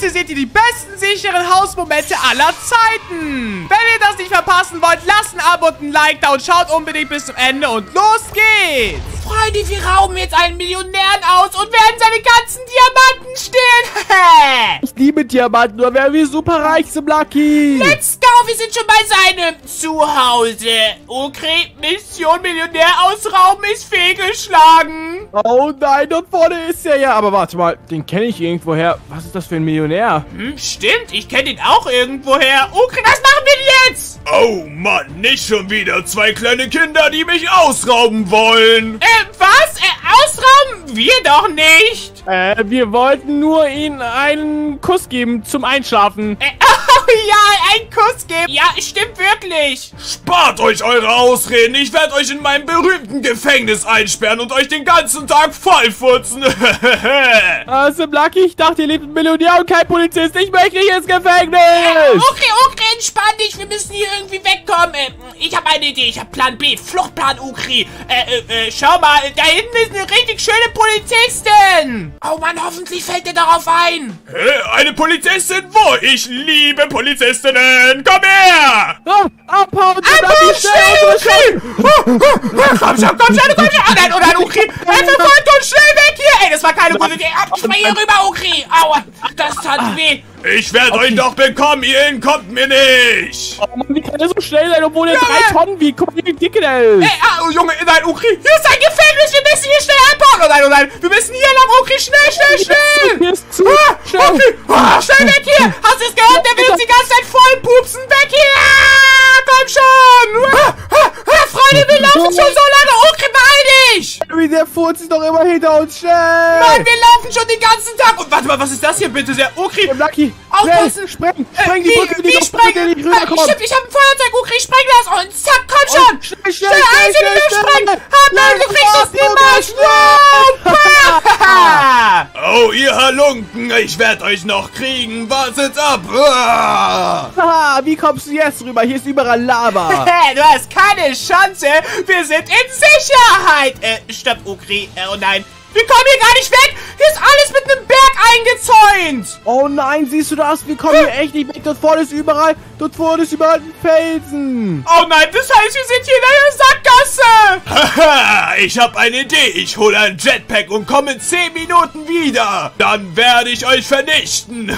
Heute seht ihr die besten sicheren Hausmomente aller Zeiten. Wenn ihr das nicht verpassen wollt, lasst ein Abo und ein Like da und schaut unbedingt bis zum Ende und los geht's. Freunde, wir rauben jetzt einen Millionären aus und werden seine ganzen Diamanten stehlen. Ich liebe Diamanten, nur wären wir super reich, Lucky. Let's go, wir sind schon bei seinem Zuhause. Okay, Mission Millionär ausrauben ist fehlgeschlagen. Oh nein, dort vorne ist er ja. Aber warte mal, den kenne ich irgendwoher. Was ist das für ein Millionär? Stimmt, ich kenne ihn auch irgendwoher. Okay, was machen wir denn jetzt? Oh Mann, nicht schon wieder zwei kleine Kinder, die mich ausrauben wollen. Was? Ausrauben? Wir doch nicht. Wir wollten nur ihnen einen Kuss geben zum Einschlafen. Oh ja, einen Kuss geben. Ja, stimmt wirklich. Spart euch eure Ausreden. Ich werde euch in meinem berühmten Gefängnis einsperren und euch den ganzen Tag vollfurzen. Lucky, ich dachte, ihr lebt ein Millionär und kein Polizist. Ich möchte nicht ins Gefängnis. Okay, entspann dich. Wir müssen hier irgendwie wegkommen. Ich habe eine Idee. Ich habe Plan B. Fluchtplan, Ukri. Schau mal, da hinten ist eine richtig schöne Polizistin. Oh Mann, hoffentlich fällt er darauf ein. Eine Polizistin? Wo? Ich liebe Polizistinnen. Komm her. Abhauen, schnell, Ukri. Komm schon. Oh nein, Ukri. Verfolgt uns schnell weg hier. Ey, das war keine gute Idee. Spring hier rüber, Ukri. Aua, das tat weh. Ich werde euch doch bekommen, ihr entkommt mir nicht! Oh Mann, wie kann er so schnell sein, obwohl er 3 Tonnen wiegt? Guck mal, wie dick der ist! Junge, nein, Ukri! Hier ist ein Gefängnis, wir müssen hier schnell abhauen! Oh nein, wir müssen hier lang, Ukri, schnell! Hier ist zu! Ukri, schnell weg hier! Hast du es gehört? Der will uns die ganze Zeit voll pupsen! Weg hier! Komm schon! Freunde, wir laufen schon so lange! Ukri, beeil dich! Der Furz ist doch immer hinter uns, schnell! Mann, wir laufen schon den ganzen Tag! Und warte mal, was ist das hier bitte? Der Ukri! Lucky! Aufpassen! Spreng die Brücke, wie sprengen? Stimmt, ich hab ein Feuerzeug, Ukri, spreng das! Und zack, komm schon! Schnell, sprengen! Nein, du kriegst das niemals! Oh, ihr Halunken, ich werde euch noch kriegen! Wartet ab! Haha, wie kommst du jetzt rüber? Hier ist überall Lava! Du hast keine Chance! Wir sind in Sicherheit! Stopp, Ukri, oh nein! Wir kommen hier gar nicht weg! Hier ist alles mit einem Berg eingezäunt! Oh nein, siehst du das? Wir kommen hier echt nicht weg. Dort vorne ist überall ein Felsen. Oh nein, das heißt, wir sind hier in einer Sackgasse! Haha, ich habe eine Idee. Ich hole ein Jetpack und komme in 10 Minuten wieder. Dann werde ich euch vernichten.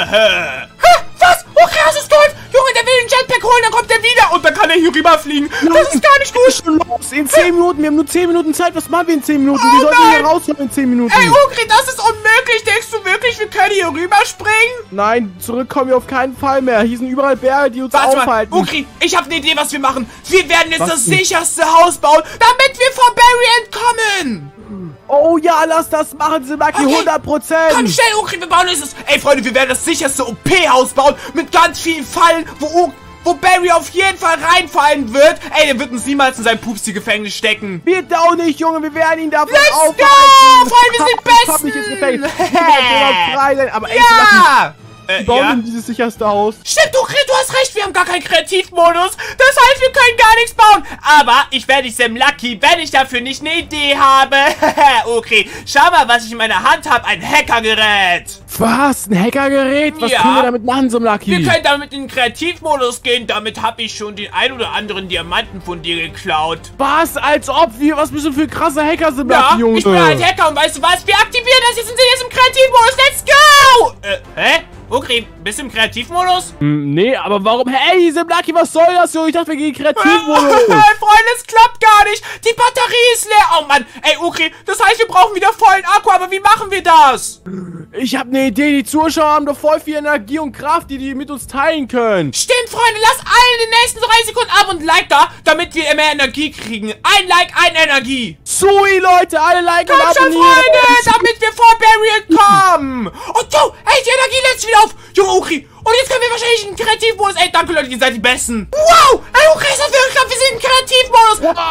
Was? Okay, hast du es gehört? Junge, der will den Jetpack holen, dann kommt er wieder und dann kann er hier rüberfliegen. Das ist gar nicht gut. Schon los. In 10 Minuten. Wir haben nur 10 Minuten Zeit. Was machen wir in 10 Minuten? Wir sollten hier rauskommen in 10 Minuten. Ey, Ukri, das ist unmöglich. Denkst du wirklich, wir können hier rüberspringen? Nein, zurückkommen wir auf keinen Fall mehr. Hier sind überall Berge, die uns aufhalten. Ukri, ich habe eine Idee, was wir machen. Wir werden jetzt das sicherste Haus bauen, damit wir vor Barry entkommen. Oh ja, lass das machen, Lucky, 100%. Komm schnell, Ukri, wir bauen es. Ey, Freunde, wir werden das sicherste OP-Haus bauen mit ganz vielen Fallen, wo Barry auf jeden Fall reinfallen wird. Ey, der wird uns niemals in sein Pupsi-Gefängnis stecken. Wird auch nicht, Junge, wir werden ihn davon aufhalten. Let's go, Freunde, wir sind Besten. Komm nicht ins Gefängnis. Wir werden frei sein, aber ey, ja. Wir bauen dieses sicherste Haus. Stimmt, Ukri, du hast recht, wir haben gar keinen Kreativmodus. Das heißt, wir können gar nichts bauen. Aber ich werde nicht Sam Lucky, wenn ich dafür nicht eine Idee habe. Ukri, schau mal, was ich in meiner Hand habe. Ein Hackergerät. Was? Ein Hackergerät? Was können wir damit machen, Sam Lucky? Wir können damit in den Kreativmodus gehen. Damit habe ich schon den ein oder anderen Diamanten von dir geklaut. Was? Als ob wir... Was bist du für krasse Hacker, Sam Lucky, Junge? Ich bin ein Hacker und weißt du was? Wir aktivieren das. Jetzt sind wir jetzt im Kreativmodus. Let's go! Hä? Ukri, bist du im Kreativmodus? Nee, aber warum? Hey, Sam Lucky, was soll das, Junge? Ich dachte, wir gehen in Kreativmodus. Freunde, es klappt gar nicht. Die Batterie ist leer. Oh Mann. Ey, Ukri, das heißt, wir brauchen wieder vollen Akku. Aber wie machen wir das? Ich habe eine Idee. Die Zuschauer haben doch voll viel Energie und Kraft, die mit uns teilen können. Stimmt, Freunde. Lasst allen in den nächsten 3 Sekunden ab und ein Like da, damit wir mehr Energie kriegen. Ein Like, ein Energie. Sui, Leute, alle Like und abonnieren. Komm schon, Freunde, damit wir vor Barry entkommen. Und so, hey, die Energie lädt sich wieder auf. Junge, Ukri. Und jetzt können wir wahrscheinlich in den Kreativmodus. Ey, danke, Leute, ihr seid die Besten. Wow. Ey, Ukri, es hat wirklich geklappt. Wir sind im Kreativmodus.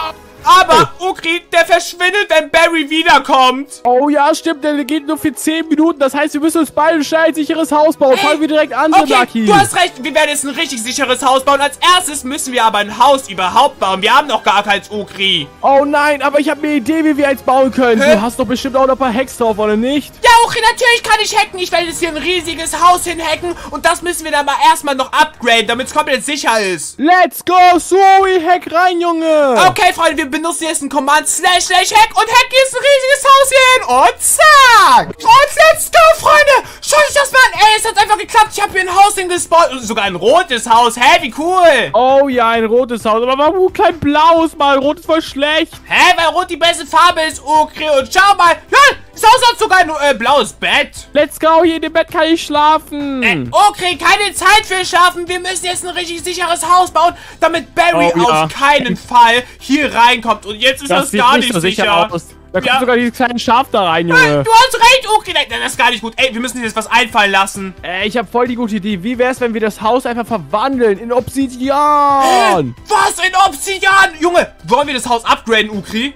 Aber, Ukri, der verschwindet, wenn Barry wiederkommt. Oh ja, stimmt, der geht nur für 10 Minuten. Das heißt, wir müssen uns beide schnell ein sicheres Haus bauen. Fangen wir direkt an, Okay, Lucky. du hast recht, wir werden jetzt ein richtig sicheres Haus bauen. Als erstes müssen wir aber ein Haus überhaupt bauen. Wir haben noch gar keins, Ukri. Oh nein, aber ich habe eine Idee, wie wir eins bauen können. Hä? Du hast doch bestimmt auch noch ein paar Hacks drauf, oder nicht? Ja, Ukri, natürlich kann ich hacken. Ich werde jetzt hier ein riesiges Haus hinhacken. Und das müssen wir dann mal erstmal noch upgraden, damit es komplett sicher ist. Let's go, Zoe, hack rein, Junge. Okay, Freunde, wir benutzen jetzt einen Command // hack und hacken jetzt ein riesiges Haus hier hin. Und zack. Und let's go, Freunde. Schaut euch das mal an. Ey, es hat einfach geklappt. Ich habe hier ein Haus hingespawnt. Und sogar ein rotes Haus. Hä, wie cool. Oh ja, ein rotes Haus. Aber warum kein blaues mal? Rot ist voll schlecht. Hä, weil rot die beste Farbe ist, Ukri. Und schau mal. Ja, das Haus hat sogar ein blaues Bett. Let's go, hier in dem Bett kann ich schlafen. Okay, keine Zeit für Schaffen. Wir müssen jetzt ein richtig sicheres Haus bauen, damit Barry Oh, ja. auf keinen Fall hier reinkommt. Und jetzt ist das sieht gar nicht nicht so sicher. aus. Da kommt Ja. sogar dieses kleine Schaf da rein, Nein, Junge. du hast recht, okay. Nein, das ist gar nicht gut. Ey, wir müssen uns jetzt was einfallen lassen. Ich habe voll die gute Idee. Wie wär's, wenn wir das Haus einfach verwandeln in Obsidian? Was in Obsidian? Junge, wollen wir das Haus upgraden, Ukri?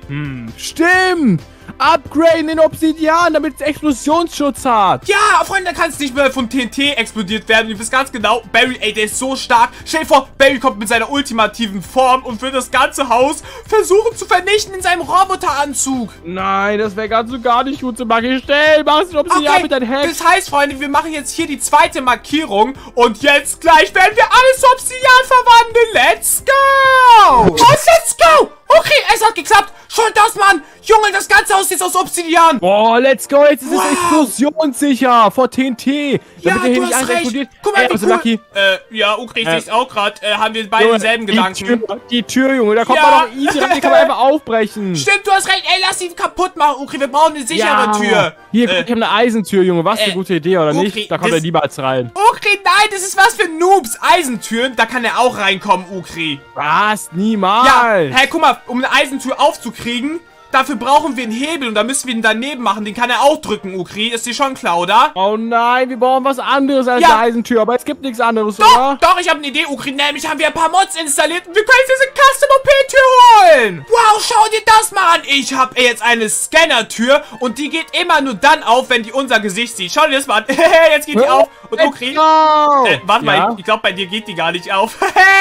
Stimmt. Upgraden in Obsidian, damit es Explosionsschutz hat. Ja, Freunde, da kann es nicht mehr von TNT explodiert werden. Ihr wisst ganz genau, Barry, ey, der ist so stark. Stell dir vor, Barry kommt mit seiner ultimativen Form und wird das ganze Haus versuchen zu vernichten in seinem Roboteranzug. Nein, das wäre ganz und gar nicht gut zu machen. Schnell, mach es in Obsidian mit deinem Hack. Das heißt, Freunde, wir machen jetzt hier die zweite Markierung und jetzt gleich werden wir alles zu Obsidian verwandeln. Let's go! Und let's go! Okay, es hat geklappt. Schaut das mal an. Junge, das ganze Haus ist jetzt aus Obsidian. Boah, let's go. Jetzt ist es Wow. explosionssicher vor TNT. Ja, Damit hier du nicht hast alles recht. explodiert. Guck mal, wie also cool. Lucky. Ja, Ukri, ich sehe es auch gerade. Haben wir beide Junge, denselben Gedanken. Die Tür, Junge, da kommt Ja. man doch easy ran, die kann man einfach aufbrechen. Stimmt, du hast recht. Ey, lass ihn kaputt machen, Ukri. Wir brauchen eine sichere Tür. Hier, guck, ich habe eine Eisentür, Junge. Was eine gute Idee, oder okay, nicht? Da kommt das- er niemals rein. Ukri, nein, das ist was für Noobs. Eisentüren, da kann er auch reinkommen, Ukri. Was? Niemals. Ja, hey, guck mal, um eine Eisentür aufzukriegen, dafür brauchen wir einen Hebel und da müssen wir ihn daneben machen. Den kann er auch drücken, Ukri. Ist dir schon klar, oder? Oh nein, wir brauchen was anderes als Ja. eine Eisentür. Aber es gibt nichts anderes, Doch, oder? doch, ich habe eine Idee, Ukri. Nämlich haben wir ein paar Mods installiert und wir können jetzt diese Custom-OP-Tür holen. Wow, schau dir das mal an. Ich habe jetzt eine Scanner-Tür und die geht immer nur dann auf, wenn die unser Gesicht sieht. Schau dir das mal an. Jetzt geht die auf. Und Ukri, warte mal, ich glaube, bei dir geht die gar nicht auf.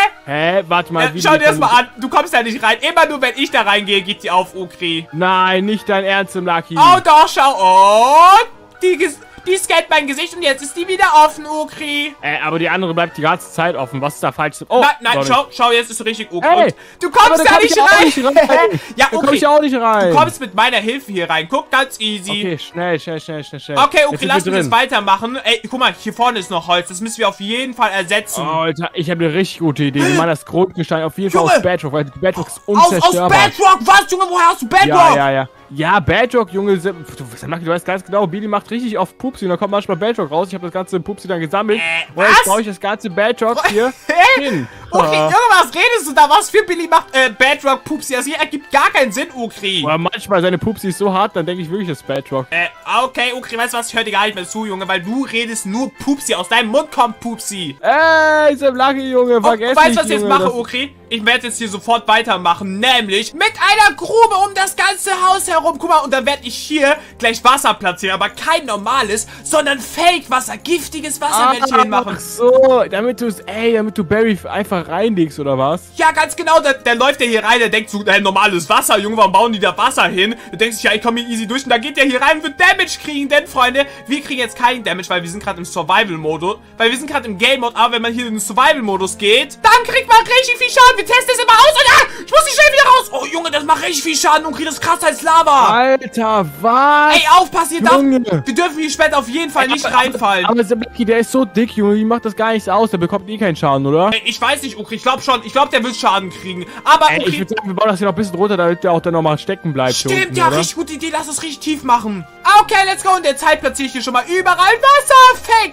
Hä? Warte mal. Schau dir das mal an. Du kommst da nicht rein. Immer nur, wenn ich da reingehe, geht die auf, Ukri. Nein, nicht dein Ernst, Lucky. Oh, doch, schau. Und die scannt mein Gesicht und jetzt ist die wieder offen, Ukri. Aber die andere bleibt die ganze Zeit offen. Was ist da falsch? Oh, Nein, schau, jetzt ist es richtig, Ukri. Hey, Und du kommst aber da komm nicht ich auch rein. nicht rein. Ja, Da komm Ukri. ich auch nicht rein. Du kommst mit meiner Hilfe hier rein. Guck, ganz easy. Okay, schnell. Okay, Jetzt Ukri, sind lass wir uns jetzt drin. weitermachen. Ey, guck mal, hier vorne ist noch Holz. Das müssen wir auf jeden Fall ersetzen. Oh, Alter, ich habe eine richtig gute Idee. Wir machen das Grundgestein auf jeden Fall Junge. aus Bedrock, weil Bedrock ist Aus unzerstörbar. Bedrock? Was, Junge? Woher hast du Bedrock? Ja, Bedrock, Junge. Du weißt ganz genau, Billy macht richtig oft Pupsi und da kommt manchmal Bedrock raus. Ich habe das ganze Pupsi dann gesammelt. Und jetzt was? baue ich das ganze Bedrock hier hin. Okay, Junge, was redest du da? Was für Billy macht Bedrock Pupsi? Das hier ergibt gar keinen Sinn, Ukri. Aber manchmal seine Pupsi ist so hart, dann denke ich wirklich, das ist Bedrock. Okay, Ukri, weißt du was? Ich höre dir gar nicht mehr zu, Junge, weil du redest nur Pupsi. Aus deinem Mund kommt Pupsi. Ey, Sam Lucky, Junge, vergesst Weißt nicht, du, was ich jetzt Junge, mache, das- Ukri? Ich werde jetzt hier sofort weitermachen, nämlich mit einer Grube um das ganze Haus herum. Guck mal, und dann werde ich hier gleich Wasser platzieren, aber kein normales, sondern Fake-Wasser, giftiges Wasser werde ich hier hinmachen. Ach so, damit du Barry einfach reinlegst, oder was? Ja, ganz genau, der läuft ja hier rein, der denkt so, normales Wasser, Junge, warum bauen die da Wasser hin? Du denkst dich, ja, ich komme hier easy durch und da geht der hier rein und wird Damage kriegen, denn, Freunde, wir kriegen jetzt keinen Damage, weil wir sind gerade im Survival-Modus, weil wir sind gerade im Game-Mode, aber wenn man hier in den Survival-Modus geht, dann kriegt man richtig viel Schaden, wir testen das immer aus und ja, ich muss hier schnell wieder raus. Oh, Junge, das macht richtig viel Schaden und kriegt das krass als Lava. Alter, was? Ey, aufpassen, Junge. wir dürfen hier später auf jeden Fall nicht reinfallen. Aber Sam Lucky, der ist so dick, Junge, die macht das gar nichts aus, der bekommt eh keinen Schaden, oder? Ey, ich weiß nicht, Ukri, ich glaube schon, ich glaube, der wird Schaden kriegen, aber Ey, ich Ukri... würde sagen, wir bauen das hier noch ein bisschen runter, damit der auch dann nochmal stecken bleibt. hier Stimmt, unten, ja, oder? richtig gute Idee. Lass es richtig tief machen. Okay, let's go. In der Zeit platziere ich hier schon mal überall Wasser.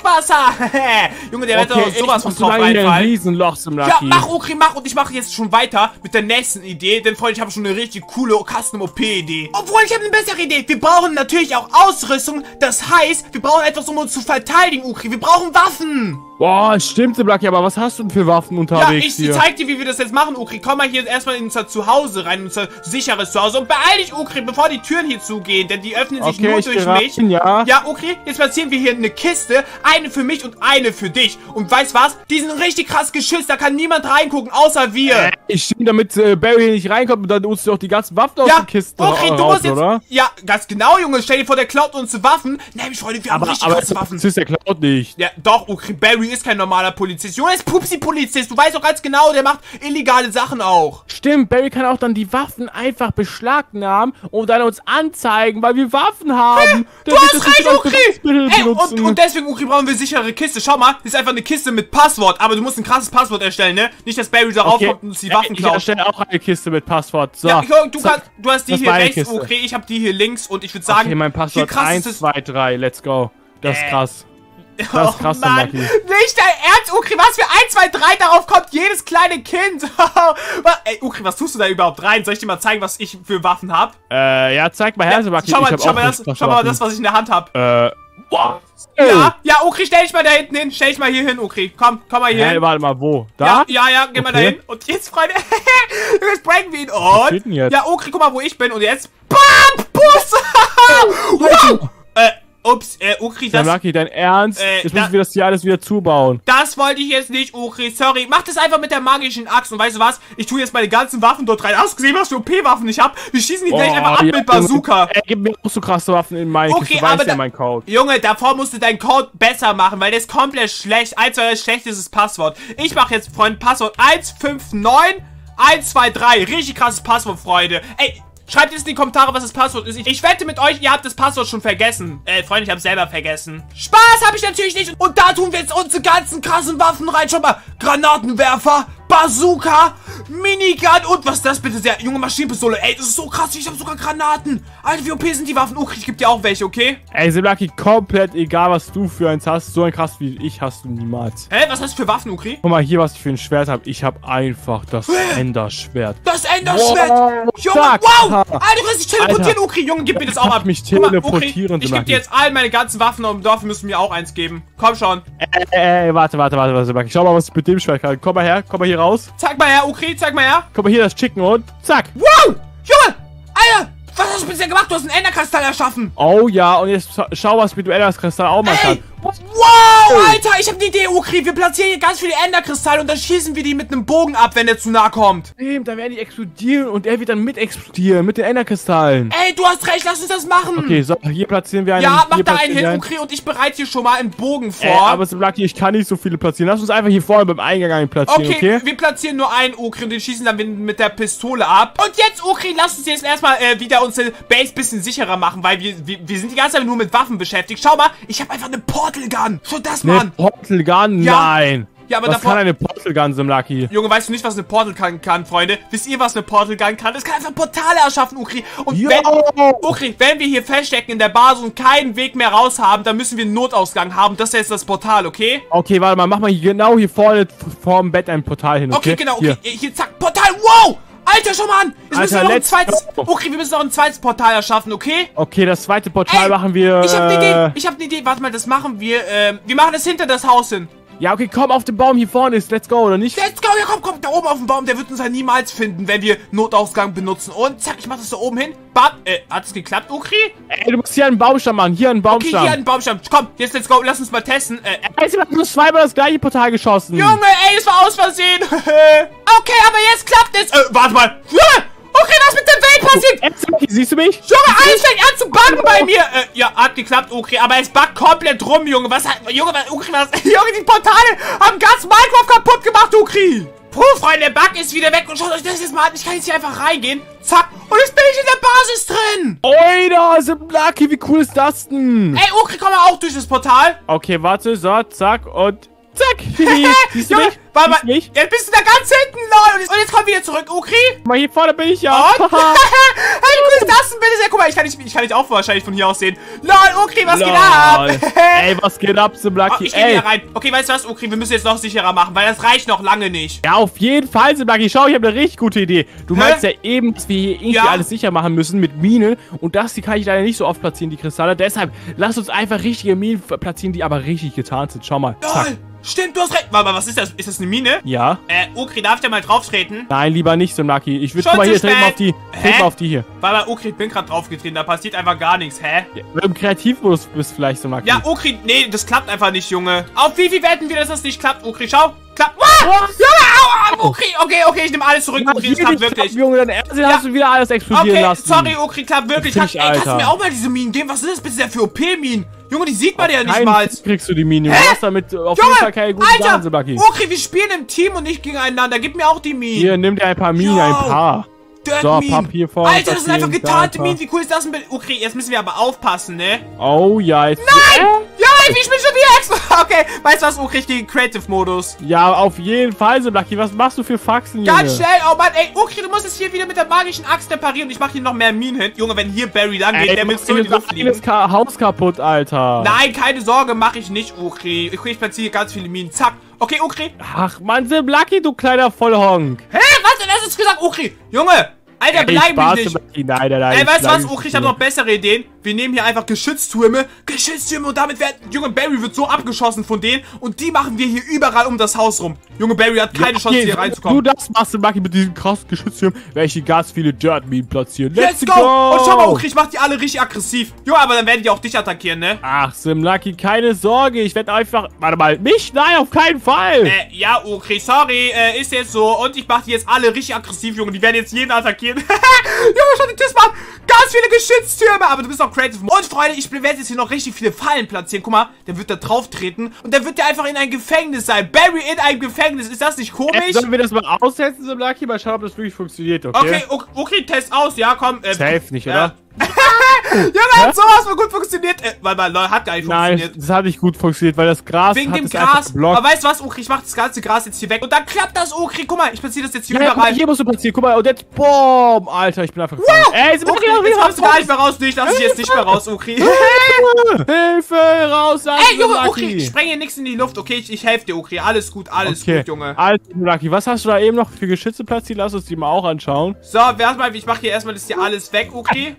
Fließwasser. Junge, der wird doch sowas von drauf ein einfallen. Riesenloch zum Lucky. Ja, mach, Ukri, mach. Und ich mache jetzt schon weiter mit der nächsten Idee. Denn, Freunde, ich habe schon eine richtig coole Custom-OP-Idee. Obwohl, ich habe eine bessere Idee. Wir brauchen natürlich auch Ausrüstung. Das heißt, wir brauchen etwas, um uns zu verteidigen, Ukri. Wir brauchen Waffen. Boah, stimmt, Lucky, aber was hast du denn für Waffen Ja, unterwegs ich zeig dir, wie wir das jetzt machen, Ukri. Komm mal hier erstmal in unser Zuhause rein, unser sicheres Zuhause. Und beeil dich, Ukri, bevor die Türen hier zugehen, denn die öffnen sich nur durch mich. Ja. Ja, Ukri, jetzt platzieren wir hier eine Kiste. Eine für mich und eine für dich. Und weißt was? Die sind richtig krass geschützt. Da kann niemand reingucken, außer wir. Stimmt, damit Barry hier nicht reinkommt und dann holst du auch die ganzen Waffen aus den Kisten Ukri, du raus, musst jetzt... oder? Ja, ganz genau, Junge. Stell dir vor, der klaut uns Waffen. Nämlich, Freunde, wir haben richtig krasse Waffen. Das ist der Cloud nicht. Ja, doch, Ukri, Barry ist kein normaler Polizist. Junge, ist Pupsi-Polizist. Du weißt doch ganz genau, der macht illegale Sachen auch. Stimmt, Barry kann auch dann die Waffen einfach beschlagnahmen und dann uns anzeigen, weil wir Waffen haben. Du hast recht, Ukri! Ey, und deswegen, Ukri, brauchen wir sichere Kiste. Schau mal, das ist einfach eine Kiste mit Passwort. Aber du musst ein krasses Passwort erstellen, ne? Nicht, dass Barry darauf kommt und uns die Waffen klaut. Ich erstelle auch eine Kiste mit Passwort. So. Ja, du hast die hier rechts, Ukri. Ich habe die hier links. Und ich würde sagen, okay, mein Passwort 1, 2, 3. Let's go. Das ist krass. Das ist krass, Mann. Lucky. Nicht dein Ernst, Ukri, was für 1, 2, 3, darauf kommt jedes kleine Kind. Ey, Ukri, was tust du da überhaupt rein? Soll ich dir mal zeigen, was ich für Waffen habe? Ja, zeig mal her, Lucky. Schau mal das, was ich in der Hand habe. Wow. Ja, Ukri, stell dich mal da hinten hin. Stell dich mal hier hin, Ukri. Komm mal hier hin. Warte mal, wo? Da? Ja, geh mal da hin. Und jetzt, Freunde, jetzt breaken wir ihn. Und, ja, Ukri, guck mal, wo ich bin. Und jetzt, BAM! Bus! Wow! Ups, Ukri, das... Lucky, dein Ernst? Jetzt müssen wir das hier alles wieder zubauen. Das wollte ich jetzt nicht, Ukri, sorry. Mach das einfach mit der magischen Axt. Und weißt du was? Ich tue jetzt meine ganzen Waffen dort rein. Hast du gesehen, was für OP-Waffen ich habe? Wir schießen die gleich einfach ab mit Bazooka. Gib mir auch so krasse Waffen in meinen Okay, du weißt ja mein Code. Junge, davor musst du deinen Code besser machen, weil der ist komplett schlecht. 1, 2, 3, schlecht ist das Passwort. Ich mache jetzt, Freunde, Passwort 159 123. Richtig krasses Passwort, Freunde. Ey, schreibt jetzt in die Kommentare, was das Passwort ist. Ich wette mit euch, ihr habt das Passwort schon vergessen. Freunde, ich hab's selber vergessen. Spaß habe ich natürlich nicht. Und da tun wir jetzt unsere ganzen krassen Waffen rein. Schau mal, Granatenwerfer, Bazooka, Minigun und was ist das bitte? Sehr junge Maschinenpistole. Ey, das ist so krass. Ich habe sogar Granaten. Alter, wie OP sind die Waffen? Okay, ich gebe dir auch welche, okay? Ey, Lucky, komplett egal, was du für eins hast. So ein krass wie ich hast du niemals. Hä, was hast du für Waffen, Ukri? Guck mal hier, was ich für ein Schwert habe. Ich habe einfach das Enderschwert. Das Enderschwert! Wow, Junge, wow! Alter, du kannst dich teleportieren, Ukri. Junge, gib mir das auch ab. Mich teleportieren, ich gebe dir jetzt all meine ganzen Waffen und dafür müssen wir auch eins geben. Komm schon. Ey, warte, Lucky. Schau mal, was ich mit dem Schwert kann. Komm mal her, raus. Zeig mal her, Ukri, zeig mal her. Guck mal hier, das Chicken und zack. Wow! Junge! Alter! Was hast du bisher gemacht? Du hast einen Enderkristall erschaffen. Oh ja, und jetzt schau, was mit dem Enderkristall auch machen kann. Wow, Alter, ich habe eine Idee, Ukri. Wir platzieren hier ganz viele Enderkristalle und dann schießen wir die mit einem Bogen ab, wenn der zu nah kommt. Da werden die explodieren und er wird dann mit explodieren, mit den Enderkristallen. Ey, du hast recht, lass uns das machen. Okay, so, hier platzieren wir einen. Ja, mach da einen hin, Ukri, und ich bereite hier schon mal einen Bogen vor. Aber Lucky, ich kann nicht so viele platzieren. Lass uns einfach hier vorne beim Eingang einen platzieren, okay? Wir platzieren nur einen, Ukri, und den schießen dann mit der Pistole ab. Und jetzt, Ukri, lass uns jetzt erstmal wieder unsere Base ein bisschen sicherer machen, weil wir sind die ganze Zeit nur mit Waffen beschäftigt. Schau mal, ich habe einfach eine Portal Gun. Schon das, Mann. Portal Gun? Ja. Nein. Ja, aber was davor... kann eine Portal Gun, Lucky? Junge, weißt du nicht, was eine Portal Gun kann, Freunde? Wisst ihr, was eine Portal Gun kann? Das kann einfach Portale erschaffen, Ukri. Und wenn wir hier feststecken in der Basis und keinen Weg mehr raus haben, dann müssen wir einen Notausgang haben. Das ist jetzt das Portal, okay? Okay, warte mal, mach mal genau hier vorne vor dem Bett ein Portal hin, okay? Okay, genau, okay. Hier, zack, Portal, wow! Alter, schau mal an! Jetzt müssen wir noch ein zweites... Okay, wir müssen noch ein zweites Portal erschaffen, okay? Okay, das zweite Portal machen wir... Ich hab eine Idee. Warte mal, das machen wir... wir machen das hinter das Haus hin. Ja, okay, komm auf den Baum hier vorne ist. Let's go, oder nicht? Let's go, ja, komm, da oben auf dem Baum. Der wird uns halt niemals finden, wenn wir Notausgang benutzen. Und zack, ich mach das da oben hin. Bam, hat es geklappt, Ukri? Ey, du musst hier einen Baumstamm machen. Hier einen Baumstamm. Okay, hier einen Baumstamm. Komm, jetzt let's go. Lass uns mal testen. Du hast zweimal das gleiche Portal geschossen. Junge, ey, das war aus Versehen. Okay, aber jetzt klappt es. Warte mal. Okay, was mit der Welt passiert? Siehst du mich? Junge, alles fängt an zu buggen bei mir. Ja, hat geklappt, okay, aber es buggt komplett rum, Junge. Junge, die Portale haben ganz Minecraft kaputt gemacht, Ukri. Puh, Freunde, der Bug ist wieder weg. Und schaut euch das jetzt mal an. Ich kann jetzt hier einfach reingehen. Zack. Und jetzt bin ich in der Basis drin. Oida, Lucky, wie cool ist das denn? Ey, Ukri, komm mal auch durch das Portal. Okay, warte, so, zack und... Zack! Siehst du Junge, mich? warte mal, jetzt bist du da ganz hinten, lol. Und jetzt komm wieder zurück, Ukri. Mal hier vorne bin ich ja. Und? Hey, ist das denn bitte sehr? Guck mal, ich kann dich auch wahrscheinlich von hier aus sehen. Lol, Ukri, was geht ab? Ey, was geht ab, Simlaki? Ich geh hier rein. Okay, weißt du was, Ukri, wir müssen jetzt noch sicherer machen, weil das reicht noch lange nicht. Ja, auf jeden Fall, Simlaki. Schau, ich habe eine richtig gute Idee. Du meinst ja eben, dass wir hier irgendwie alles sicher machen müssen mit Minen. Und das, die kann ich leider nicht so oft platzieren, die Kristalle. Deshalb, lass uns einfach richtige Minen platzieren, die aber richtig getarnt sind. Schau mal. Zack. Stimmt, du hast recht. Warte mal, was ist das? Ist das eine Mine? Ja. Ukri, darf der mal drauf treten? Nein, lieber nicht, Simlaki. Ich würde Schon mal hier, zu treten spät. auf die hier. Warte mal, Ukri, ich bin gerade draufgetreten, da passiert einfach gar nichts, hä? Ja, wenn du im Kreativmodus bist vielleicht, Simlaki. Ja, Ukri, nee, das klappt einfach nicht, Junge. Auf wie viel wetten wir, dass das nicht klappt, Ukri? Schau, klappt. Junge, au, Ukri, okay, ich nehme alles zurück, Ukri, das klappt wirklich. Junge, dann hast du wieder alles explodieren lassen. Sorry, Ukri, klappt wirklich. Kannst du mir auch mal diese Minen geben? Was ist das bitte für OP-Minen? Junge, die sieht man ja nicht mal. Kriegst du die Minen, Junge. Du hast damit auf jeden Fall keine guten Sachen, Simlaki. Ukri, wir spielen im Team und nicht gegeneinander. Gib mir auch die Minen. Hier, nimm dir ein paar Minen, ein paar. So, Papier vor. Alter, das sind einfach getarnte Minen. Wie cool ist das denn? Okay, jetzt müssen wir aber aufpassen, ne? Oh, ja. Jetzt Nein! Ja, ich bin schon wieder extra. Okay, weißt du was, Ukri, ich gehe in Creative-Modus. Ja, auf jeden Fall, Simlaki. Was machst du für Faxen, Junge? Ganz schnell. Oh Mann, ey, Ukri, du musst es hier wieder mit der magischen Axt reparieren. Ich mache hier noch mehr Minen hin. Junge, wenn hier Barry lang geht, der müsste so in die Luft fliegen. Haus kaputt, Alter. Nein, keine Sorge, mache ich nicht, Ukri. Ich platziere hier ganz viele Minen. Zack. Okay, Ukri. Ach, Mann, Simlaki, du kleiner Vollhonk. Hä? Was denn? Hast du gesagt, Ukri? Junge. Alter, beleidig mich nicht. Nein. Ey, weißt du was, Ukri, ich habe noch bessere Ideen. Wir nehmen hier einfach Geschütztürme und damit werden... Junge, Barry wird so abgeschossen von denen und die machen wir hier überall um das Haus rum. Junge, Barry hat keine Chance, hier reinzukommen. Du das machst, Simlaki, mit diesen krassen Geschütztürmen, werde ich hier ganz viele Dirt-Minen platzieren. Let's go! Und schau mal, Ukri, ich mach die alle richtig aggressiv. Junge, aber dann werden die auch dich attackieren, ne? Ach, Simlaki, keine Sorge. Ich werde einfach... Warte mal, mich? Nein, auf keinen Fall. Ja, Ukri, sorry, ist jetzt so. Und ich mach die jetzt alle richtig aggressiv, Junge. Die werden jetzt jeden attackieren. Junge, schon die Test machen. Ganz viele Geschütztürme. Aber du bist auch creative. Und Freunde, ich werde jetzt hier noch richtig viele Fallen platzieren. Guck mal, der wird da drauf treten. Und der wird ja einfach in ein Gefängnis sein. Barry in einem Gefängnis. Ist das nicht komisch? Sollen wir das mal austesten, Simlaki? Mal schauen, ob das wirklich funktioniert, okay? Okay, Test aus. Ja, komm. Safe nicht, oder? Junge, hat sowas mal gut funktioniert. Weil hat gar nicht funktioniert. Nein, das hat nicht gut funktioniert, weil das Gras wegen hat dem es einfach Gras. geblockt. Aber weißt du was, Ukri? Ich mach das ganze Gras jetzt hier weg. Und dann klappt das, Ukri. Guck mal, ich platziere das jetzt hier überall. Hier musst du platzieren. Guck mal, und jetzt, boom, Alter, ich bin einfach gefallen. Ey, jetzt kommst du gar nicht mehr raus. Ich lass dich jetzt nicht mehr raus, Ukri. Hilfe, raus, ey, Junge, Ukri, ich spreng hier nichts in die Luft, okay? Ich helfe dir, Ukri. Alles gut, Junge. Also, Lucky, was hast du da eben noch für Geschütze platziert? Lass uns die mal auch anschauen. So, warte mal, ich mach hier erstmal das hier alles weg, Ukri.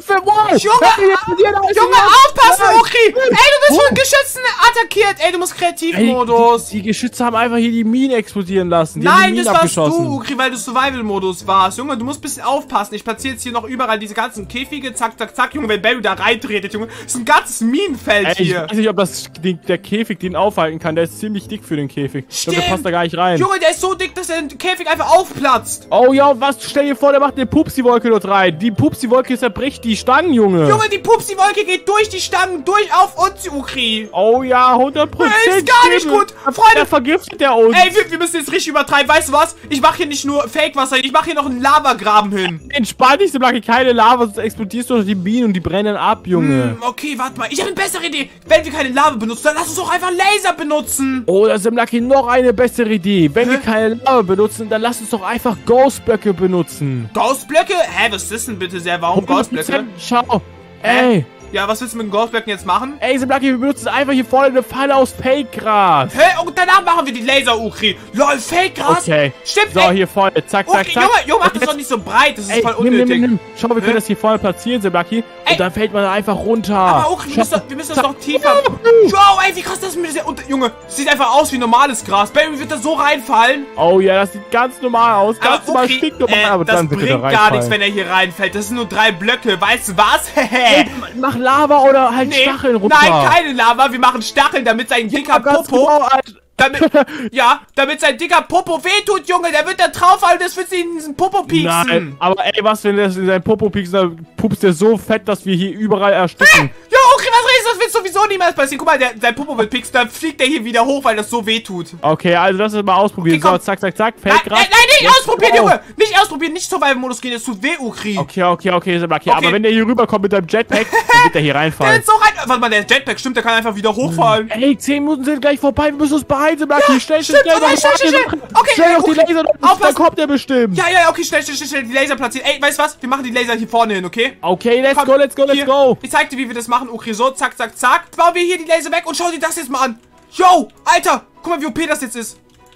Junge, aufpassen, Ukri! Ey, du bist von Geschützen attackiert! Ey, du musst Kreativmodus! Die Geschütze haben einfach hier die Minen explodieren lassen. Die Nein, das warst du, Ukri, weil du Survival-Modus warst. Junge, du musst ein bisschen aufpassen. Ich platziere jetzt hier noch überall diese ganzen Käfige. Zack, zack, zack. Junge, wenn Barry da reintretet, Junge. Das ist ein ganzes Minenfeld hier. Ich weiß nicht, ob der Käfig den aufhalten kann. Der ist ziemlich dick für den Käfig. Ich glaube, der passt da gar nicht rein. Junge, der ist so dick, dass der Käfig einfach aufplatzt. Oh ja, was? Stell dir vor, der macht eine Pupsi-Wolke dort rein. Die Pupsi-Wolke zerbricht die Stangen, Junge. Junge, die Pupsi-Wolke geht durch die Stangen, durch auf uns, Ukri. Oh ja, 100%. Ist gar nicht gut. Freunde, der vergiftet der uns. Ey, wir müssen jetzt richtig übertreiben. Weißt du was? Ich mache hier nicht nur Fake-Wasser, ich mache hier noch einen Lavagraben hin. Entspann dich, Simlaki, keine Lava, sonst explodierst du durch die Bienen und die brennen ab, Junge. Okay, warte mal. Ich habe eine bessere Idee. Wenn wir keine Lava benutzen, dann lass uns doch einfach Laser benutzen. Oder Simlaki, noch eine bessere Idee. Wenn wir keine Lava benutzen, dann lass uns doch einfach Ghostblöcke benutzen. Ghostblöcke? Hä, was ist denn bitte sehr? Warum Ghostblöcke? Schau. Ey. Ja, was willst du mit den Ghostblöcken jetzt machen? Ey, Simlaki, wir benutzen einfach hier vorne eine Falle aus Fake-Gras. Hä? Und danach machen wir die Laser, Ukri. Lol, Fake-Gras? Okay. Stimmt, so, hier vorne. Zack, zack, zack. Junge, mach das doch nicht so breit. Das ist voll unnötig. Nimm. Schau mal, wir können das hier vorne platzieren, Simlaki. Und dann fällt man einfach runter. Aber Ukri, wir müssen das noch tiefer. Wow, ey, wie krass das mit dieser... Junge, das sieht einfach aus wie normales Gras. Baby, wird da so reinfallen? Oh ja, das sieht ganz normal aus. Ganz normal, stinknormal. Aber das dann bringt gar nichts, wenn er hier reinfällt. Das sind nur 3 Blöcke. Weißt du was? Mach Lava oder halt Stacheln runter. Nein, keine Lava. Wir machen Stacheln, damit sein dicker Popo... Damit sein dicker Popo wehtut, Junge. Der wird da draufhalten, das wird sie in diesen Popo pieksen. Nein, aber ey, was, wenn das in seinen Popo pieksen, dann pupst der so fett, dass wir hier überall ersticken. Ja, okay, was redest du? Das wird sowieso sowieso niemals passieren. Guck mal, sein Popo wird pixen, dann fliegt der hier wieder hoch, weil das so weh tut. Okay, also lass es mal ausprobieren. Okay, so, zack, zack, zack. Fällt gerade. Nein, nicht ausprobieren, Junge. Nicht ausprobieren, nicht Survival-Modus gehen. Das tut weh, Ukri. Okay, ist okay. Aber wenn der hier rüberkommt mit deinem Jetpack, dann wird der hier Der reinfallen. ist so rein. Warte mal, der Jetpack, stimmt, der kann einfach wieder hochfallen. Ey, 10 Minuten sind gleich vorbei. Wir müssen uns beeilen, Lucky. Schnell. Schnell. Okay, schnell auf die okay. Laser. Aufpassen. Dann kommt der bestimmt. Ja, okay, schnell, die Laser platzieren. Ey, weißt du was? Wir machen die Laser hier vorne hin, okay? Okay, let's Komm, go. Hier. Ich zeig dir, wie wir das machen, Ukri. So, zack. Bauen wir hier die Laser weg und schau dir das jetzt mal an. Yo, Alter. Guck mal, wie OP das jetzt ist.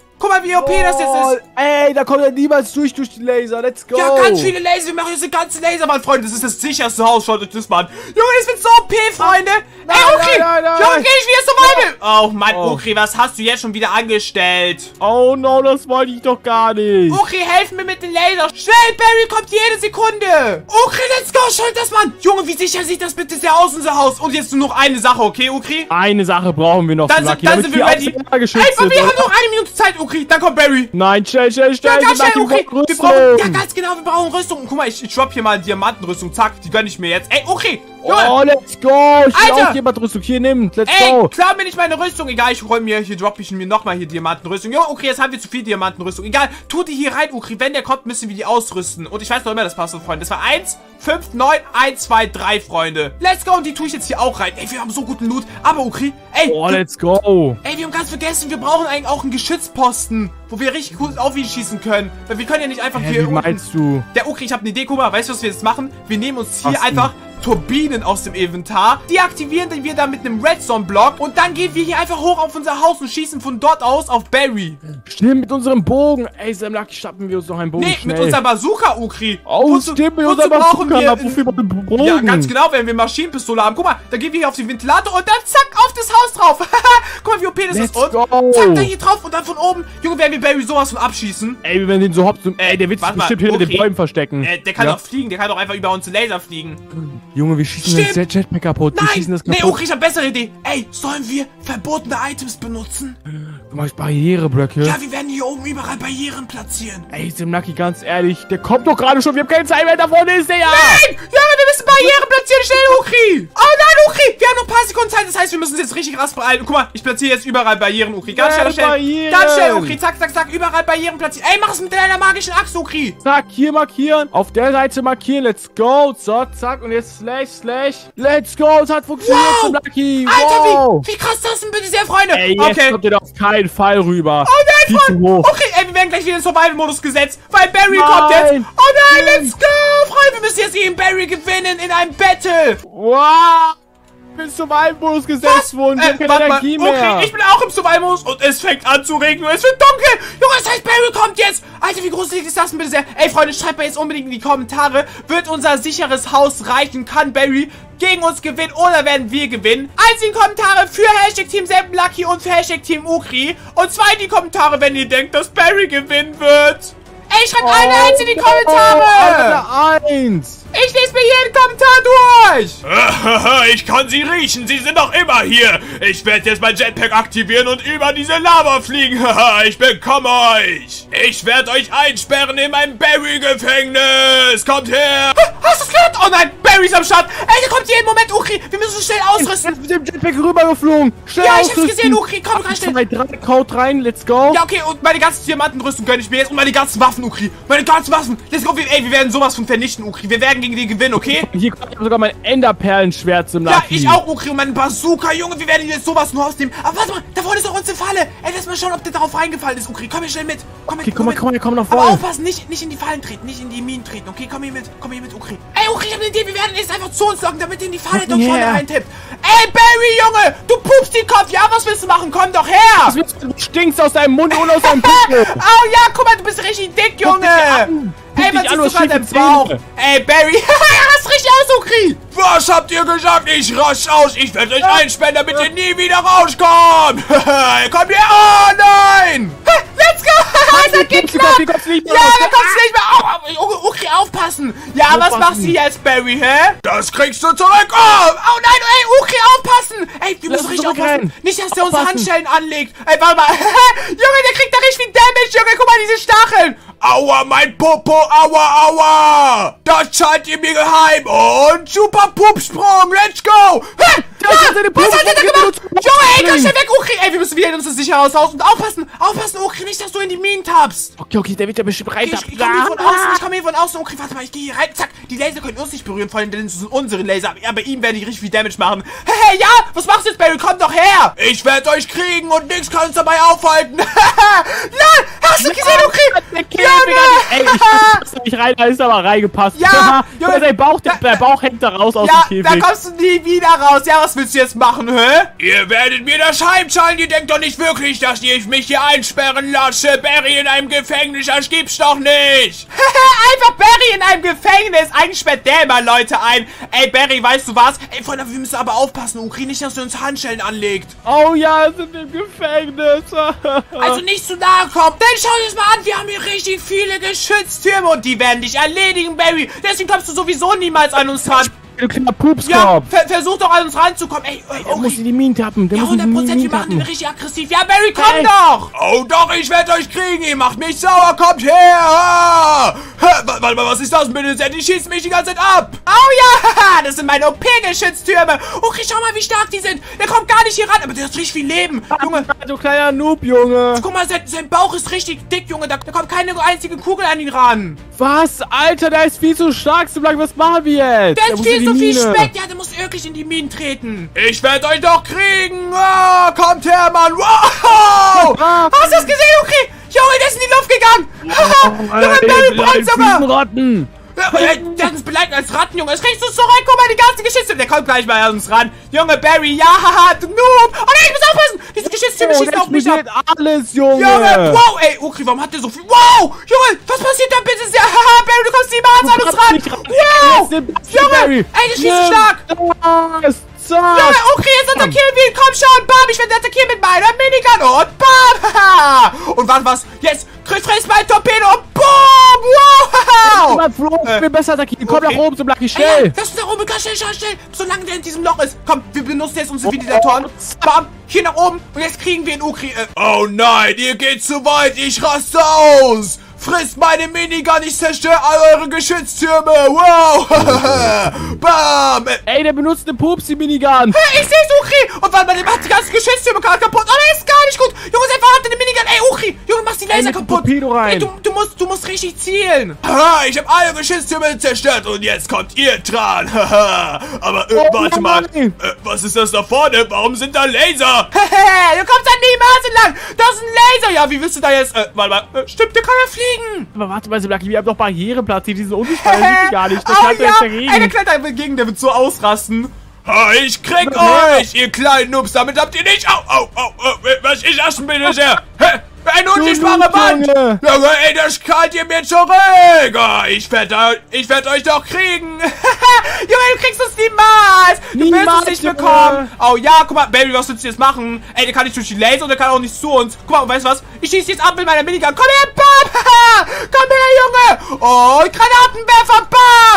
Ey, da kommt er niemals durch die Laser. Let's go. Ja, ganz viele Laser. Wir machen jetzt eine ganze Laserbahn, Freunde. Das ist das sicherste Haus. Schaut euch das mal an. Junge, das wird so OP, Freunde. Ey, Ukri. Junge, geh ich wieder Survival. Oh, Mann, Ukri, was hast du jetzt schon wieder angestellt? Oh, no, das wollte ich doch gar nicht. Ukri, helf mir mit den Lasern. Schnell, Barry kommt jede Sekunde. Ukri, let's go. Schaut das mal an. Junge, wie sicher sieht das bitte sehr aus, unser Haus? Und jetzt nur noch eine Sache, okay, Ukri? Eine Sache brauchen wir noch. Dann sind wir ready. Ey, wir haben noch 1 Minute Zeit, Ukri. Dann kommt Barry. Nein, schnell. Ja, ganz schnell, Ukri. Wir brauchen, ja, ganz genau, wir brauchen Rüstung. Und guck mal, ich drop hier mal Diamantenrüstung. Zack, die gönne ich mir jetzt. Ey, Ukri. Oh, let's go. Ich will Alter. auch jemand Rüstung. Hier, nimm. Let's Ey, go. klau mir nicht meine Rüstung. Egal, droppe ich mir nochmal hier Diamantenrüstung. Jo, okay, jetzt haben wir zu viel Diamantenrüstung. Egal, tu die hier rein, Ukri. Wenn der kommt, müssen wir die ausrüsten. Und ich weiß noch immer das Passwort, Freunde. Das war 1, 5, 9, 1, 2, 3, Freunde. Let's go. Und die tue ich jetzt hier auch rein. Ey, wir haben so guten Loot. Aber, Ukri, ey. Oh, let's go. Ey, wir haben ganz vergessen, wir brauchen eigentlich auch einen Geschützposten, wo wir richtig gut auf ihn schießen können. Weil wir können ja nicht einfach hier... Wie meinst du? Der Ukri, ich habe eine Idee. Guck mal, weißt du, was wir jetzt machen? Wir nehmen uns hier einfach Turbinen aus dem Inventar. Die aktivieren wir dann mit einem Redstone-Block. Und dann gehen wir hier einfach hoch auf unser Haus und schießen von dort aus auf Barry. Stimmt, mit unserem Bogen. Ey, Sam Lucky, schnappen wir uns noch einen Bogen. Nee, schnell. mit unserer Bazooka, Ukri. Oh, stimmt, mit unserer Bazooka. Wofür wir den Bogen? Ja, ganz genau, wenn wir Maschinenpistole haben. Guck mal, da gehen wir hier auf den Ventilator und dann zack, auf das Haus drauf. Guck mal, wie OP das ist. Und zack, da hier drauf und dann von oben. Junge, werden wir Barry sowas von abschießen. Ey, wir werden den so hops. Ey, der wird sich bestimmt hinter den Bäumen verstecken. Der kann doch fliegen, der kann doch einfach über uns Laser fliegen. Junge, wir schießen das Jetpack kaputt. Nein, wir schießen das kaputt. Nee, Ukri, ich hab bessere Idee. Ey, sollen wir verbotene Items benutzen? Du machst Barriereblöcke. Ja, wir werden hier oben überall Barrieren platzieren. Ey, Sam Lucky, ganz ehrlich, der kommt doch gerade schon. Wir haben keine Zeit mehr, da vorne ist der ja. Nein! Junge, wir müssen Barrieren platzieren. Schnell, Ukri. Oh nein, Ukri. Wir haben noch ein paar Sekunden Zeit. Das heißt, wir müssen uns jetzt richtig rasch beeilen. Guck mal, ich platziere jetzt überall Barrieren, Ukri. Ganz schnell. Ganz schnell, Ukri. Zack. Überall Barrieren platzieren. Ey, mach es mit deiner magischen Axt, Ukri. Zack, hier markieren. Auf der Seite markieren. Let's go. So, zack. Und jetzt slash. Let's go. Es hat funktioniert, Sam Lucky. Alter, wie krass das denn bitte sehr, Freunde. Ey, jetzt kommt ihr auf keinen Fall rüber. Oh nein, Freunde. Okay, ey, wir werden gleich wieder in den Survival-Modus gesetzt, weil Barry kommt jetzt. Oh nein, let's go, Freunde. Wir müssen jetzt gegen Barry gewinnen in einem Battle. Wow. Ich bin zum Survival-Modus gesetzt worden. Ich hab keine Energie mehr. Okay, ich bin auch im Survival-Modus und es fängt an zu regnen und es wird dunkel. Junge, das heißt, Barry kommt jetzt. Alter, wie gruselig ist das denn bitte sehr? Ey, Freunde, schreibt mal jetzt unbedingt in die Kommentare. Wird unser sicheres Haus reichen? Kann Barry gegen uns gewinnen oder werden wir gewinnen? Eins in die Kommentare für Hashtag Team Sam Lucky und für Hashtag Team Ukri. Und 2 in die Kommentare, wenn ihr denkt, dass Barry gewinnen wird. Ey, schreibt eine 1 in die Kommentare. Eine 1. Ich lese mir jeden Kommentar durch. Ich kann sie riechen. Sie sind doch immer hier. Ich werde jetzt mein Jetpack aktivieren und über diese Lava fliegen. Ich bekomme euch. Ich werde euch einsperren in mein Barry-Gefängnis. Kommt her. Hast du es gehört? Oh nein, Barry ist am Start. Ey, der kommt jeden Moment, Ukri. Wir müssen schnell ausrüsten. Ich bin mit dem Jetpack rübergeflogen. Schnell ja, ich hab's gesehen, Ukri. Komm, ganz schnell. 2, 3, Kaut rein. Let's go. Ja, okay. Und meine ganzen Diamantenrüstung gönne ich mir jetzt. Und meine ganzen Waffen, Ukri. Meine ganzen Waffen. Let's go. Ey, wir werden sowas von vernichten, Ukri. Wir werden gegen die gewinnen, okay? Hier kommt sogar mein Enderperlenschwert zum Lucky. Ja, ich auch, Ukri. Und meine Bazooka, Junge. Wir werden jetzt sowas nur ausnehmen. Aber warte mal, da vorne ist doch unsere Falle. Ey, lass mal schauen, ob der darauf reingefallen ist, Ukri. Komm hier schnell mit. Komm mit. Okay, komm nach vorne. Aber aufpassen, nicht in die Fallen treten, nicht in die Minen treten, okay? Komm hier mit, Ukri. Ey, Ukri, ich hab eine Idee. Wir werden jetzt einfach zu uns locken, damit ihr in die Falle doch vorne reintippt. Ey, Barry, Junge, du pupst den Kopf. Ja, was willst du machen? Komm doch her. Du stinkst aus deinem Mund und aus deinem Pimmel. Oh ja, guck mal, du bist richtig dick, Junge. Ey, man sieht sogar deinen Bauch. Ey, Barry, rast richtig aus, Ukri. Was habt ihr gesagt? Ich rasch aus. Ich werde euch einsperren, damit ihr nie wieder rauskommt. Komm her. Oh nein. Let's go. Das hat geklappt. Ja, da kommst du nicht mehr. Ukri, aufpassen. Ja, was machst du jetzt, Barry, hä? Das kriegst du zurück. Oh nein, ey, Ukri, aufpassen. Ey, wir müssen richtig aufpassen. Nicht, dass der uns Handschellen anlegt. Ey, warte mal. Junge, der kriegt da richtig viel Damage, Junge. Guck mal, diese Stacheln. Aua, mein Popo, aua, aua. Das zahlt ihr mir geheim. Und super Pupsprung, let's go. Hä? Was hat er da gemacht? Junge, ey, komm schnell weg, Ukri. Ey, wir müssen wieder in unser sicheres Haus und aufpassen, Ukri, nicht, dass du in die Minen tappst. Okay, der wird ja bestimmt rein. Ich komme hier von außen, Ukri, warte mal, ich gehe hier rein, zack. Die Laser können uns nicht berühren, vor allem, denn es sind unsere Laser. Ja, bei ihm werden die richtig viel Damage machen. Hey, ja, was machst du jetzt, Barry? Komm doch her. Ich werde euch kriegen und nichts kann uns dabei aufhalten. Nein, hast du gesehen, Ukri? Ey, ich passe nicht rein, da ist aber reingepasst. Ja, Junge, der Bauch hängt da raus aus dem Ja, Käfig. da kommst du nie wieder raus. Ja, was willst du jetzt machen, hä? Ihr werdet mir das heimzahlen. Ihr denkt doch nicht wirklich, dass ihr mich hier einsperren lasse. Barry in einem Gefängnis, das gibt's doch nicht. Einfach Barry in einem Gefängnis. Eigentlich sperrt der immer Leute ein. Ey, Barry, weißt du was? Ey, Freunde, wir müssen aber aufpassen, Ukri, nicht, dass er uns Handschellen anlegt. Oh ja, sind im Gefängnis. Also nicht zu nahe kommen. Dann schau dir das mal an. Wir haben hier richtig viele Geschütztürme und die werden dich erledigen, Barry. Deswegen kommst du sowieso niemals an uns ran. Du kleiner Pupskopf. Ja, versuch doch an uns ranzukommen. Ey, der muss in die Minen tappen. Der muss in die 100%, Minen wir machen den tappen. richtig aggressiv. Ja, Barry, komm doch. Oh doch, ich werde euch kriegen. Ihr macht mich sauer. Kommt her. Warte mal, was ist das bitte? Die schießen mich die ganze Zeit ab. Oh ja, das sind meine OP-Geschütztürme. Okay, schau mal, wie stark die sind. Der kommt gar nicht hier ran, aber der hat richtig viel Leben. Junge, Du kleiner Noob, Junge. guck mal, sein Bauch ist richtig dick, Junge. Da kommt keine einzige Kugel an ihn ran. Was? Alter, der ist viel zu stark. Was machen wir jetzt? Der ist muss in viel die zu viel Mine. Speck. Ja, der muss wirklich in die Minen treten. Ich werde euch doch kriegen. Kommt her, Mann. Wow. Hast du das gesehen, okay? Junge, der ist in die Luft gegangen. Junge, Barry brennt sogar. Rotten. Der hat uns beleidigt als Ratten, Junge. Es kriegst du zurück. Guck mal, die ganze Geschütztürme. Der kommt gleich mal an uns ran. Junge, Barry, ja, haha, du Noob. Oh nein, ich muss aufpassen. Diese Geschütztürme schießen auf mich ab. Alles, Junge. Junge, wow, ey, okay, warum hat der so viel? Wow, Junge, was passiert da bitte sehr? Haha, Barry, du kommst niemals an uns ran. Wow, Junge, ey, der schießt stark. Junge, okay, jetzt attackieren wir ihn. Komm schon, bam, ich werde attackieren mit meiner Minigun. Und bam, haha. Und warte, was? Jetzt, friss mein Torpedo und boom, wow. Ich will besser attackieren. Komm okay. nach oben, so Blackie, Ey, schnell. das ist nach oben, ganz schnell. Solange der in diesem Loch ist. Komm, wir benutzen jetzt unsere Ventilatoren. Bam, hier nach oben. Und jetzt kriegen wir ihn, Ukri. Oh nein, ihr geht zu weit. Ich raste aus. Frisst meine Minigun, ich zerstöre all eure Geschütztürme. Wow. Bam. Ey, der benutzt eine Pupsi-Minigun. Hey, ich seh's, Ukri. Und warte mal, der macht die ganzen Geschütztürme gerade kaputt. Oh, der ist gar nicht gut. Junge, sein verhaftet eine Minigun. Ey, Ukri. Junge, machst die Laser mit dem kaputt. Torpedo rein. Ey, du musst richtig zielen. Haha, ich habe alle Geschütztürme zerstört und jetzt kommt ihr dran. Aber warte mal. Was ist das da vorne? Warum sind da Laser? Hehe, du kommst da niemals entlang. Das ist ein Laser. Ja, wie willst du da jetzt? Warte mal. Stimmt, der kann ja fliegen. Aber warte mal, Blackie, wir haben doch Barrieren platziert. Die sind unsichtbar, das sieht die gar nicht. Das Oh kannst du ja, jetzt ey, der dagegen. klettert einfach gegen, der wird so ausrasten. Ich krieg euch, ihr kleinen Noobs. Damit habt ihr nicht... Au. Was ist das denn bitte sehr? Hä? Eine unsichtbare Wand! Junge. Junge, ey, das kalt ihr mir zurück! Oh, ich werd euch doch kriegen! Junge, du kriegst uns niemals! Du wirst Niemals, es nicht Junge. bekommen! Oh ja, guck mal, Baby, was willst du jetzt machen? Ey, der kann nicht durch die Laser und der kann auch nicht zu uns. Guck mal, und weißt du was? Ich schieße jetzt ab mit meiner Minigun. Komm her, bam! Komm her, Junge! Oh, Granatenwerfer,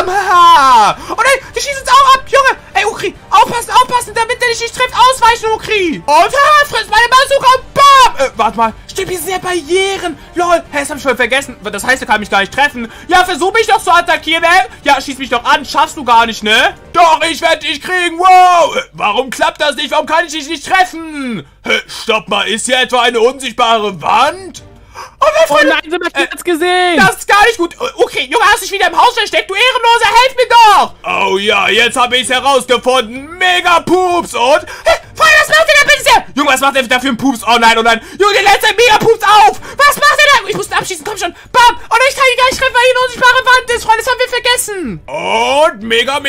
bam! Und ey, die schießen uns auch ab, Junge! Ey, Ukri, aufpassen, damit der dich nicht trifft. Ausweichen, Ukri! Und frisst meine Bazooka und bam! Warte mal. Stimmt, hier sind ja Barrieren. Lol. Hä, das hab ich voll vergessen. Das heißt, er kann mich gar nicht treffen. Ja, versuch mich doch zu attackieren, ey. Ja, schieß mich doch an. Schaffst du gar nicht, ne? Doch, ich werde dich kriegen. Wow. Warum klappt das nicht? Warum kann ich dich nicht treffen? Stopp mal, ist hier etwa eine unsichtbare Wand? Oh, mein Oh Freund. nein, Sebastian hat's gesehen. Das ist gar nicht gut. Okay, Junge, hast dich wieder im Haus versteckt, du Ehrenloser. Helf mir doch. Oh ja, jetzt habe ich es herausgefunden. Mega Pups und... Freunde, was macht der da bitte sehr? Junge, was macht der da für einen Pups? Oh nein, oh nein. Junge, der lässt seinen Mega-Pups auf. Was macht der da? Ich muss ihn abschießen, komm schon. Bam. Oh nein, ich kann ihn gar nicht treffen, weil hier eine unsichtbare Wand ist. Freunde, das haben wir vergessen. Und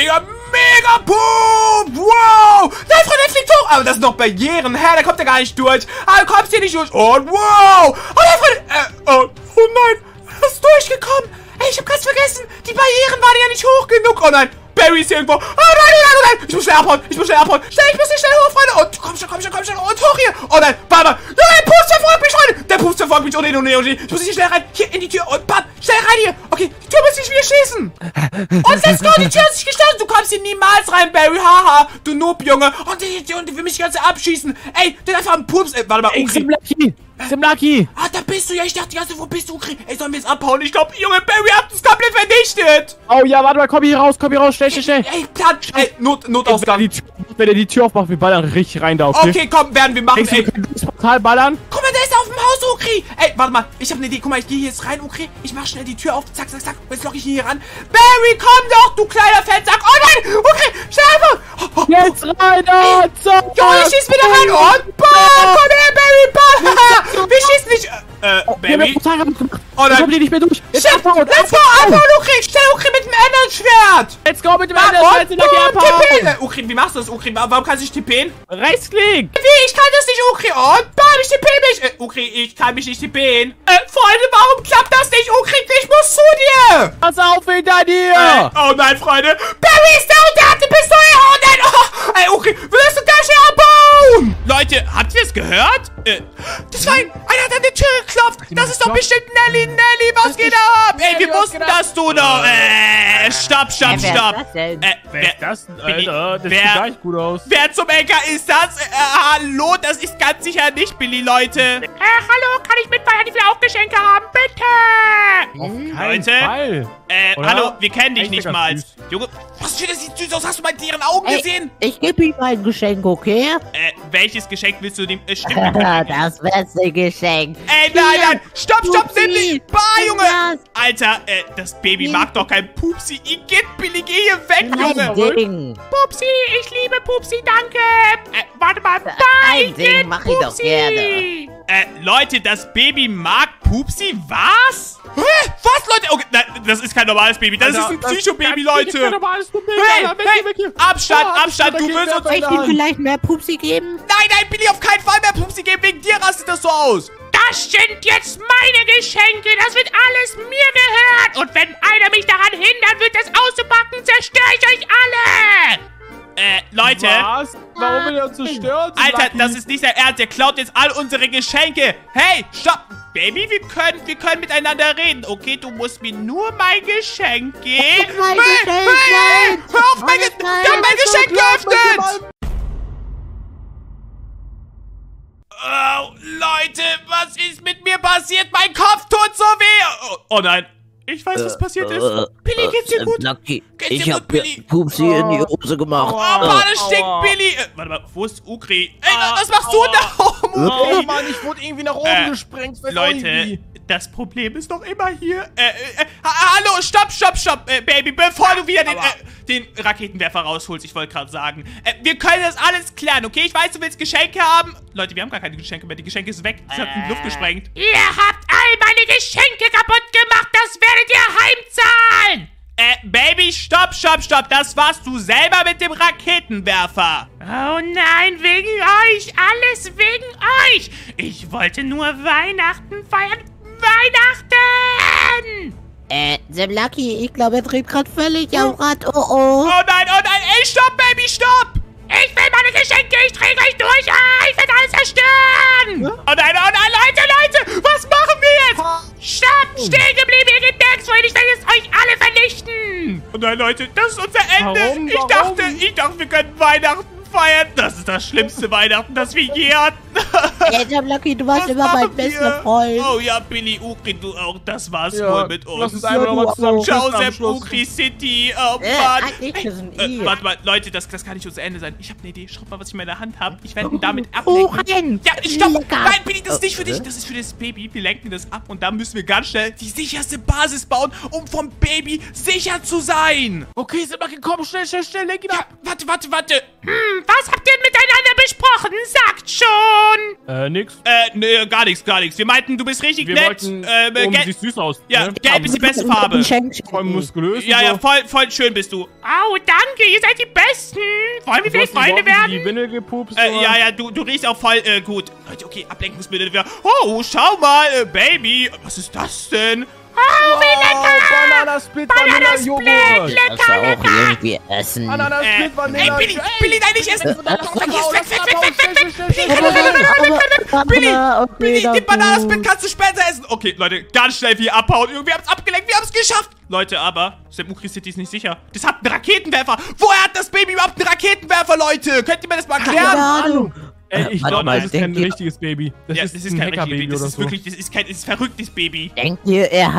mega Pup! Wow! Nein, Freunde, der fliegt hoch. Aber das sind doch Barrieren. Hä, da kommt er gar nicht durch. Ah, du kommst hier nicht durch. Und wow! Oh nein, Freunde. Oh nein. Er ist durchgekommen. Ey, ich hab ganz vergessen. Die Barrieren waren ja nicht hoch genug. Oh nein. Barry ist hier irgendwo. Oh nein. Ich muss schnell abhauen. Ich muss schnell hoch, Freunde. Und komm schon. Und hoch hier. Oh nein. Bam. Ja, der Pups verfolgt mich, Freunde. Der Pups verfolgt mich. Oh nee. Ich muss hier schnell rein. Hier in die Tür. Und bam. Schnell rein hier. Okay. Tür muss ich wieder schießen. Und let's go, die Tür ist nicht geschlossen. Du kommst hier niemals rein, Barry. Haha, du Noob, Junge. Und die will mich ganz abschießen. Ey, der hat einfach einen Pups. Ey, warte mal, Simlaki! Simlaki! Ah, da bist du ja. Ich dachte die ganze Zeit, wo bist du, Ukri? Ey, sollen wir jetzt abhauen? Ich glaube, Junge, Barry hat uns komplett vernichtet. Oh ja, warte mal, komm hier raus, schnell. Ey, Plan. Ey, Notausgang. Wenn er die Tür aufmacht, wir ballern richtig rein da, okay? Okay, komm, werden wir machen, ey. Wir können das Portal ballern? Guck mal, der ist auf dem Haus, Ukri. Ey, warte mal. Ich habe eine Idee. Guck mal, ich gehe hier jetzt rein, Ukri. Ich mach schnell die Tür auf. Zack. Jetzt lock ich ihn hier ran. Barry, komm doch, du kleiner Fettsack. Oh nein, Ukri, schnell. Jetzt rein, da! Junge, ich schieß wieder rein. Und bam, komm her, Barry, bam. Wir schießen nicht. Barry. Oh nein. Ich komm hier nicht mehr durch. Shit, let's go, abhauen, Ukri. Schnell, Ukri, mit dem Enderschwert. Let's go mit dem Enderschwert. Ukri, wie machst du das, Ukri? Warum kannst du nicht tippen? Rechtsklick. Wie? Ich kann das nicht, Ukri. Und bam, ich tippe mich. Ukri, ich kann mich nicht tippen. Freunde, warum klappt das nicht, Ukri? Ich muss zu dir. Pass auf, hinter dir. Oh nein, Freunde. Barry ist da und der hat eine Pistole. Oh nein. Oh, ey, Ukri, willst du das hier abbauen? Leute, habt ihr es gehört? Das war einer hat an die Tür geklopft. Das ist doch bestimmt Nelly. Nelly, was geht ab? Ey, wir wussten das, du doch. Stopp. Wer ist das denn, Alter? Das sieht gar nicht gut aus. Wer zum Henker ist das? Hallo, das ist ganz sicher nicht Billy, Leute. Hallo, kann ich mitfeiern? Ich will auch Geschenke haben, bitte. Auf keinen Leute? Fall. Hallo, wir kennen dich Echt nicht ganz mal. süß. Junge, Was für das sieht süß aus? Hast du mal deren Augen gesehen? Ich gebe ihm ein Geschenk, okay? welches Geschenk willst du dem... stimmt. Das beste Geschenk. Nein. Stopp, nimm dich. Junge. Alter, das Baby mag doch kein Pupsi. Igitt, Billy, geh hier weg, Junge. Ein Ding. Pupsi, ich liebe Pupsi, danke. Warte mal. Ein Ding mach ich doch gerne. Leute, das Baby mag Pupsi? Was? Hä? Was, Leute? Okay, nein, das ist kein normales Baby. Das ist ein Psycho-Baby, Leute. Hey, Abstand, du willst uns... Soll ich ihm vielleicht mehr Pupsi geben? Nein, Billy, auf keinen Fall mehr Pupsi geben. Wegen dir rastet das so aus. Das sind jetzt meine Geschenke. Das wird alles mir gehört. Und wenn einer mich daran hindert, wird das auszupacken, zerstöre ich euch alle. Leute. Was? Warum will er uns zerstören? Alter, das ist nicht sein Ernst. Der klaut jetzt all unsere Geschenke. Hey, stopp. Baby, wir können miteinander reden. Okay, du musst mir nur mein Geschenk geben. Mein Geschenk, nein. Hör auf, mein Geschenk geöffnet. Oh, Leute, was ist mit mir passiert? Mein Kopf tut so weh. Oh nein. Ich weiß, was passiert ist. Billy, geht's dir gut? Lucky, Geht's ich dir hab gut, mir Billy? Pupsi in die Hose gemacht. Oh, Mann, das stinkt, Billy. Warte mal, wo ist Ukri? Ey, was machst du da oben? Oh Mann, ich wurde irgendwie nach oben gesprengt. Weiß auch nicht Leute, wie. das Problem ist doch immer hier. Hallo, stopp, Baby, bevor du wieder den Raketenwerfer rausholst, ich wollte gerade sagen. Wir können das alles klären, okay? Ich weiß, du willst Geschenke haben. Leute, wir haben gar keine Geschenke mehr. Die Geschenke ist weg. Das hat in die Luft gesprengt. Ihr habt all meine Geschenke kaputt gemacht. Das werdet ihr heimzahlen. Baby, stopp. Das warst du selber mit dem Raketenwerfer. Oh nein, wegen euch. Alles wegen euch. Ich wollte nur Weihnachten feiern. Weihnachten! Simlaki, ich glaube, er dreht gerade völlig am Rad. Oh. Oh nein, ey, stopp, Baby, stopp! Ich will meine Geschenke, ich träge euch durch! Ich werde alles zerstören! Oh nein, Leute, was machen wir jetzt? Stopp! Stehen geblieben, ihr geht nirgends wohin! Ich werde jetzt euch alle vernichten! Oh nein, Leute, das ist unser Ende. Warum? Ich dachte, wir könnten Weihnachten feiern. Das ist das schlimmste Weihnachten, das wir je hatten. Simlaki, du warst Was immer mein machen wir? bester Freund. Oh ja, Billy, Ukri, du auch. Das war's Ja, wohl mit lass uns. uns einfach nochmal zusammen Ciao, küssen am Sepp, Schluss. Ukri City. Oh Mann. Eigentlich küssen ihn. Warte mal, Leute, das kann nicht unser Ende sein. Ich habe eine Idee. Schaut mal, was ich in meiner Hand habe. Ich werde ihn damit Oh, ablenken. renn! Ja, stopp! Lecker. Nein, Billy, das ist nicht für dich. Das ist für das Baby. Wir lenken das ab und dann müssen wir ganz schnell die sicherste Basis bauen, um vom Baby sicher zu sein. Okay, Simlaki, komm, schnell, lenk ihn ab. Warte. Was habt ihr miteinander besprochen? Sagt schon! Nix. Nee, gar nichts. Wir meinten, du bist richtig Wir nett. wollten, Gelb- sieht süß aus. ja, Ne? gelb ist die beste Farbe. Voll muskulös. Ja, und so. voll schön bist du. Oh, danke, ihr seid die Besten! Wollen wir Du vielleicht hast Freunde überhaupt nicht werden? die Windel gepupst. oder? Ja, du riechst auch voll gut. Leute, okay, Ablenkungsmittel. Oh, schau mal, Baby. Was ist das denn? Bananasplit, Vanilla-Joghurt. Das auch irgendwie essen. Bananasplit, Vanilla. Ey, Billy, nein, nicht essen. Billy, Den Bananasplit kannst du später essen. Okay, Leute, ganz schnell hier abhauen. Wir haben es abgelenkt, wir haben es geschafft. Leute, aber Sam Ukri City ist nicht sicher. Das hat einen Raketenwerfer. Woher hat das Baby überhaupt einen Raketenwerfer, Leute? Könnt ihr mir das mal Keine erklären? Ahnung. Ich glaube, das ist kein richtiges Baby. Das Ja, ist das ist ein kein richtiges Hacker-Baby Baby. Das oder ist so. wirklich, das ist kein verrücktes Baby. Denkt ihr, er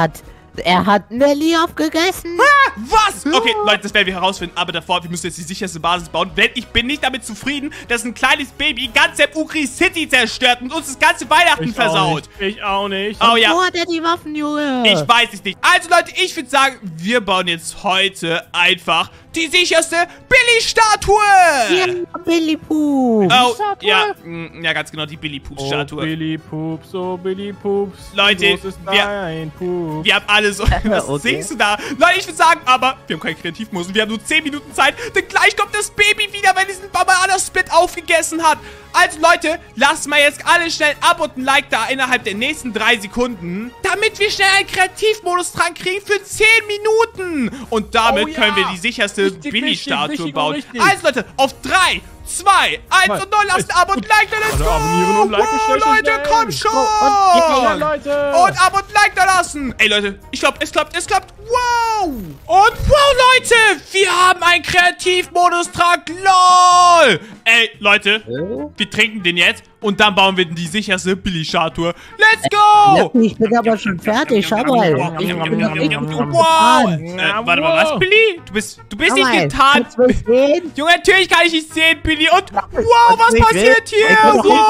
hat Nelly aufgegessen? Was? Okay, Leute, das werden wir herausfinden. Aber davor, wir müssen jetzt die sicherste Basis bauen. Denn ich bin nicht damit zufrieden, dass ein kleines Baby ganz Sam Ukri City zerstört und uns das ganze Weihnachten versaut. Ich auch nicht. Oh ja. Wo hat er die Waffen, Junge? Ich weiß es nicht. Also Leute, ich würde sagen, wir bauen jetzt heute einfach die sicherste Billy-Statue. Ja, Billy Pup. Oh, Statue? ja, ja, ganz genau, die Billy-Pups-Statue. Billy Pups, oh Billy Pups. Leute, wie groß ist dein Pups? Wir haben alle so... Was Okay. singst du da? Leute, ich würde sagen, aber wir haben keinen Kreativmodus und wir haben nur 10 Minuten Zeit, denn gleich kommt das Baby wieder, wenn diesen Bananasplit aufgegessen hat. Also Leute, lasst mal jetzt alle schnell ein Abo und ein Like da innerhalb der nächsten 3 Sekunden, damit wir schnell einen Kreativmodus dran kriegen für 10 Minuten. Und damit Oh ja. können wir die sicherste Richtig, Billy-Statue richtig, richtig bauen. und richtig. Also Leute, auf 3, 2, 1 und 0, lasst ein Abo und ein Like da. Let's Also go! abonnieren und liken, Wow, schnell, Leute, schnell. komm schon! Ja, Leute. Und Abo und Like da lassen. Ey, Leute, ich glaube, es klappt. Wow. Und wow, Leute, wir haben einen Kreativmodus-Trag. LOL. Ey, Leute, wir trinken den jetzt und dann bauen wir die sicherste Billy-Statue. Let's go. Ich bin aber schon fertig, schau mal. Ich bin noch richtig gut Wow. getan. Warte mal, was, Billy? Du bist Schau nicht mal, getan. kannst du es sehen? Junge, natürlich kann ich nicht sehen, Billy. Und wow, was Ich passiert hier? Ich bin richtig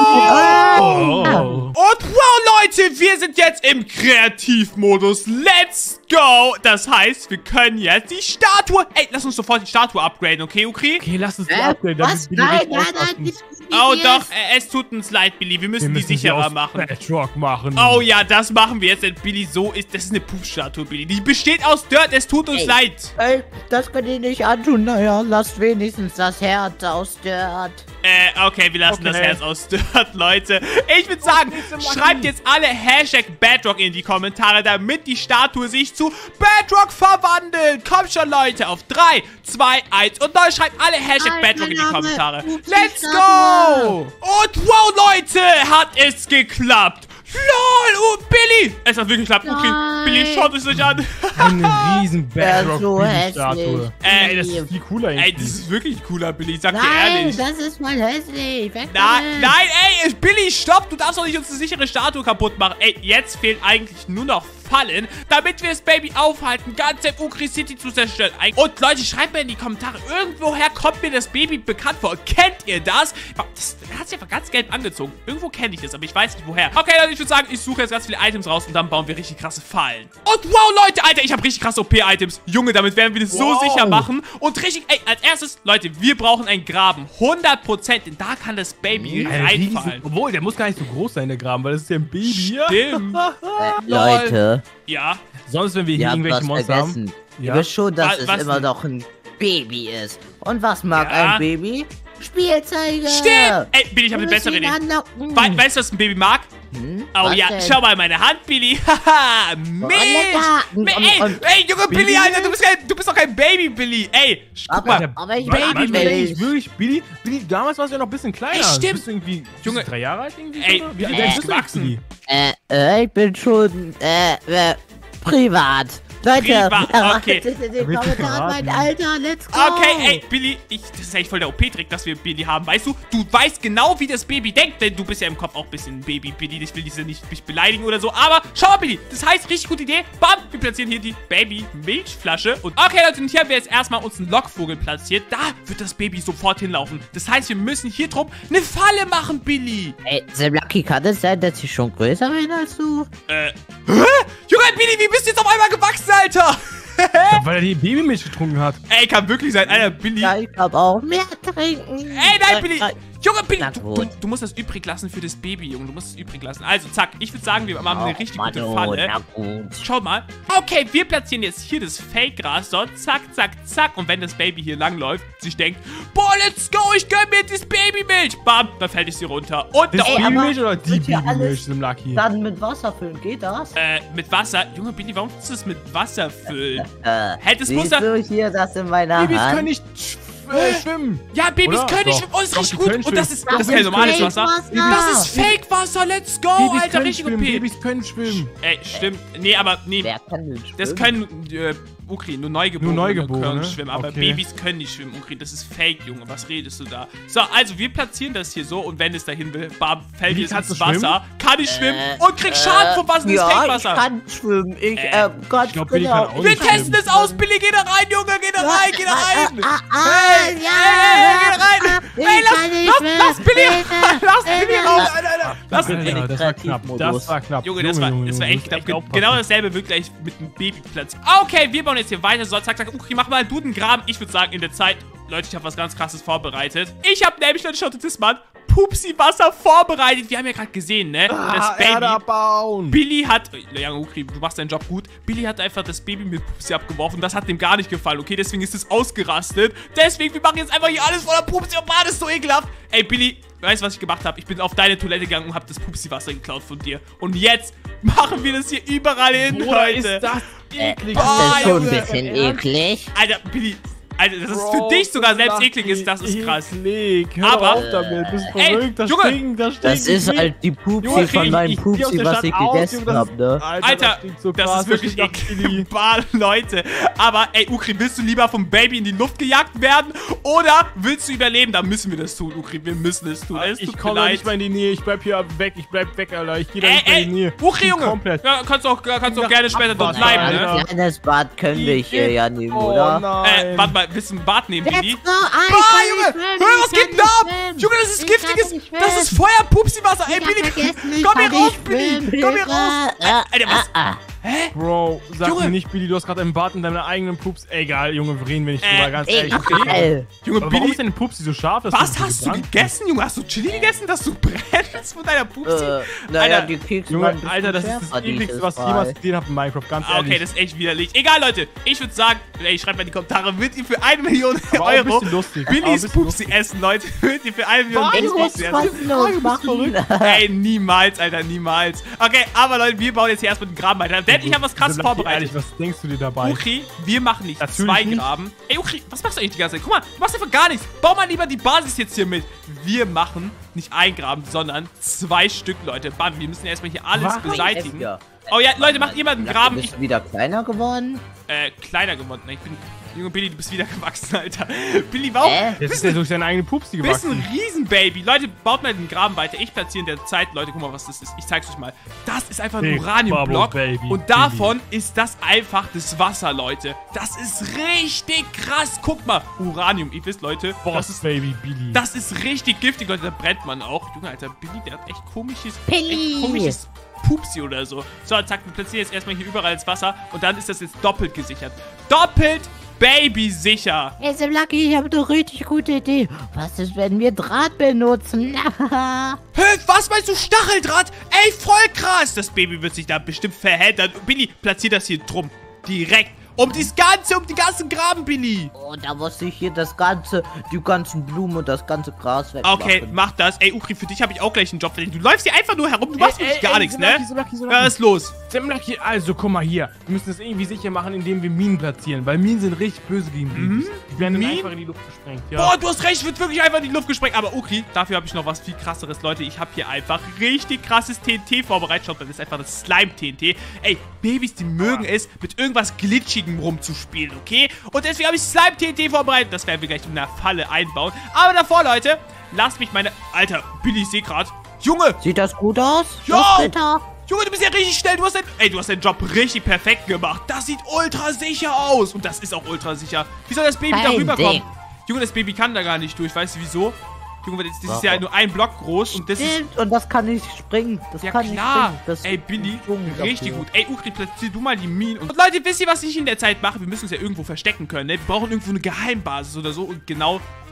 Wow. getan. Oh. Und wow, Leute, wir sind jetzt im Kreativmodus. Let's go. Das heißt, wir können jetzt die Statue... Ey, lass uns sofort die Statue upgraden, okay, Ukri? Okay, lass uns die upgraden, Was? damit Billy Nein, richtig nein, ausrasten. nein, nicht. Oh doch, es tut uns leid, Billy. Wir müssen die sie sicherer aus machen. Bedrock machen. Oh ja, das machen wir jetzt, denn Billy so ist... Das ist eine Pups-Statue, Billy. Die besteht aus Dirt. Es tut uns Ey. leid. Ey, das könnt ihr nicht antun. Naja, lasst wenigstens das Herz aus Dirt. Okay, wir lassen das Okay. Herz aus Dirt, Leute. Ich würde sagen, schreibt jetzt alle Hashtag Bedrock in die Kommentare, damit die Statue sich zu Bedrock verwandelt. Kommt schon, Leute, auf 3, 2, 1 und neu schreibt alle Hashtag Nein, Bedrock in die mein Name. Kommentare. Pups, die Let's Statue. go! Und wow, Leute, hat es geklappt. LOL, oh, Billy! Es hat wirklich geklappt. Okay, Nein. Billy, schaut es euch an. Ein riesen Ja, so Bedrock-Statue. hässlich. Ey, das ist viel cooler Ey, eigentlich. das ist wirklich ein cooler Billy, sag dir Nein, ehrlich. das ist mal hässlich. Weg Nein, damit. nein, ey, Billy, stopp! Du darfst doch nicht unsere sichere Statue kaputt machen. Ey, jetzt fehlen eigentlich nur noch Fallen, damit wir das Baby aufhalten, ganz Sam Ukri City zu zerstören. Und Leute, schreibt mir in die Kommentare, irgendwoher kommt mir das Baby bekannt vor. Kennt ihr das? Das hat sich einfach ganz gelb angezogen. Irgendwo kenne ich das, aber ich weiß nicht woher. Okay, Leute, ich würde sagen, ich suche jetzt ganz viele Items raus und dann bauen wir richtig krasse Fallen. Und wow, Leute, Alter, ich habe richtig krasse OP-Items. Junge, damit werden wir das so sicher machen. Und richtig, ey, als erstes, Leute, wir brauchen einen Graben. 100%, denn da kann das Baby reinfallen. Obwohl, der muss gar nicht so groß sein, der Graben, weil das ist ja ein Baby. Stimmt. Leute, Ja. Sonst, wenn wir ihr hier habt irgendwelche was Monster haben. vergessen. Ja? Ihr wisst schon, dass Was es immer denn? noch ein Baby ist. Und was mag Ja. ein Baby? Spielzeuge. Stimmt! Ey, Billy, ich habe Wir eine bessere müssen Idee. ihn anlocken. Weißt du, was ein Baby mag? Hm? Oh Was ja, denn? schau mal meine Hand, Billy. Haha, Milch. lecker. Ey, Junge, Billy, Alter, du bist doch kein Baby, Billy. Ey, guck mal. Aber ich Baby mag Manchmal denke ich Milch. wirklich, Billy, damals warst du ja noch ein bisschen kleiner. Ey, stimmt. Bist du irgendwie, Junge. bist du 3 Jahre alt irgendwie? Ey, oder? Wie alt der bist ist du gewachsen. Billy? Ich bin schon, privat. Leute, Privat, okay. erratet in den Wird Kommentaren mein verraten. Alter, let's go. Okay, ey, Billy, das ist eigentlich voll der OP-Trick, dass wir Billy haben, weißt du? Du weißt genau, wie das Baby denkt, denn du bist ja im Kopf auch ein bisschen Baby, Billy. Ich will diese nicht mich beleidigen oder so, aber schau mal, Billy, das heißt, richtig gute Idee. Bam, wir platzieren hier die Baby-Milchflasche. Und okay, Leute, und hier haben wir jetzt erstmal uns einen Lockvogel platziert. Da wird das Baby sofort hinlaufen. Das heißt, wir müssen hier drum eine Falle machen, Billy. Ey, Sam Lucky, kann es sein, dass ich schon größer bin als du? Junge, Billy, wie bist du jetzt auf einmal gewachsen, Alter? Weil er die Babymilch getrunken hat. Ey, kann wirklich sein, Alter, Billy. Ja, ich glaube auch. Mehr trinken. Ey, nein, Billy. Junge, Billy, Na gut. du musst das übrig lassen für das Baby, Junge. Du musst es übrig lassen. Also, zack, ich würde sagen, wir machen eine richtig gute Falle. Na gut. Schau mal. Okay, wir platzieren jetzt hier das Fake-Gras dort. Zack, zack, zack. Und wenn das Baby hier langläuft, sich denkt, boah, let's go, ich gönn mir das Babymilch. Bam, dann fällt es hier runter. Und Das da Ey, unten, Babymilch oder die wird hier Babymilch alles im Lucky? Dann mit Wasser füllen, geht das? mit Wasser. Junge, Billy, warum tust du es mit Wasser füllen? Das muss Siehst da... du hier das in meiner Babys Hand? können nicht schwimmen. Ja, Babys Oder? können nicht Doch. schwimmen. Oh, das ist Doch, richtig die gut. können Und das schwimmen. ist kein normales Fake Wasser. Wasser. Das ist Fake-Wasser. Let's go, Babys Alter. können Richtig schwimmen. OP. Babys können schwimmen. Ey, stimmt. Nee, aber... Nee, Wer kann denn schwimmen? das können... Ukri, nur Neugeborene, Nur Neugeborene? können schwimmen, aber Okay. Babys können nicht schwimmen. Ukri, das ist fake, Junge. Was redest du da? So, also wir platzieren das hier so und wenn es dahin will, bam, fällt Wie, es kannst ins du schwimmen? Wasser, kann ich schwimmen und krieg Schaden vom Wasser, das ist Ja, ich Fake-Wasser. kann schwimmen. Ich glaub, Billy kann auch Wir nicht testen schwimmen. es aus, Billy, geh da rein, Junge, geh da rein, geh da rein. Hey, Geh da rein. Hey, lass Billy lass Billy raus. Lass ihn. Alter, das war knapp. Das war knapp. Junge, das war echt knapp. Genau dasselbe wird gleich mit dem Babyplatz. Okay, wir bauen jetzt hier weiter. So, zack, zack. Okay, mach mal einen Graben. Ich würde sagen, in der Zeit... Leute, ich habe was ganz Krasses vorbereitet. Ich habe nämlich, Leute, schaut das mal, Pupsi-Wasser vorbereitet. Wir haben ja gerade gesehen, ne? Das Erde Baby... abbauen. Billy hat... Ja, okay, du machst deinen Job gut. Billy hat einfach das Baby mit Pupsi abgeworfen. Das hat dem gar nicht gefallen, okay? Deswegen ist es ausgerastet. Deswegen, wir machen jetzt einfach hier alles voller Pupsi. Oh, Mann, das ist so ekelhaft. Ey, Billy, weißt du, was ich gemacht habe? Ich bin auf deine Toilette gegangen und habe das Pupsi-Wasser geklaut von dir. Und jetzt machen wir das hier überall hin, Bruder, Leute. ist das eklig. Das ist schon ein Junge. bisschen eklig. Alter, Billy... Alter, das ist für dich sogar selbst eklig ist, das ist krass. Eklig. Hör Aber- auf damit, du bist Ey, verrückt, das Junge, stinkt, das stinkt. Das ist halt die Pupsi Junge, von meinem ich geh aus Pupsi, der was Stadt ich aus, gegessen Junge, das- hab, ne? Alter, das stinkt so das krass, ist wirklich stinkt nach Chili. eklig. Leute. Aber, ey, Ukri, willst du lieber vom Baby in die Luft gejagt werden? Oder willst du überleben? Dann müssen wir das tun, Ukri. Wir müssen es tun. Es Ich tut mir komme leid. nicht mal in die Nähe, ich bleib hier weg, Alter. Ich geh da nicht mehr in die Nähe. Ukri, Junge. Komplett. Ja, kannst auch gerne später dort Abwasser, bleiben, Alter. ne? Ein kleines Bad können wir hier ja nehmen, Oh oder? nein. Warte mal, willst du ein Bad nehmen, Billy? Ah, Junge! Hör, was geht denn da ab? Junge, das ist giftiges... Das ist Feuer-Pupsi-Wasser. Ey, Billy, komm hier raus, Billy. Komm hier raus. Alter, was... Bro, sag Junge. mir nicht, Billy, du hast gerade im Bad in deinem eigenen Pups. Egal, Junge, wir reden wir nicht drüber, ganz ehrlich. Egal. Junge, Aber warum Billy... ist denn Pupsi so scharf? dass Was so hast du gebrannt gegessen, Junge? Hast du Chili gegessen, dass du brennst von deiner Pupsi? Naja, Alter. die Kekse Junge, waren ein bisschen Alter, das ist schärfer das ekligste, dieses was ich Mal. jemals gesehen habe in Minecraft, ganz ehrlich. Okay, das ist echt widerlich. Egal, Leute. Ich würde sagen, ey, schreibt mal in die Kommentare, würdet ihr für 1 Million Aber auch ein Euro bisschen lustig. Aber ein Billys bisschen Pupsi essen, Leute? Würdet ihr für 1 Million Ich Billys muss Pupsi essen? kostenlos machen. Ey, niemals, Alter, niemals. Okay, aber Leute, wir bauen jetzt hier erstmal den Graben weiter. Denn ich habe was krasses Lucky, vorbereitet. Ehrlich, was denkst du dir dabei? Ukri, wir machen nicht Natürlich 2 nicht. Graben. Ey, Ukri, was machst du eigentlich die ganze Zeit? Guck mal, du machst einfach gar nichts. Bau mal lieber die Basis jetzt hier mit. Wir machen nicht 1 Graben, sondern 2 Stück, Leute. Bam, wir müssen erstmal hier alles Was? beseitigen. Ja. Oh ja, Leute, macht ihr mal einen Graben. Bist du wieder kleiner geworden? Kleiner geworden. Ich bin... Junge Billy, du bist wieder gewachsen, Alter. Billy, warum? Jetzt ist er durch seine eigene Pupsi Du bist gewachsen. ein Riesenbaby. Leute, baut mal den Graben weiter. Ich platziere in der Zeit, Leute, guck mal, was das ist. Ich zeig's euch mal. Das ist einfach ein Big Uraniumblock. Bubble Baby, Und davon ist das einfach das Wasser, Leute. Das ist richtig krass. Guck mal. Uranium. Ihr wisst, Leute, Boss Baby Billy. das ist richtig giftig, Leute. Da brennt man auch. Junge, Alter, Billy, der hat echt komisches Pupsi oder so. So, zack, wir platzieren jetzt erstmal hier überall das Wasser. Und dann ist das jetzt doppelt gesichert. Doppelt babysicher. Hey, Sam Lucky, ich habe eine richtig gute Idee. Was ist, wenn wir Draht benutzen? Hä, was meinst du, Stacheldraht? Ey, voll krass. Das Baby wird sich da bestimmt verheddern. Billy, platzier das hier drum. Direkt. Um die ganzen Graben, Billy. Oh, da muss ich hier die ganzen Blumen und das ganze Gras wegmachen. Okay, mach das. Ey, Ukri, für dich habe ich auch gleich einen Job. Du läufst hier einfach nur herum. Du machst wirklich gar nichts, ne? Was ist los? Sam Lucky, also guck mal hier. Wir müssen das irgendwie sicher machen, indem wir Minen platzieren. Weil Minen sind richtig böse gegen Babys. Die werden dann Minen? einfach in die Luft gesprengt. Ja. Boah, du hast recht, wird wirklich einfach in die Luft gesprengt. Aber Ukri, dafür habe ich noch was viel krasseres. Leute, ich habe hier einfach richtig krasses TNT vorbereitet. Schaut, das ist einfach das Slime-TNT. Ey, Babys, die mögen es, mit irgendwas Glitschigem rumzuspielen, okay? Und deswegen habe ich Slime-TNT vorbereitet. Das werden wir gleich in einer Falle einbauen. Aber davor, Leute, lasst mich meine... Alter, Billy, ich sehe gerade... Junge! Sieht das gut aus? Jo! Was, Ritter? Junge, du bist ja richtig schnell. Du hast deinen Job richtig perfekt gemacht. Das sieht ultra sicher aus. Und das ist auch ultra sicher. Wie soll das Baby da Kein rüberkommen? Ding. Junge, das Baby kann da gar nicht durch. Weißt du wieso? Junge, das ist ja nur ein Block groß. Und das ist... Stimmt, und das kann nicht springen. Das Ja kann nicht klar. springen. Das Ey, ist Billy, Jung richtig dafür. gut. Ey, Ukri, platzier du mal die Minen. Und Leute, wisst ihr, was ich in der Zeit mache? Wir müssen uns ja irgendwo verstecken können, ne? Wir brauchen irgendwo eine Geheimbasis oder so. Und genau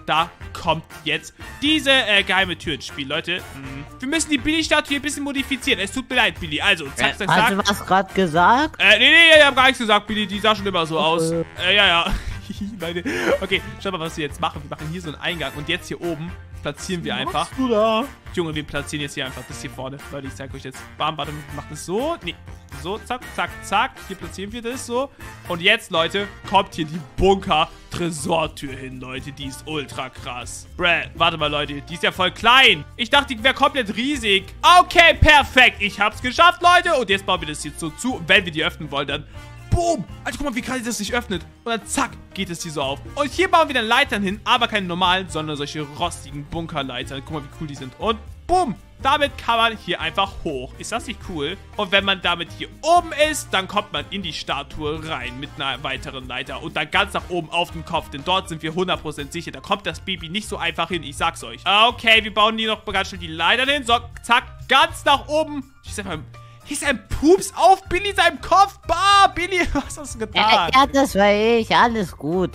da kommt jetzt diese geheime Tür ins Spiel, Leute. Wir müssen die Billy-Statue hier ein bisschen modifizieren. Es tut mir leid, Billy. Also, zack, zack, zack. Hast du was gerade gesagt? Nee, ich hab gar nichts gesagt, Billy. Die sah schon immer so aus. Ja. Leute. Okay, schau mal, was wir jetzt machen. Wir machen hier so einen Eingang und jetzt hier oben platzieren wir einfach. Was machst du da? Junge, wir platzieren jetzt hier einfach das hier vorne. Leute, ich zeige euch jetzt. Bam, warte, macht das so. Nee, so, zack, zack, zack. Hier platzieren wir das so. Und jetzt, Leute, kommt hier die Bunker-Tresortür hin, Leute. Die ist ultra krass. Warte mal, Leute. Die ist ja voll klein. Ich dachte, die wäre komplett riesig. Okay, perfekt. Ich hab's geschafft, Leute. Und jetzt bauen wir das jetzt so zu. Und wenn wir die öffnen wollen, dann boom! Alter, guck mal, wie krass das sich öffnet. Und dann zack, geht es hier so auf. Und hier bauen wir dann Leitern hin, aber keine normalen, sondern solche rostigen Bunkerleitern. Guck mal, wie cool die sind. Und boom! Damit kann man hier einfach hoch. Ist das nicht cool? Und wenn man damit hier oben ist, dann kommt man in die Statue rein mit einer weiteren Leiter. Und dann ganz nach oben auf den Kopf, denn dort sind wir 100% sicher. Da kommt das Baby nicht so einfach hin, ich sag's euch. Okay, wir bauen hier noch ganz schnell die Leitern hin. So, zack, ganz nach oben. Hier ist ein Pups auf Billy seinem Kopf. Bah, Billy, was hast du getan? Ja, das war ich. Alles gut.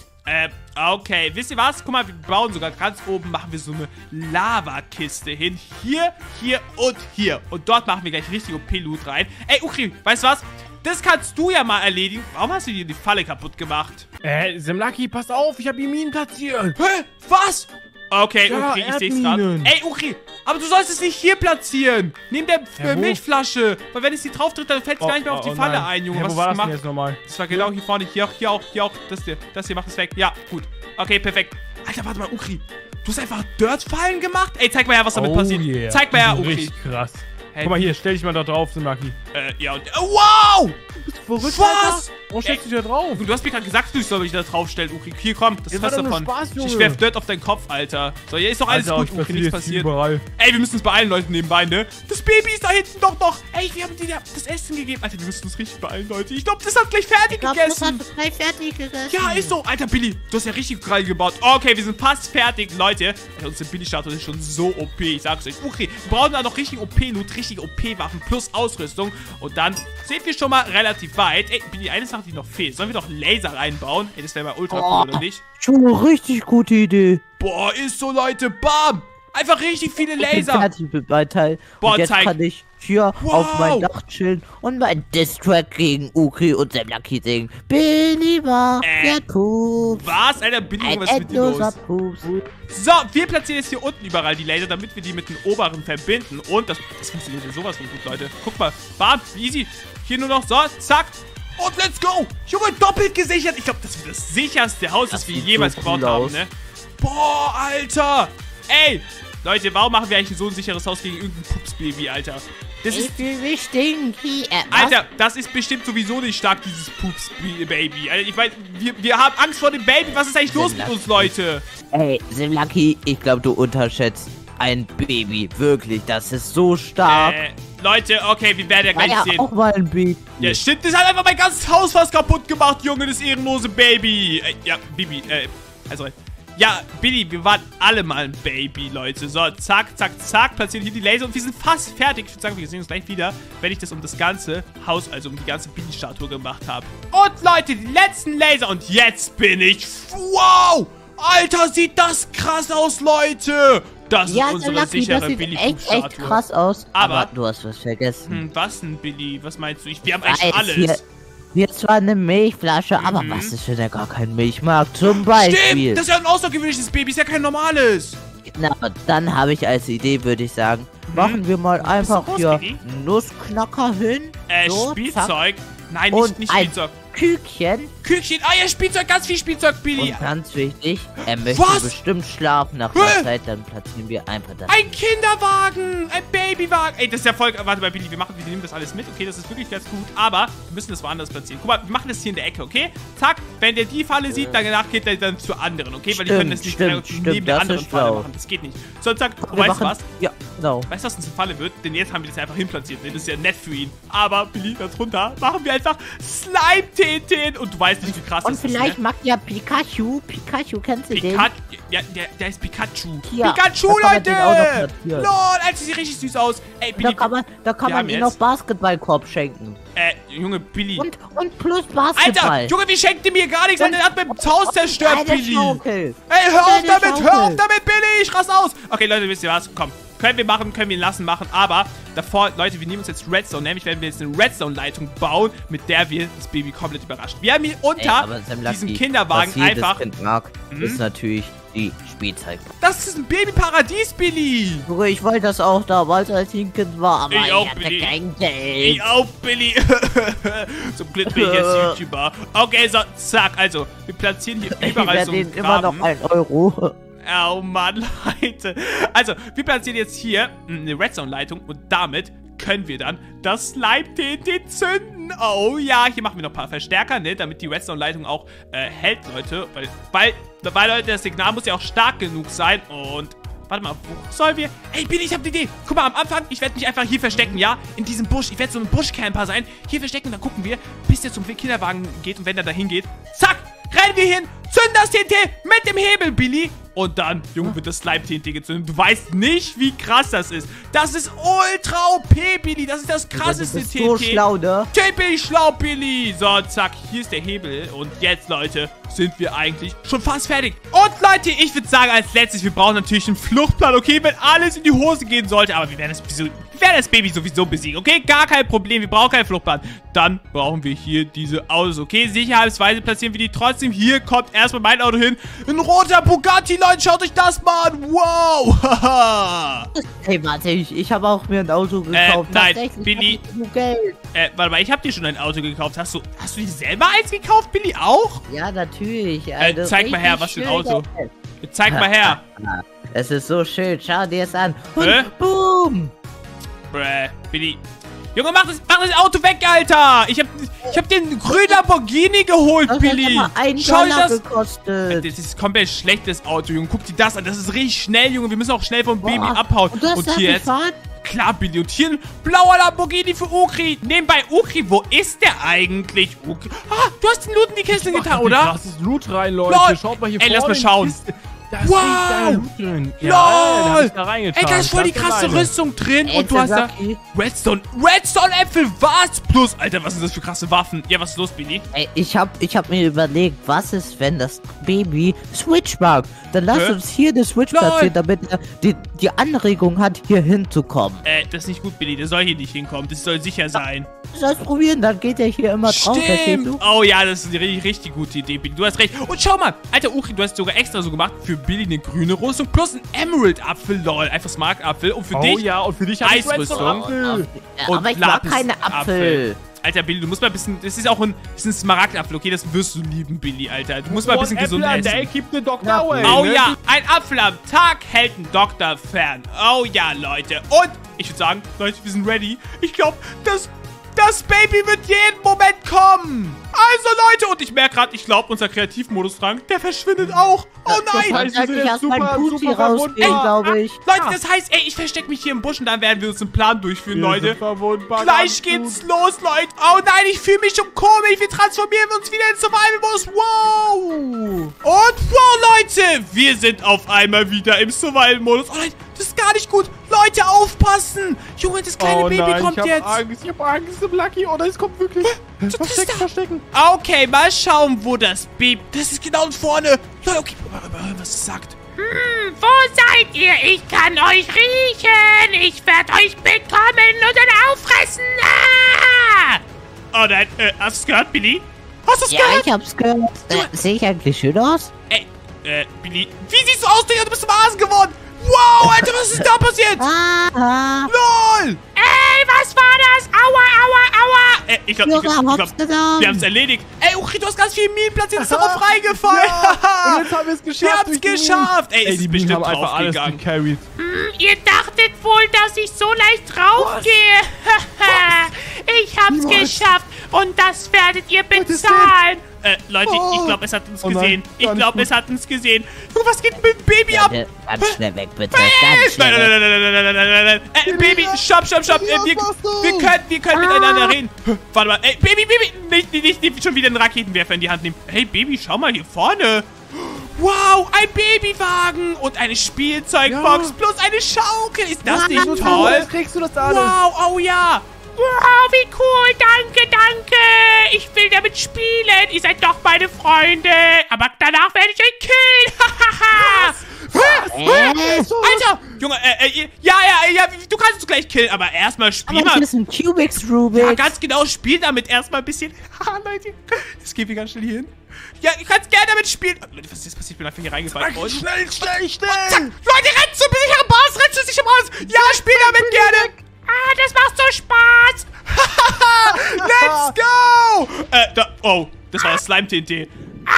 Okay. Wisst ihr was? Guck mal, wir bauen sogar ganz oben, machen wir so eine Lavakiste hin. Hier, hier und hier. Und dort machen wir gleich richtig OP-Loot rein. Ey, Ukri, weißt du was? Das kannst du ja mal erledigen. Warum hast du dir die Falle kaputt gemacht? Simlaki, pass auf, ich habe die Minen platziert. Hä? Was? Okay, Ja, Ukri, ich seh's gerade. Ey, Ukri, aber du sollst es nicht hier platzieren. Neben der wo? Milchflasche. Weil wenn ich sie drauf drücke, dann fällt es gar nicht mehr auf die Falle ein, Junge. Ja, Was wo war hast das du denn gemacht? jetzt nochmal? Das war genau hier vorne. Hier auch. Das hier, mach es weg. Ja, gut. Okay, perfekt. Alter, warte mal, Ukri. Du hast einfach Dirt-Fallen gemacht? Ey, zeig mal her, was damit passiert. Yeah. Zeig mal her, Ukri. Richtig krass. Hey, Guck mal hier, stell dich mal da drauf, Simlaki. ja und... wow! Verrückt, Was? Warum stellst du dich da drauf? Du hast mir gerade gesagt, du soll mich da draufstellen, Ukri. Hier, komm, das ist was war doch nur davon. Spaß, Junge. Ich werf Dirt auf deinen Kopf, Alter. So, hier ist doch alles Alter, gut, ich Ukri, nichts passiert. überall. Ey, wir müssen uns beeilen, Leute, nebenbei, ne? Das Baby ist da hinten doch noch. Ey, wir haben dir das Essen gegeben. Alter, wir müssen uns richtig beeilen, Leute. Ich glaube, das hat gleich fertig Das gegessen. hat gleich fertig gegessen. Ja, ist so. Alter, Billy, du hast ja richtig geil gebaut. Okay, wir sind fast fertig, Leute. Alter, unsere Billy-Statue ist schon so OP, ich sag's euch. Okay, wir brauchen da noch richtig OP-Loot, richtig OP-Waffen plus Ausrüstung. Und dann sind wir schon mal relativ weit. Ey, Billy, eine Sache, die noch fehlt. Sollen wir doch Laser reinbauen? Ey, das wäre mal ultra cool, oder nicht? Schon eine richtig gute Idee. Boah, ist so, Leute. Bam! Einfach richtig viele Ich bin Laser. fertig mit meinem Teil. Boah, und jetzt zeig. kann ich hier Wow. auf mein Dach chillen und meinen Distrack gegen Ukri und Simlaki singen. Billy war der Pups. Was? Alter, Billy, Ein was ist mit dir los? endloser Pups. So, wir platzieren jetzt hier unten überall die Laser, damit wir die mit den oberen verbinden. Und das funktioniert ja sowas von gut, Leute. Guck mal. Bam, easy. Hier nur noch so, zack. Und let's go. Junge, doppelt gesichert. Ich glaube, das ist das sicherste Haus, das wir sieht jemals so gebaut cool haben, aus. ne? Boah, Alter. Ey, Leute, warum machen wir eigentlich so ein sicheres Haus gegen irgendein Pups-Baby, Alter? Das ist... Ich bin wie Stinky. Was? Alter, das ist bestimmt sowieso nicht stark, dieses Pups-Baby. Also, ich meine, wir haben Angst vor dem Baby. Was ist eigentlich los mit uns, Leute? Ey, Simlaki, ich glaube, du unterschätzt ein Baby. Wirklich, das ist so stark. Leute, okay, wir werden ja War gleich ja sehen. auch mal ein Baby. Ja, stimmt, das hat einfach mein ganzes Haus fast kaputt gemacht, Junge, das ehrenlose Baby. Ja, Bibi, also, ja, Billy, wir waren alle mal ein Baby, Leute. So, zack, zack, zack, platzieren hier die Laser und wir sind fast fertig. Ich würde sagen, wir sehen uns gleich wieder, wenn ich das um das ganze Haus, also um die ganze Billy-Statue gemacht habe. Und, Leute, die letzten Laser und jetzt bin ich... Wow! Alter, sieht das krass aus, Leute! Das ist Ja, unsere Simlaki, das sichere sieht Billy-Statue. echt krass aus. Aber du hast was vergessen. Was denn, Billy? Was meinst du? Wir haben eigentlich alles. Hier ist zwar eine Milchflasche, aber was ist, wenn er gar keinen Milchmarkt? Zum Beispiel. Stimmt, das ist ja ein außergewöhnliches Baby, ist ja kein normales. Na, dann habe ich als Idee, würde ich sagen, machen wir mal einfach groß, hier Billy? Nussknacker hin. So, zack. Spielzeug? Nein, Und nicht ein Spielzeug. Küken. Küchchen, ja, Spielzeug, ganz viel Spielzeug, Billy. Und ganz wichtig, er möchte Was? bestimmt schlafen nach Hä? der Zeit, dann platzieren wir einfach das. Ein Kinderwagen, ein Babywagen. Ey, das ist ja voll... Warte mal, Billy, wir nehmen das alles mit. Okay, das ist wirklich ganz gut. Aber wir müssen das woanders platzieren. Guck mal, wir machen das hier in der Ecke, okay? Zack, wenn der die Falle sieht, danach geht er dann zur anderen, okay? Weil die können das nicht neben der das anderen ist Falle schlau. machen. Das geht nicht. So, zack, Wir weißt du machen- was? Ja, genau. Weißt du, was uns eine Falle wird? Denn jetzt haben wir das einfach hinplatziert. Das ist ja nett für ihn. Aber, Billy, darunter machen wir einfach Slime-Teten. Und du weißt nicht, wie krass Und das ist, vielleicht ne? mag ja Pikachu. Pikachu, kennst du den? Pikachu, ja, der ist Pikachu. Hier, Pikachu, da kann man Leute! den auch noch platzieren. Lol, Alter, sieht richtig süß aus. Ey, Billy, Da kann man wir haben ihm jetzt- noch Basketballkorb schenken. Junge, Billy. Und plus Basketball. Alter, Junge, wie schenkt ihr mir gar nichts? Der hat mir das Haus zerstört, Eine Billy. Schaukel. Ey, hör auf damit, Schaukel. Billy. Ich raste aus. Okay, Leute, wisst ihr was? Komm. Können wir machen, können wir lassen machen. Aber davor, Leute, wir nehmen uns jetzt Redstone. Nämlich werden wir jetzt eine Redstone-Leitung bauen, mit der wir das Baby komplett überraschen. Wir haben hier unter diesem Kinderwagen was jedes einfach... Kind mag, ist natürlich die Spielzeug. Das ist ein Babyparadies, Billy. Junge, ich wollte das auch damals, als ich ein Kind war, aber Ich auch, hatte Billy. kein Geld. Ich auch, Billy. Zum Glück bin ich jetzt YouTuber. Okay, so, zack. Also, wir platzieren hier überall so einen immer noch Graben. 1 Euro. Oh Mann, Leute. Also, wir platzieren jetzt hier eine Redstone-Leitung und damit können wir dann das Slime-TNT zünden. Oh ja, hier machen wir noch ein paar Verstärker, ne, damit die Redstone-Leitung auch hält, Leute. Weil, Leute, das Signal muss ja auch stark genug sein und... Warte mal, wo sollen wir... Ey, Billy, ich hab eine Idee. Guck mal, am Anfang, ich werde mich einfach hier verstecken, ja? In diesem Busch. Ich werde so ein Buschcamper sein. Hier verstecken und dann gucken wir, bis der zum Kinderwagen geht. Und wenn er dahin geht, zack, rennen wir hin, zünden das TNT mit dem Hebel, Billy. Und dann, Junge, wird das Slime-TNT gezündet. Du weißt nicht, wie krass das ist. Das ist ultra OP, Billy. Das ist das krasseste Das ist TNT. so schlau, ne? Typisch schlau, Billy. So, zack, hier ist der Hebel. Und jetzt, Leute, sind wir eigentlich schon fast fertig. Und, Leute, ich würde sagen, als letztes, wir brauchen natürlich einen Fluchtplan, okay? Wenn alles in die Hose gehen sollte. Aber wir werden das Baby sowieso besiegen, okay? Gar kein Problem, wir brauchen keinen Fluchtplan. Dann brauchen wir hier diese Autos, okay? Sicherheitsweise platzieren wir die trotzdem. Hier kommt erstmal mein Auto hin. Ein roter Bugatti, Leute, schaut euch das mal an. Wow. Haha. Hey, warte, ich habe auch mir ein Auto gekauft. Nein, Tatsächlich, Billy. ich hab nicht genug Geld. Warte mal, ich habe dir schon ein Auto gekauft. Hast du dir selber eins gekauft, Billy, auch? Ja, natürlich. Zeig mal her, was für ein Auto. Zeig mal her. Es ist so schön, schau dir es an. Und boom! Billy. Junge, mach das Auto weg, Alter! Ich hab den grünen Lamborghini geholt, Das Billy! hat aber Schau dir $1 das... gekostet. Das ist komplett schlechtes Auto, Junge. Guck dir das an. Das ist richtig schnell, Junge. Wir müssen auch schnell vom Baby abhauen. Und das darf hier ich jetzt... fahren? Klar, Billy. Und hier ein blauer Lamborghini für Ukri. Nebenbei, Ukri, wo ist der eigentlich? Ukri. Ah, du hast den Loot in die Kiste getan, oder? Krasses Loot rein, Leute. Lol. Schaut mal hier Ey, lass vorne mal in die schauen. Kiste. Da ist Wow. richtig geiler Loot drin. Lol. da hab ich da reingetan. Ey, da ist voll die Klasse krasse alleine. Rüstung drin. Ey, Und du hast da Lucky. Redstone-Äpfel. Was? Plus, Alter, was sind das für krasse Waffen? Ja, was ist los, Billy? Ey, ich hab mir überlegt, was ist, wenn das Baby Switch mag? Dann lass uns hier eine Switch Lol. platzieren, damit er die Anregung hat, hier hinzukommen. Das ist nicht gut, Billy. Der soll hier nicht hinkommen. Das soll sicher sein. Du sollst probieren, dann geht er hier immer drauf, verstehst Stimmt. du? Oh ja, das ist eine richtig gute Idee, Billy. Du hast recht. Und schau mal. Alter, Ukri, du hast sogar extra so gemacht. Für Billy eine grüne Rüstung plus ein Emerald-Apfel. Lol, einfach Smart-Apfel. Und für dich... Oh ja, und für dich habe ich Eisrüstung. Redstone-Apfel. Und Aber ich mag keine Apfel. Alter, Billy, du musst mal ein bisschen... Das ist auch ein Smaragdapfel, okay? Das wirst du lieben, Billy, Alter. Du musst mal ein bisschen gesund Apple essen. a day keeps the doctor Ja. away, Oh ne? ja, ein Apfel am Tag hält einen Doktor fern. Oh ja, Leute. Und ich würde sagen, Leute, wir sind ready. Ich glaube, das Baby wird jeden Moment kommen. Also, Leute, und ich merke gerade, ich glaube, unser Kreativmodus-Trank, der verschwindet auch. Oh nein. Das heißt, wir Dann sind ich jetzt erst mal super, Gucci super rausgehen, verwundbar. glaube ich. Leute, das heißt, ey, ich verstecke mich hier im Busch und dann werden wir uns einen Plan durchführen, Wir Leute. sind verwundbar, Gleich ganz geht's gut. los, Leute. Oh nein, ich fühle mich schon komisch. Wir transformieren uns wieder in Survival-Modus. Wow. Und wow, Leute. Wir sind auf einmal wieder im Survival-Modus. Oh nein, das ist gar nicht gut. Leute, aufpassen. Junge, das kleine Oh Baby nein, kommt ich jetzt. hab Angst im Lucky. Oder es kommt wirklich. Verstecken. Okay, mal schauen, wo das Baby... Das ist genau vorne. Leute, okay, was es sagt. Wo seid ihr? Ich kann euch riechen. Ich werde euch bekommen und dann auffressen. Ah! Oh nein, hast du es gehört, Billy? Hast du es Ja, gehört? ich hab's gehört. Sehe ich eigentlich schön aus? Ey, Billy, wie siehst du aus, Digga? Du bist zum Hasen geworden. Wow, Alter, was ist da passiert? Ah, LOL! Ey, was war das? Aua, aua, aua. Ich glaube, Jura, hab's getan. wir haben es erledigt. Ey, Ukri, du hast ganz viele Minen platziert, ist darauf reingefallen. Und jetzt haben wir es geschafft. Wir haben es durch die geschafft. Ey, Ey, ist die Minen bestimmt haben einfach alles draufgegangen. gecarried. Ihr dachtet wohl, dass ich so leicht draufgehe. Ich hab's geschafft und das werdet ihr bezahlen. Leute, ich glaube, es hat uns Oh nein, gesehen. Ich ganz glaube, gut. es hat uns gesehen. Junge, was geht mit dem Baby ab? Ganz schnell weg, bitte. Ganz schnell weg. Nein. Baby, stopp. Wir können miteinander reden. Warte mal. Ey, Baby. Nicht schon wieder einen Raketenwerfer in die Hand nehmen. Hey, Baby, schau mal hier vorne. Wow, ein Babywagen und eine Spielzeugbox plus eine Schaukel. Ist das nicht toll? Kriegst du das alles? Wow, oh ja. Wow, wie cool. Danke. ich will damit spielen. Ihr seid doch meine Freunde. Aber danach werde ich euch killen. Alter! Junge, ja, du kannst uns gleich killen, aber erstmal spiel Aber mal. das ist ein Cubics, Rubik. Ja, ganz genau, spiel damit erstmal ein bisschen. Haha, Leute, das geht wie ganz schnell hier hin. Ja, ihr könnt gerne damit spielen. Leute, was ist jetzt passiert? Ich bin einfach hier reingefallen. Schnell! Zack. Leute, rennt zur sicheren Basis, rennt zur sicheren Basis. Ja, spiel damit gerne. Ah, das macht so Spaß. Let's go. Oh, das war das Slime-TNT.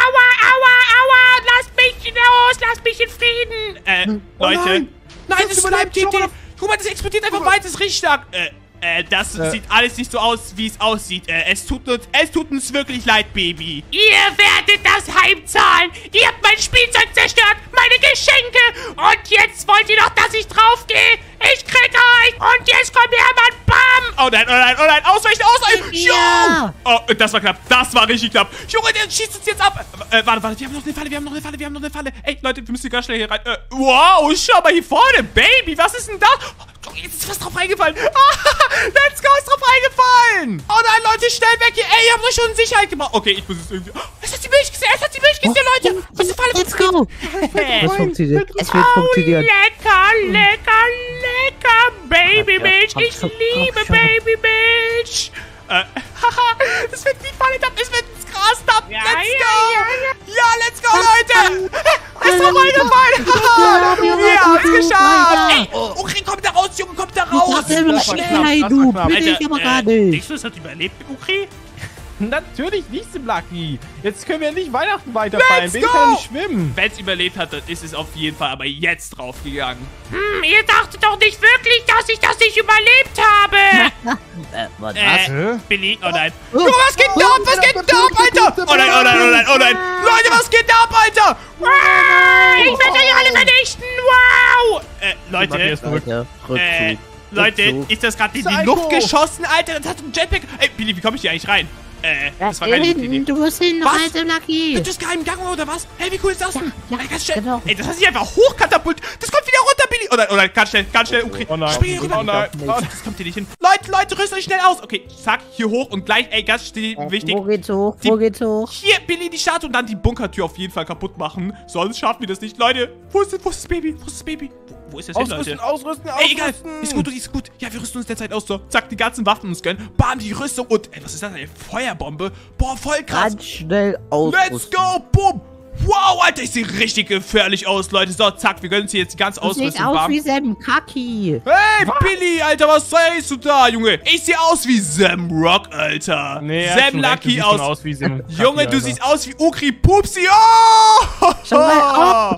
Aua, lasst mich los, lasst mich in Frieden. Leute. Nein, das Slime-TNT. Guck mal, das explodiert einfach weiter, das ist richtig stark. Das sieht alles nicht so aus, wie es aussieht. Es tut uns wirklich leid, Baby. Ihr werdet das heimzahlen. Ihr habt mein Spielzeug zerstört, meine Geschenke. Und jetzt wollt ihr doch, dass ich draufgehe. Ich krieg euch. Und jetzt kommt Hermann, bam. Oh nein, ausweichen. Ja. Oh, das war knapp. Das war richtig knapp. Junge, der schießt uns jetzt ab. Warte, wir haben noch eine Falle. Ey, Leute, wir müssen hier ganz schnell hier rein. Wow, schau mal hier vorne, Baby. Was ist denn da? Oh, jetzt ist was drauf eingefallen. Let's go, ist drauf eingefallen. Oh nein, Leute, schnell weg hier. Ey, ihr habt euch schon in Sicherheit gemacht. Okay, ich muss es irgendwie... Es hat die Milch gesehen, Leute. Was ist die Falle? Let's go. Es funktioniert. Es wird funktionieren. Lecker, Babymilch. Ich liebe Babymilch. Das wird die Falle tappen. Es wird ins Gras tappen. Let's go, Leute. Es ist drauf eingefallen. Wir haben es geschafft. Ey, Ukri, kommt da raus, Junge, kommt da raus. Schnell, du. Bin ich aber gar nicht. Denkst du, es hat überlebt, Ukri? Natürlich nicht, Lucky. Jetzt können wir nicht Weihnachten weiterfeiern. Baby kann nicht schwimmen. Wenn es überlebt hat, dann ist es auf jeden Fall aber jetzt draufgegangen. Ihr dachtet doch nicht wirklich, dass ich das nicht überlebt habe. Was? Billy, oh nein. Junge, was geht da ab? Was geht da ab, Alter? Oh nein. Leute, was geht da ab, Alter? Ich werde euch alle vernichten. Wow. Leute, ist das gerade in die Luft geschossen, Alter? Das hat ein Jetpack. Ey, Billy, wie komme ich hier eigentlich rein? Das war keine gute Idee. Du musst hin, Reise, Lucky. Gibt es geheimen Gang oder was? Hey, wie cool ist das denn? Ja, Ey, ganz schnell. genau. Ey, das hat sich einfach hochkatapult. Das kommt wieder runter, Billy. Oh nein, ganz schnell, Ukri. Oh nein. Spring hier rüber. Oh nein. Das kommt hier nicht hin. Leute, rüstet euch schnell aus. Okay, zack, hier hoch und gleich, ey, ganz wichtig. Wo geht's hoch? Hier, Billy, die Statue und dann die Bunkertür auf jeden Fall kaputt machen. Sonst schaffen wir das nicht. Leute, wo ist das Baby? Wo ist das hin, Leute? Ausrüsten. Ey, egal. Ist gut. Ja, wir rüsten uns derzeit aus. So, zack, die ganzen Waffen uns gönnen. Bam, die Rüstung und... Ey, was ist das? Eine Feuerbombe? Boah, voll krass. Ganz schnell ausrüsten. Let's go, boom. Wow, Alter, ich sehe richtig gefährlich aus, Leute. So, zack, wir gönnen uns hier jetzt ganz ausrüsten. Sieht aus wie Sam Kaki. Hey, Billy, Alter, was sagst du da, Junge? Ich sehe aus wie Sam Rock, Alter. Nee, Sam Lucky aus wie Sam Lucky, Junge, du Alter. siehst aus wie Ukri Pupsi. Oh! Schau mal.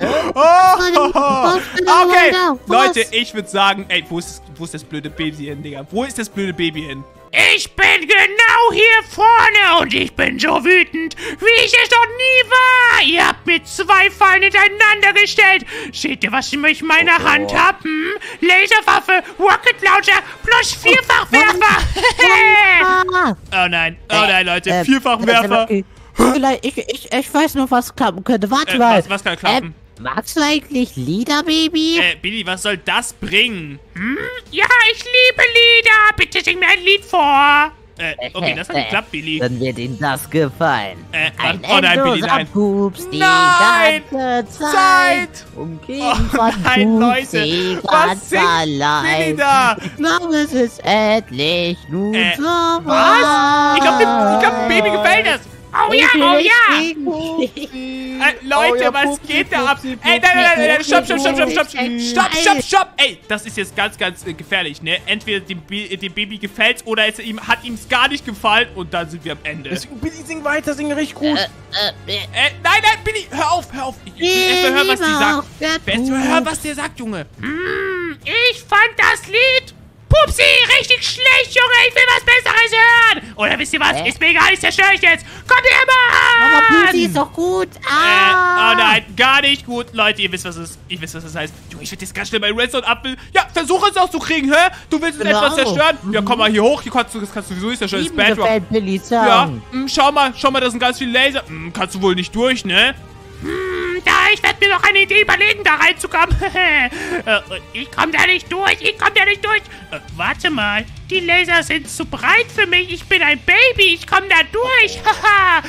Okay, Leute, ich würde sagen, ey, wo ist das blöde Baby hin, Digga? Wo ist das blöde Baby hin? Ich bin genau hier vorne und ich bin so wütend, wie ich es noch nie war. Ihr habt mir 2 Fallen hintereinander gestellt. Seht ihr, was ich in meiner Hand habe? Laserwaffe, Rocket Launcher plus Vierfachwerfer. Oh nein, Leute, Vierfachwerfer. Vielleicht, ich weiß noch, was klappen könnte. Warte mal. Was kann klappen? Magst du eigentlich Lieder, Baby? Billy, was soll das bringen? Ja, ich liebe Lieder. Bitte sing mir ein Lied vor. Okay, das hat geklappt, Billy. Dann wird Ihnen das gefallen. Ein oh nein, Billy, nein. Pups die Nein! ganze Zeit. Umgeben von nein, Pups Leute. die Was ganz singt allein. Billy da? Ich glaube, es ist endlich nun so Was? Ich glaub, dem Baby gefällt das. Oh ja, oh ja. Leute, ja, was Pupsi, geht da ab? Pupsi, Ey, nein, Pupsi, stopp. Ey, das ist jetzt ganz gefährlich, ne? Entweder dem Baby gefällt's oder hat ihm's gar nicht gefallen und dann sind wir am Ende. Billy, sing weiter, sing richtig gut. Nein, Billy, hör auf. Ich will hören, was die sagt. Hör, was der sagt, Junge. Ich fand das Lied Pupsi richtig schlecht, Junge. Ich will was Besseres hören. Oder wisst ihr was? Ist mir egal, ich zerstöre ich jetzt. Kommt her, Mann. Aber Pupsi ist doch gut. Oh nein, gar nicht gut. Leute, ihr wisst, was das heißt. Junge, ich werde jetzt ganz schnell bei Redstone abbilden. Ja, versuch es auch zu kriegen, hä? Du willst uns etwas zerstören? Ja, komm mal hier hoch. Das kannst du sowieso nicht zerstören. Das ist Bedrock. Ja, schau mal, das sind ganz viele Laser. Kannst du wohl nicht durch, ne? Ich werde mir noch eine Idee überlegen, da reinzukommen. Ich komme da nicht durch. Warte mal. Die Laser sind zu breit für mich. Ich bin ein Baby. Ich komme da durch. Haha.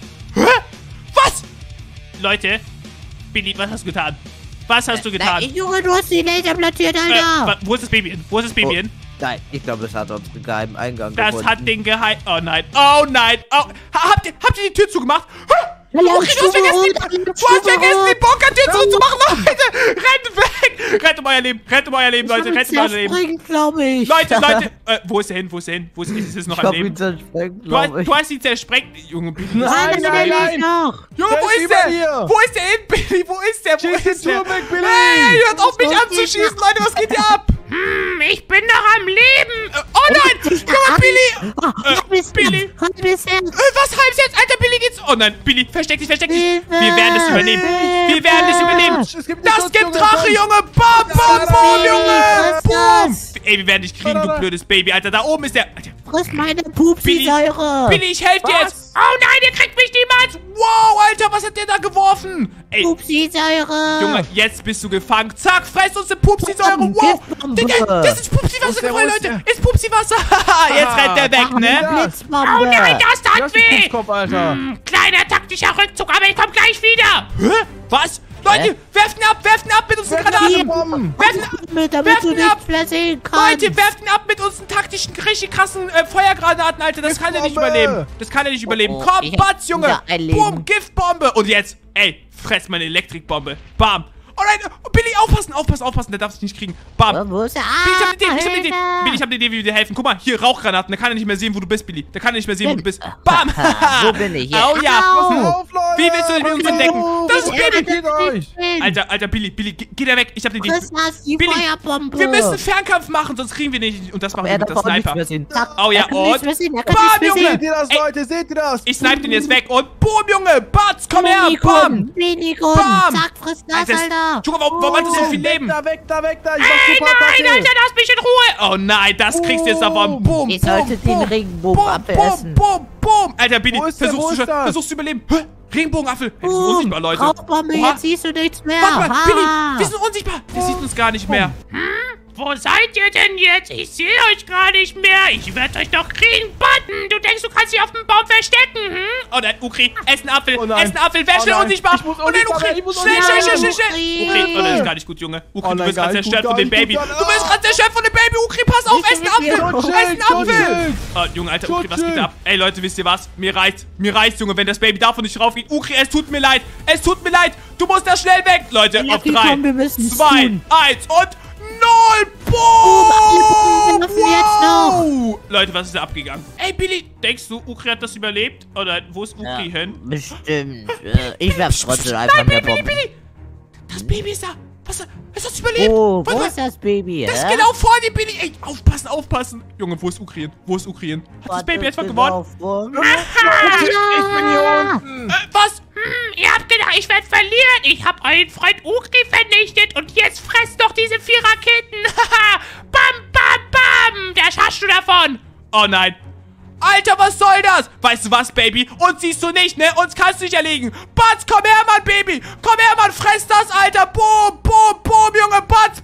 Was? Leute, Billy, was hast du getan? Was hast du getan? Nein, Junge, du hast die Laser platziert, Alter. Wo ist das Baby hin? Wo ist das Baby hin? Nein, ich glaube, das hat uns einen geheimen Eingang Das gefunden. hat den geheim... Oh nein. Oh nein. Oh. Habt ihr die Tür zugemacht? Ja, Du hast vergessen, die Bunkertür zuzumachen, Leute! Rennt weg! Rennt um euer Leben, Leute, rennt um euer Leben. Glaube ich. Leute, wo ist er hin? Ist es noch am Leben? Du hast ihn zersprengt, Junge, Billy. Nein. Junge, wo ist der? Wo ist der hin, Billy? Wo ist der? Billy! Hey, hört auf mich anzuschießen, Leute, was geht hier ab? Ich bin noch am Leben. Oh nein! Junge, Billy! Billy! Was halb's jetzt? Alter, Billy geht's... Oh nein, Billy, versteck dich. Wir werden es übernehmen. Es gibt Das gibt Rache, Junge! Bam, bam, bam, Junge! Boom! Ey, wir werden dich kriegen, du blödes Baby, Alter. Da oben ist der... Alter. Friss meine Pupsi-Säure. Billy, ich helfe dir jetzt. Oh nein, ihr kriegt mich niemals. Wow, Alter, was hat der da geworfen? Ey, Pupsi-Säure. Junge, jetzt bist du gefangen. Zack, fress uns eine Pupsi-Säure. Wow. Das ist Pupsi-Wasser gefallen, Leute. Ist Pupsi-Wasser. Jetzt rennt der weg, ne? Oh nein, das tat weh. Alter. Kleiner taktischer Rückzug, aber ich komme gleich wieder. Hä? Was? Leute, werft ihn ab mit unseren Granaten. Damit du nicht platzieren kannst. Leute, werft ihn ab mit unseren taktischen, richtig krassen Feuergranaten, Alter. Das kann er nicht überleben. Komm, Batz, Junge. Boom, Giftbombe. Und jetzt, ey, fress meine Elektrikbombe. Bam. Oh nein, Billy, aufpassen, der darf sich nicht kriegen. Bam. Wo ist er? Billy, ich hab eine Idee. Billy, ich hab eine Idee, wie wir dir helfen. Guck mal, hier, Rauchgranaten. Da kann er nicht mehr sehen, wo du bist, Billy. Bam. Wo bin ich? Oh ja. Au. Wie willst du uns entdecken? Das ist Baby. euch. Alter, Billy, geh da weg. Ich hab eine Idee. Das ist die Billy, Feuerbombe. wir müssen Fernkampf machen, sonst kriegen wir nicht. Und das machen wir mit der Sniper. Oh ja, und? Bam, Junge. Seht ihr das, Leute? Seht ihr das? Ich snipe den jetzt weg und boom, Junge. Batz, komm her. Bam. Minigun. Bam. Zack, friss das, Alter. Junge, warum hat das so viel Leben? Weg da. Ich mach Nein, Superattacke. Alter, lass mich in Ruhe. Oh nein, das kriegst du jetzt davon. Boom, Ich sollte den Regenbogen abessen. Boom. Alter, Billy, Wo ist der? versuchst zu überleben. Hä? Regenbogenapfel. Wir sind unsichtbar, Leute. Rauchbombe, Oha. jetzt siehst du nichts mehr. Warte mal, Billy, Ha. wir sind unsichtbar. Der sieht uns gar nicht mehr. Wo seid ihr denn jetzt? Ich sehe euch gar nicht mehr. Ich werde euch doch kriegen. Button, du denkst, du kannst dich auf dem Baum verstecken, hm? Oh nein, Ukri, ess einen Apfel. Oh nein. Wer Oh schnell nein. unsichtbar? Ich muss Oh nein, unsichtbar Ukri, werden, ich muss schnell. Ukri. Ukri, oh das ist gar nicht gut, Junge. Ukri, Oh du nein, bist gerade gar nicht zerstört gut, von dem gar nicht Baby. gut, Du bist gerade zerstört von dem Baby, Ukri, pass auf, ess einen Apfel. Ess einen Apfel. Oh, Junge, Alter, Ukri, was geht ab? Ey, Leute, wisst ihr was? Mir reicht, Junge, wenn das Baby davon nicht raufgeht. Ukri, es tut mir leid. Du musst da schnell weg. Leute, auf Lucky, 3, komm, wir müssen es 2, tun. 1 und 0. Boom. Was wir jetzt noch? Wow. Leute, was ist da abgegangen? Ey, Billy, denkst du, Ukri hat das überlebt? Oder wo ist Ukri hin? Bestimmt. Ich werf's trotzdem einfach mehr Bomben. Billy! Das Baby ist da! Was hast du überlebt? Oh, Warte wo mal, ist das Baby? das ist genau vor dir, Billy! Ey, aufpassen! Junge, wo ist Ukri? Hat das Baby etwa gewonnen? Ich bin hier unten. Was? Ihr habt gedacht, ich werde verlieren. Ich habe euren Freund Ukri vernichtet und jetzt fresst doch diese 4 Raketen. Bam. Das hast du davon. Oh nein! Alter, was soll das? Weißt du was, Baby? Uns siehst du nicht, ne? Uns kannst du nicht erlegen. Batz, komm her, Mann, Baby. Komm her, Mann, fress das, Alter. Boom, Junge. Batz.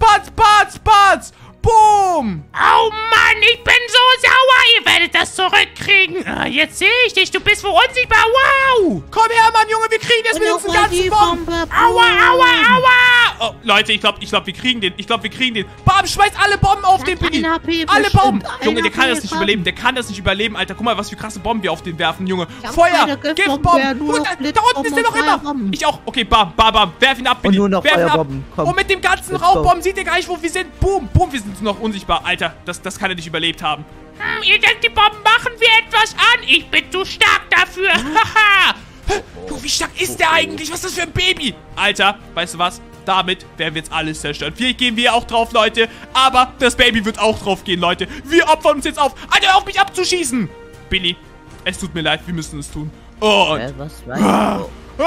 Boom. Oh Mann, ich bin so sauer. Ihr werdet das zurückkriegen. Jetzt sehe ich dich. Du bist wohl unsichtbar. Wow. Komm her, Mann, Junge. Wir kriegen das mit unseren ganzen Bomben. Aua. Oh, Leute, ich glaube, wir kriegen den. Bam, schmeiß alle Bomben auf den Billy. Alle Bomben. Junge, der kann das nicht überleben. Alter, guck mal, was für krasse Bomben wir auf den werfen, Junge. Feuer, Giftbomben. Und da unten ist der noch immer. Ich auch. Okay, bam. Werf ihn ab, Billy. Und nur noch Werf ihn ab. Feuerbomben. Komm. Und mit dem ganzen Let's go. Rauchbomben sieht ihr gar nicht, wo wir sind. Boom, wir sind noch unsichtbar. Alter, das kann er nicht überlebt haben. Ihr denkt, die Bomben machen wir etwas an? Ich bin zu stark dafür. Haha. Junge, wie stark ist der eigentlich? Was ist das für ein Baby? Alter, weißt du was? Damit werden wir jetzt alles zerstören. Vielleicht gehen wir auch drauf, Leute. Aber das Baby wird auch drauf gehen, Leute. Wir opfern uns jetzt auf. Alter, hör auf mich abzuschießen. Billy, es tut mir leid. Wir müssen es tun. Und Was weiß ich?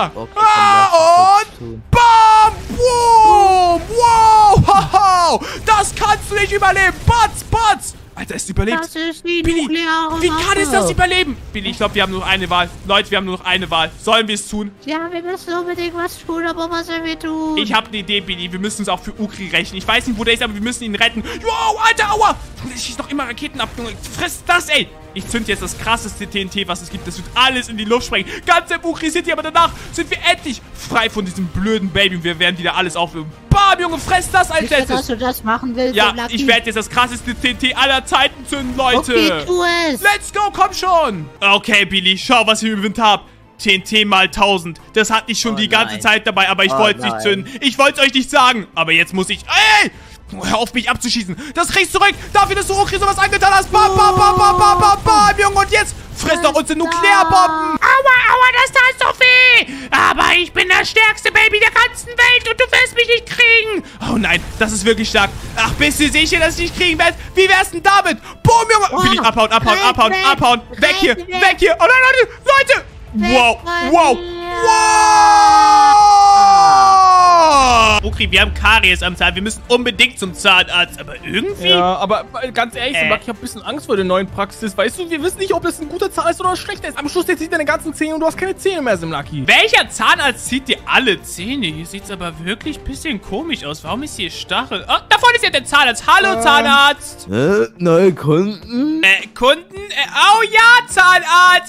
und bam! Wow! Das kannst du nicht überleben! Batz! Alter, es überlebt. Das ist die Billy, nukleare wie kann es Waffe. das überleben? Billy, ich glaube, wir haben nur noch eine Wahl. Leute, wir haben nur noch eine Wahl. Sollen wir es tun? Ja, wir müssen unbedingt was tun, aber was sollen wir tun? Ich habe eine Idee, Billy. Wir müssen uns auch für Ukri rächen. Ich weiß nicht, wo der ist, aber wir müssen ihn retten. Wow, Alter, aua! Der schießt noch immer Raketen ab. Friss das, ey! Ich zünd jetzt das krasseste TNT, was es gibt. Das wird alles in die Luft sprengen. Ganz im Ukri City, aber danach sind wir endlich frei von diesem blöden Baby. Und wir werden wieder alles aufhören. Bam, Junge, fress das als Sicher, dass letztes. du das machen willst, Ja, Lucky? ich werde jetzt das krasseste TNT aller Zeiten zünden, Leute. Okay, tu es. Let's go, komm schon. Okay, Billy, schau, was ich im Inventar hab. TNT mal 1000. Das hatte ich schon die ganze nein. Zeit dabei, aber ich wollte es nicht nein. zünden. Ich wollte es euch nicht sagen. Aber jetzt muss ich... Ey! Hör auf, mich abzuschießen. Das kriegst du zurück. Dafür, dass du Ukri sowas angetan hast. Bam, bam, bam, bam, bam, bam, bam, Junge. Und jetzt friss doch unsere Nuklearbomben. Aua, das tat so weh. Aber ich bin das stärkste Baby der ganzen Welt und du wirst mich nicht kriegen. Oh nein, das ist wirklich stark. Ach, bist du sicher, dass ich nicht kriegen werde? Wie wär's denn damit? Boom, Junge. Billy, abhauen, abhauen, Weg, abhauen, weg, abhauen. Weg hier, weg. weg hier. Oh nein, Leute. Wow, von wow, mir. wow. Ukri, wir haben Karies am Zahn. Wir müssen unbedingt zum Zahnarzt. Aber irgendwie... Ja, aber ganz ehrlich, ich habe ein bisschen Angst vor der neuen Praxis. Weißt du, wir wissen nicht, ob das ein guter Zahn ist oder ein schlechter ist. Am Schluss zieht deine ganzen Zähne und du hast keine Zähne mehr, Simlaki. Welcher Zahnarzt zieht dir alle Zähne? Hier sieht's aber wirklich ein bisschen komisch aus. Warum ist hier Stachel? Oh, da vorne ist ja der Zahnarzt. Hallo, Zahnarzt. Neue Kunden? Kunden? Oh ja, Zahnarzt.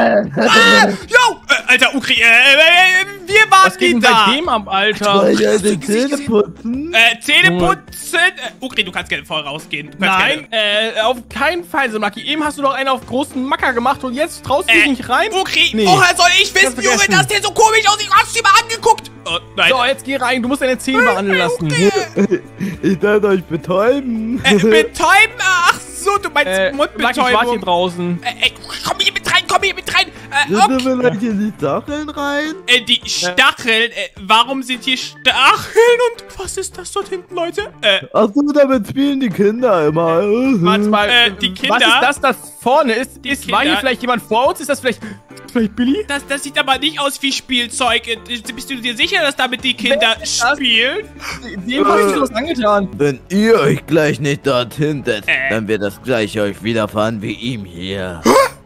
Alter, Ukri, wir waren Was geht denn die da. bei dem ab, Alter? Weil ja die Zähne putzen? Zähne putzen. Ukri, du kannst gerne voll rausgehen. Du kannst Nein, auf keinen Fall, Simlaki. Eben hast du doch einen auf großen Macker gemacht und jetzt traust du dich nicht rein? Ukri, Nee. woher soll ich wissen, Kannst Junge, vergessen. dass der so komisch aussieht? Hast du ihn mal angeguckt? Oh, nein. So, jetzt geh rein. Du musst deine Zähne behandeln lassen. Ich werde euch betäuben. Betäuben? Ach so, du meinst Simlaki, ich warte hier Mundbetäubung. draußen. Komm hier mit rein, komm hier mit rein. Sind vielleicht in die Stacheln rein? Die Stacheln, warum sind hier Stacheln und was ist das dort hinten, Leute? Achso, damit spielen die Kinder immer. Warte mal, die Kinder- was ist das vorne ist? War hier Kinder- vielleicht jemand vor uns? Ist das vielleicht Billy? Das sieht aber nicht aus wie Spielzeug. Bist du dir sicher, dass damit die Kinder spielen? Dem hab ich dir was angetan. Wenn ihr euch gleich nicht dorthin setzt, dann wird das gleich euch widerfahren wie ihm hier.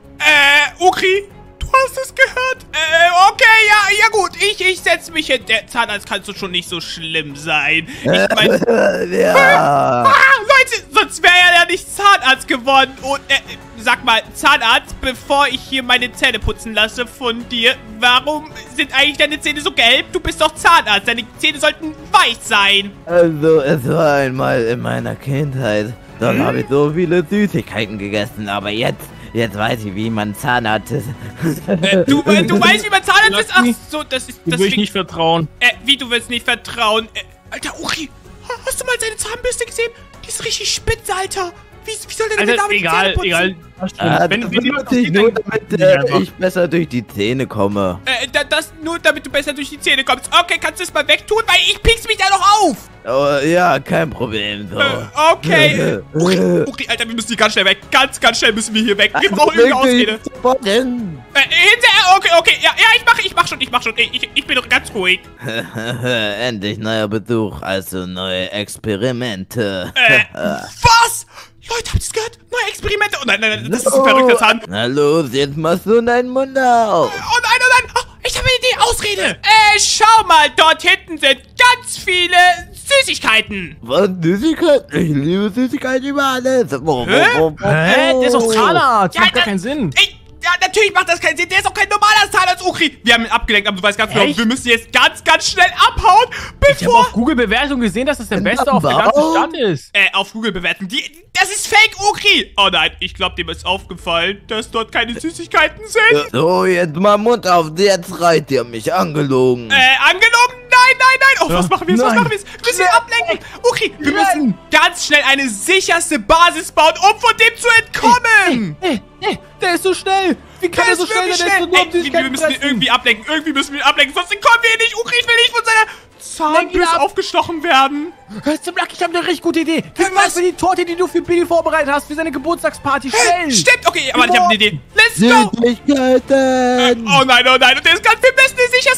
Ukri, du hast es gehört. Okay, ja gut. Ich setze mich hin. Der Zahnarzt kann so schon nicht so schlimm sein. Ich meine... Ja. Leute, sonst wäre er ja nicht Zahnarzt geworden. Und, sag mal, Zahnarzt, bevor ich hier meine Zähne putzen lasse von dir, warum sind eigentlich deine Zähne so gelb? Du bist doch Zahnarzt, deine Zähne sollten weich sein. Also, es war einmal in meiner Kindheit. Dort habe ich so viele Süßigkeiten gegessen, aber jetzt weiß ich, wie man Zahnarzt ist. Du weißt, wie man Zahnarzt ist? Ach so, das ist... Du will ich nicht vertrauen. Wie, du willst nicht vertrauen? Alter, Ukri, hast du mal seine Zahnbürste gesehen? Die ist richtig spitz, Alter. Wie soll der denn Alter, damit die Zähne putzen? egal. Das benutze ich nur, damit ich besser durch die Zähne komme. Das nur, damit du besser durch die Zähne kommst. Okay, kannst du es mal wegtun? Weil ich piek's mich da noch auf. Oh, ja, kein Problem. So. Okay. Ukri, Alter, wir müssen hier ganz schnell weg. Ganz schnell müssen wir hier weg. Wir brauchen irgendeine Ausrede. Hinterher, okay. Ja, ich mach schon. Ich bin doch ganz ruhig. Endlich neuer Besuch, also neue Experimente. Was? Leute, habt ihr's gehört? Neue Experimente. Oh nein, das ist ein verrückter Zahn. Na los, jetzt machst du deinen Mund auf. Oh nein. Oh, ich habe eine Idee. Ausrede. Schau mal, dort hinten sind ganz viele Süßigkeiten. Was, Süßigkeiten? Ich liebe Süßigkeiten über alles. Hä? Der ist doch Zahnarzt. Ja, Macht gar keinen Sinn. Ja, natürlich macht das keinen Sinn. Der ist auch kein normaler Zahnarzt, Ukri. Wir haben ihn abgelenkt, aber du weißt ganz genau, Echt? wir müssen jetzt ganz schnell abhauen, Ich habe bevor... auf Google-Bewertung gesehen, dass das der Beste auf der ganzen Stadt ist. Auf Google bewerten. Das ist Fake, Ukri. Oh nein, ich glaube, dem ist aufgefallen, dass dort keine Süßigkeiten sind. So, jetzt mal Mund auf, jetzt reiht ihr mich angelogen. Angenommen? Nein. Oh, was machen wir jetzt? Nein. Wir müssen ihn ablenken. Ukri, wir müssen ganz schnell eine sicherste Basis bauen, um von dem zu entkommen. Der ist so schnell. Wie kann er so schnell sein? Der ist so nur am Wir Süßigkeiten müssen ihn fressen. irgendwie ablenken, sonst entkommen wir hier nicht. Ukri, ich will nicht von seiner Zahnbürste aufgestochen werden. Hörst du, Black, ich habe eine richtig gute Idee. Gib mal was? für die Torte, die du für Billy vorbereitet hast, für seine Geburtstagsparty. Schnell. Stimmt, okay, aber ich habe eine Idee. Let's go. Süßigkeiten! Oh nein. Und der ist ganz viel beste, sicherste Basis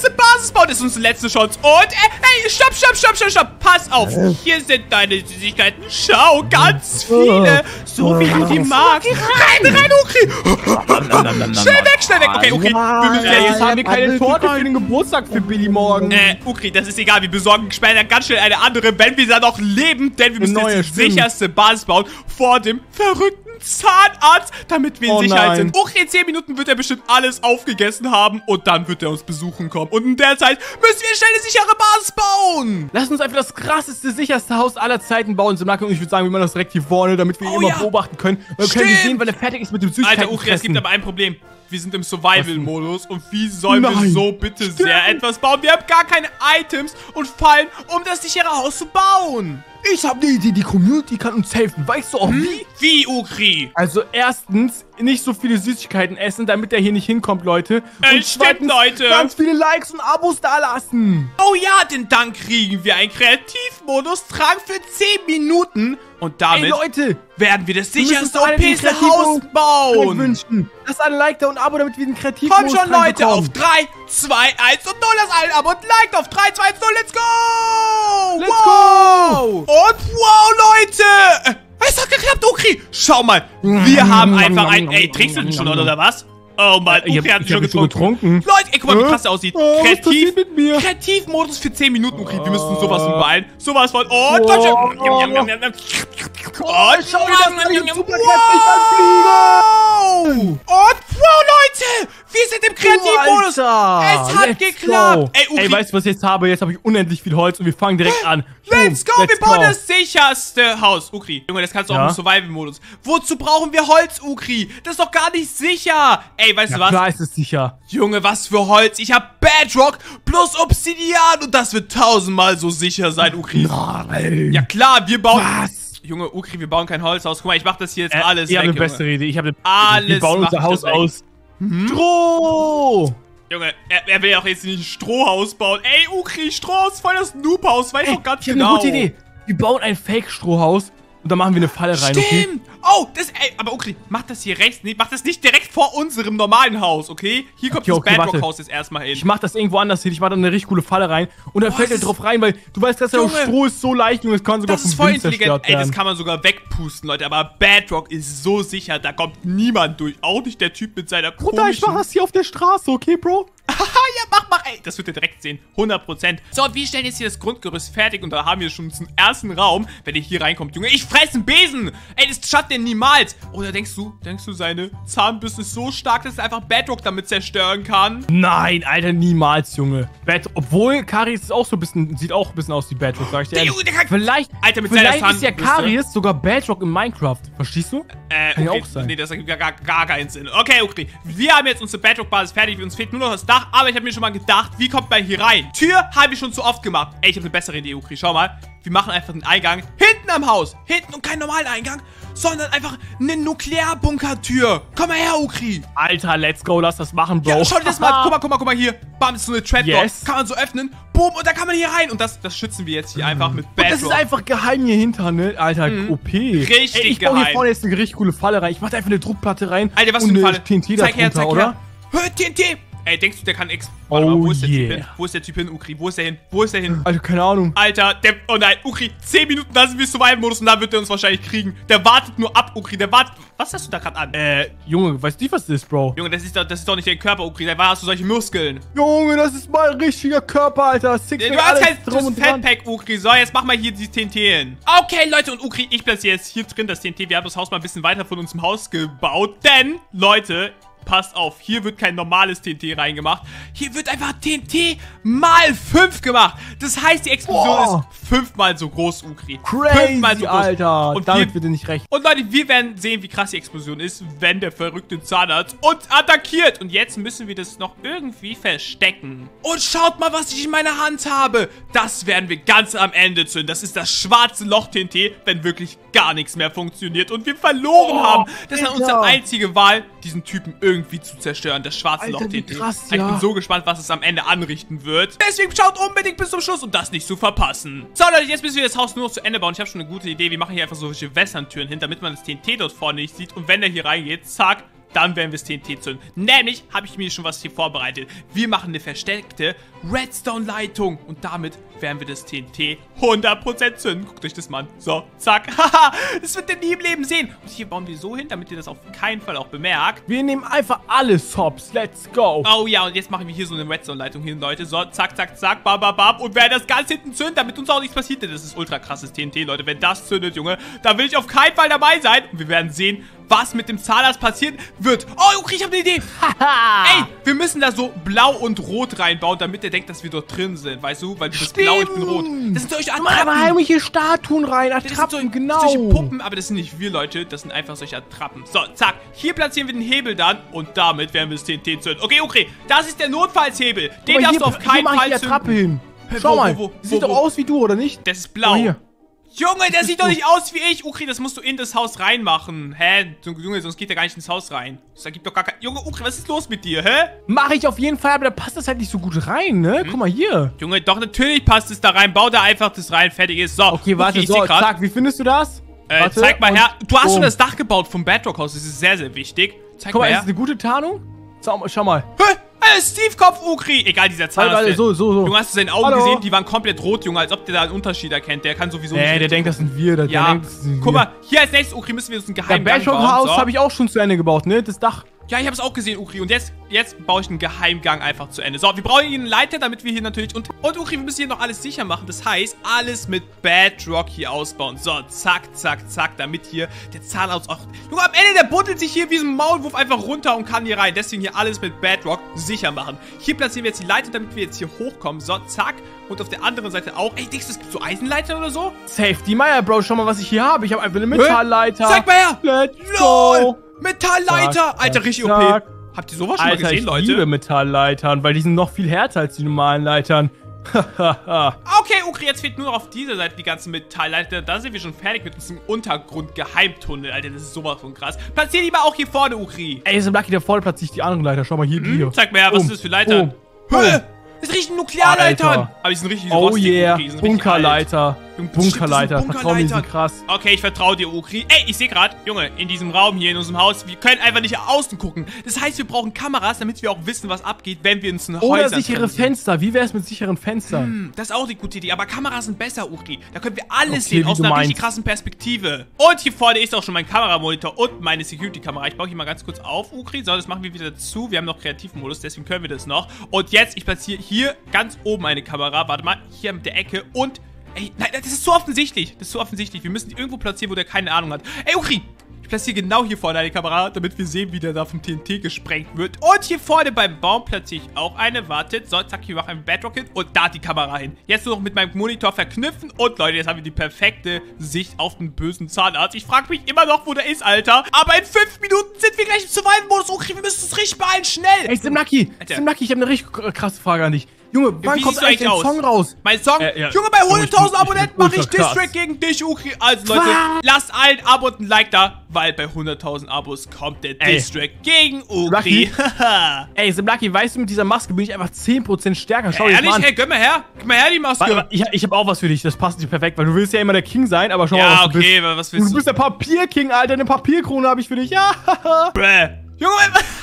Basis bauen. Das ist unsere letzte Chance. Und, ey, stopp. Pass auf. Hier sind deine Süßigkeiten. Schau, ganz viele. So wie du die magst. Rein, Ukri. Schnell weg. Okay, wir müssen Jetzt haben wir keine Torte für den Geburtstag für Billy morgen. Ukri, das ist egal. Wir besorgen später ganz schnell eine andere, wenn wir da noch leben. Denn wir müssen jetzt die sicherste Basis bauen vor dem verrückten Zahnarzt, damit wir in Sicherheit sind. Ukri, in 10 Minuten wird er bestimmt alles aufgegessen haben und dann wird er uns besuchen kommen. Und in der Zeit müssen wir schnell eine sichere Basis bauen. Lass uns einfach das krasseste, sicherste Haus aller Zeiten bauen. Und ich würde sagen, wir machen das direkt hier vorne, damit wir ihn immer beobachten können. Und dann können wir sehen, wann er fertig ist mit dem Süßigkeiten. Alter, Ukri, es gibt aber ein Problem. Wir sind im Survival-Modus und wie sollen wir so bitte sehr etwas bauen? Wir haben gar keine Items und Fallen, um das sichere Haus zu bauen. Ich habe eine Idee, die Community kann uns helfen. Weißt du auch wie? Wie, Ukri? Also erstens, nicht so viele Süßigkeiten essen, damit er hier nicht hinkommt, Leute. Und stimmt, Leute. Ganz viele Likes und Abos da lassen. Oh ja, denn dann kriegen wir einen Kreativmodus, tragen für 10 Minuten und damit Leute, werden wir das sicherste OP-ste Haus bauen. Wünschen. Lasst ein Like da und ein Abo, damit wir den Kreativmodus Komm schon, Leute, auf 3, 2, 1 und 0. Lasst ein Abo und Like auf 3, 2, 1, 0. Let's go! Let's go! Und wow, Leute! Es hat geklappt, Ukri! Schau mal, wir haben einfach ein... Ey, trinkst du denn schon, oder was? Oh Mann, Ukri hat schon getrunken. Leute, ey, guck mal, wie krass der aussieht. Kreativmodus für 10 Minuten, Ukri. Wir müssen sowas von beeilen. Sowas von... Oh, schau, wie das super Und wow, Leute! Wir sind im Kreativmodus! Es hat geklappt! Ey, Ukri, weißt du, was ich jetzt habe? Jetzt habe ich unendlich viel Holz und wir fangen direkt an. Let's go! Wir bauen das sicherste Haus. Ukri, Junge, das kannst du auch im Survival-Modus. Wozu brauchen wir Holz, Ukri? Das ist doch gar nicht sicher. Ey, weißt du was? Klar ist es sicher. Junge, was für Holz. Ich habe Bedrock plus Obsidian und das wird 1000-mal so sicher sein, Ukri. Nein. Ja klar, wir bauen... Was? Junge, Ukri, wir bauen kein Holzhaus. Guck mal, ich mach das hier jetzt alles Ich habe eine bessere Idee. Wir bauen unser Haus aus Stroh! Junge, er will ja auch jetzt nicht ein Strohhaus bauen. Ey, Ukri, Stroh ist voll das Noobhaus. Weiß doch ganz genau. Ich habe eine gute Idee. Wir bauen ein Fake-Strohhaus und dann machen wir eine Falle rein. Stimmt. Okay? Oh, aber Ukri, mach das hier rechts. Nee, mach das nicht direkt vor unserem normalen Haus, okay? Hier kommt das Bedrock-Haus jetzt erstmal hin. Ich mach das irgendwo anders hin. Ich mach dann eine richtig coole Falle rein. Und dann fällt er drauf rein, weil du weißt, dass Stroh ist so leicht und es kann sogar vom Wind zerstört werden. Ey, das kann man sogar wegpusten, Leute. Aber Bedrock ist so sicher, da kommt niemand durch. Auch nicht der Typ mit seiner komischen... Bruder, ich mach das hier auf der Straße, okay, Bro? Haha, ja, mach, ey. Das wird ihr direkt sehen. 100%. So, wir stellen jetzt hier das Grundgerüst fertig und da haben wir schon zum ersten Raum. Wenn ihr hier reinkommt, Junge, ich fresse einen Besen. Ey, das schafft der niemals. Oder denkst du, seine Zahnbürste ist so stark, dass er einfach Bedrock damit zerstören kann? Nein, Alter, niemals, Junge. Obwohl, Karies ist auch so ein bisschen, sieht auch ein bisschen aus wie Bedrock, sag ich dir ehrlich. Vielleicht, Alter, mit seiner ist ja Karies sogar Bedrock in Minecraft. Verstehst du? Kann ja auch sein. Nee, das ergibt gar keinen Sinn. Okay, okay. Wir haben jetzt unsere Bedrock-Basis fertig. Uns fehlt nur noch das Dach. Aber ich habe mir schon mal gedacht, wie kommt man hier rein? Tür habe ich schon zu oft gemacht. Ey, ich habe eine bessere Idee, Ukri. Schau mal. Wir machen einfach einen Eingang hinten am Haus. Hinten und keinen normalen Eingang, sondern einfach eine Nuklearbunkertür. Komm mal her, Ukri. Alter, let's go. Lass das machen, Bro. Ja, schau dir das mal. Guck mal hier. Bam, das ist so eine Trapdoor. Kann man so öffnen. Boom, und da kann man hier rein. Und das schützen wir jetzt hier einfach mit Bedrock. Das ist einfach geheim hier hinter, ne? Alter, OP. Richtig geheim. Ich baue hier vorne jetzt eine richtig coole Falle rein. Ich mach da einfach eine Druckplatte rein. Alter, was für eine Falle? TNT da drunter, oder? TNT. Ey, denkst du, der kann wo ist der Typ hin? Wo ist der Typ hin, Ukri? Wo ist der hin? Alter, keine Ahnung. Alter, oh nein, Ukri, 10 Minuten, da sind wir Survival-Modus und da wird der uns wahrscheinlich kriegen. Der wartet nur ab, Ukri, der wartet. Was hast du da gerade an? Junge, weißt du, was das ist, Bro? Junge, das ist doch nicht dein Körper, Ukri. Da hast du solche Muskeln. Junge, das ist mal ein richtiger Körper, Alter. Du hast kein Fatpack, Ukri. So, jetzt mach mal hier die TNT hin. Okay, Leute, und Ukri, ich platziere jetzt hier drin das TNT. Wir haben das Haus mal ein bisschen weiter von unserem Haus gebaut, denn, Leute, passt auf, hier wird kein normales TNT reingemacht. Hier wird einfach TNT mal 5 gemacht. Das heißt, die Explosion ist 5-mal so groß, Ukri. Crazy, 5-mal so groß. Alter. Und damit wird dir nicht recht. Und Leute, wir werden sehen, wie krass die Explosion ist, wenn der verrückte Zahnarzt uns attackiert. Und jetzt müssen wir das noch irgendwie verstecken. Und schaut mal, was ich in meiner Hand habe. Das werden wir ganz am Ende zünden. Das ist das schwarze Loch TNT, wenn wirklich gar nichts mehr funktioniert und wir verloren haben. Das ist unsere einzige Wahl, diesen Typen irgendwie zu zerstören. Das schwarze Loch TNT. Krass, ja. Ich bin so gespannt, was es am Ende anrichten wird. Deswegen schaut unbedingt bis zum Schluss, um das nicht zu verpassen. So, Leute, jetzt müssen wir das Haus nur noch zu Ende bauen. Ich habe schon eine gute Idee. Wir machen hier einfach solche Wässerntüren hin, damit man das TNT dort vorne nicht sieht. Und wenn der hier reingeht, zack, dann werden wir das TNT zünden. Nämlich habe ich mir schon was hier vorbereitet. Wir machen eine versteckte Redstone-Leitung und damit werden wir das TNT 100% zünden. Guckt euch das mal an. So, zack. Haha, das wird ihr nie im Leben sehen. Und hier bauen wir so hin, damit ihr das auf keinen Fall auch bemerkt. Wir nehmen einfach alles hops. Let's go. Oh ja, und jetzt machen wir hier so eine Redstone-Leitung hin, Leute. So, zack, zack, zack, bam, bam, bam. Und wer das ganz hinten zündet, damit uns auch nichts passiert, denn das ist ultra krasses TNT, Leute. Wenn das zündet, Junge, da will ich auf keinen Fall dabei sein. Und wir werden sehen, was mit dem Zahnarzt passieren wird. Oh, okay, ich habe eine Idee. Ey, wir müssen da so blau und rot reinbauen, damit er denkt, dass wir dort drin sind. Weißt du? Weil du bist blau, ich bin rot. Das sind solche Aber heimliche Statuen rein. Attrappen, genau. Solche Puppen, aber das sind nicht wir, Leute. Das sind einfach solche Attrappen. So, zack. Hier platzieren wir den Hebel dann und damit werden wir das TNT zünden. Okay, okay. Das ist der Notfallshebel. Den darfst du auf keinen Fall zünden. Attrappe hin. Schau mal. Sieht doch aus wie du, oder nicht? Das ist blau. Hier. Junge, der sieht doch nicht aus wie ich. Ukri, das musst du in das Haus reinmachen. Hä? Junge, sonst geht er gar nicht ins Haus rein. Das ergibt doch gar kein... Junge, Ukri, was ist los mit dir, hä? Mach ich auf jeden Fall, aber da passt das halt nicht so gut rein, ne? Guck mal hier. Junge, doch, natürlich passt es da rein. Bau da einfach das rein, fertig ist. So, okay, warte, Ukri, so, zack, wie findest du das? Warte, zeig mal her. Du hast schon das Dach gebaut vom Bedrock-Haus. Das ist sehr, sehr wichtig. Zeig Guck mal, her. ist das eine gute Tarnung? Schau mal. Hä? Steve-Kopf, Ukri. Egal, dieser Zahnarzt. So. Junge, hast du seine Augen gesehen? Die waren komplett rot, Junge, als ob der da einen Unterschied erkennt. Der kann sowieso nicht. Der denkt, das sind wir. Ja, guck mal, hier als nächstes, Ukri, müssen wir uns einen Geheimgang bauen. Das Bedrock-Haus habe ich auch schon zu Ende gebaut, ne? Das Dach. Ja, ich habe es auch gesehen, Ukri. Und jetzt baue ich einen Geheimgang einfach zu Ende. So, wir brauchen hier einen Leiter, damit wir hier natürlich... Und Ukri, wir müssen hier noch alles sicher machen. Das heißt, alles mit Bedrock hier ausbauen. So, zack, zack, zack, damit hier der Zahnarzt auch... Junge, am Ende, der buddelt sich hier wie so ein Maulwurf einfach runter und kann hier rein. Deswegen hier alles mit Bedrock sicher machen. Hier platzieren wir jetzt die Leiter, damit wir jetzt hier hochkommen. So, zack. Und auf der anderen Seite auch... Ey, denkst du, es gibt so Eisenleiter oder so? Safety Meyer, Bro. Schau mal, was ich hier habe. Ich habe einfach eine Metallleiter. Zeig mal her! Let's go! go! Metallleiter! Zack, Alter, richtig zack. OP. Habt ihr sowas schon mal gesehen, Leute? Ich liebe Metallleitern, weil die sind noch viel härter als die normalen Leitern. Okay, Ukri, jetzt fehlt nur noch auf dieser Seite die ganzen Metallleiter. Da sind wir schon fertig mit unserem Untergrund-Geheimtunnel. Alter, das ist sowas von krass. Platzier die mal auch hier vorne, Ukri. Ey, ist im Lucky, da vorne platziere ich die anderen Leiter. Schau mal hier, die hier. Zeig mir her, was ist das für Leiter? Das riechen Nuklearleitern. Aber die sind richtig rostig, yeah, Ukri. Bunkerleiter. Bunkerleiter, vertrau mir, die sind krass. Okay, ich vertraue dir, Ukri. Ey, ich sehe gerade, Junge, in diesem Raum hier, in unserem Haus, wir können einfach nicht außen gucken. Das heißt, wir brauchen Kameras, damit wir auch wissen, was abgeht, wenn wir uns in Häusern oder sichere Fenster. Wie wäre es mit sicheren Fenstern? Das ist auch eine gute Idee, aber Kameras sind besser, Ukri. Da können wir alles sehen, aus einer richtig krassen Perspektive. Und hier vorne ist auch schon mein Kameramonitor und meine Security-Kamera. Ich baue hier mal ganz kurz auf, Ukri. So, das machen wir wieder zu. Wir haben noch Kreativmodus, deswegen können wir das noch. Und jetzt, ich platziere hier ganz oben eine Kamera. Warte mal, hier mit der Ecke und... Ey, nein, das ist so offensichtlich. Das ist so offensichtlich. Wir müssen die irgendwo platzieren, wo der keine Ahnung hat. Ey, Ukri, ich platziere genau hier vorne eine Kamera, damit wir sehen, wie der da vom TNT gesprengt wird. Und hier vorne beim Baum platziere ich auch eine. Wartet, so, zack, hier mache ich ein Bedrock hin und da die Kamera hin. Jetzt nur noch mit meinem Monitor verknüpfen und, Leute, jetzt haben wir die perfekte Sicht auf den bösen Zahnarzt. Ich frage mich immer noch, wo der ist, Alter. Aber in 5 Minuten sind wir gleich im Survival-Modus. Ukri, wir müssen uns richtig beeilen, schnell. Ey, Simlaki, ich habe eine richtig krasse Frage an dich. Junge, wann kommt eigentlich der Song raus? Mein Song? Ja. Junge, bei 100.000 Abonnenten mache ich Distrack gegen dich, Ukri. Also, Leute, lasst allen Abo und ein Like da, weil bei 100.000 Abos kommt der Distrack gegen Ukri. Ey, Simlaki, weißt du, mit dieser Maske bin ich einfach 10% stärker. Schau dir das mal an. Hey, gib mal her. Gib mal her, die Maske. Ich habe auch was für dich. Das passt nicht perfekt, weil du willst ja immer der King sein, aber schau mal, was du bist. Ja, okay, was willst du? Du bist der Papierking, Alter. Eine Papierkrone habe ich für dich. Ja. Bäh. Junge,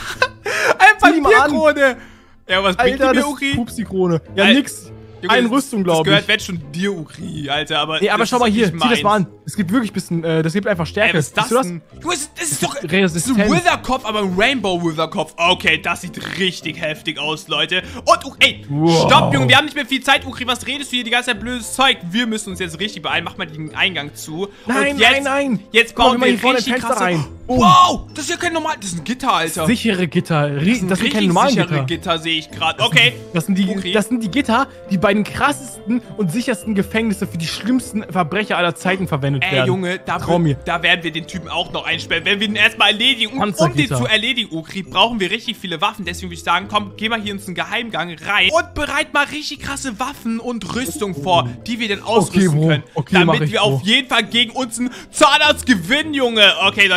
eine Papierkrone. Ja, was bringt Alter, dir, Ukri? Pups die Krone. Ja, nix. Junge, eine Rüstung, glaube ich. Das gehört schon dir, Ukri, Alter, aber... Nee, aber schau mal hier, zieh das mal an. Es gibt wirklich ein bisschen, das gibt einfach Stärke. Was ist das denn? Junge, das ist doch... Das ist ein Witherkopf, aber ein Rainbow-Witherkopf. Okay, das sieht richtig heftig aus, Leute. Und, ey, stopp, Junge, wir haben nicht mehr viel Zeit, Ukri. Was redest du hier die ganze Zeit blödes Zeug? Wir müssen uns jetzt richtig beeilen. Mach mal den Eingang zu. Nein, nein. Jetzt bauen wir richtig krasse... rein. Wow, das ist ja kein normal... Das ist ein Gitter, Alter. Sichere Gitter. Das sind keine normalen sichere Gitter, sehe ich gerade. Okay. Das sind die Gitter, die bei den krassesten und sichersten Gefängnisse für die schlimmsten Verbrecher aller Zeiten verwendet werden. Ey, Junge, da werden wir den Typen auch noch einsperren. Wenn wir ihn erstmal erledigen. Und um den zu erledigen, Ukri, brauchen wir richtig viele Waffen. Deswegen würde ich sagen, komm, geh mal hier in den Geheimgang rein und bereit mal richtig krasse Waffen und Rüstung vor, die wir dann ausrüsten können. Okay, damit wir auf jeden Fall gegen uns einen Zahnarzt gewinnen, Junge. Okay, Leute, und in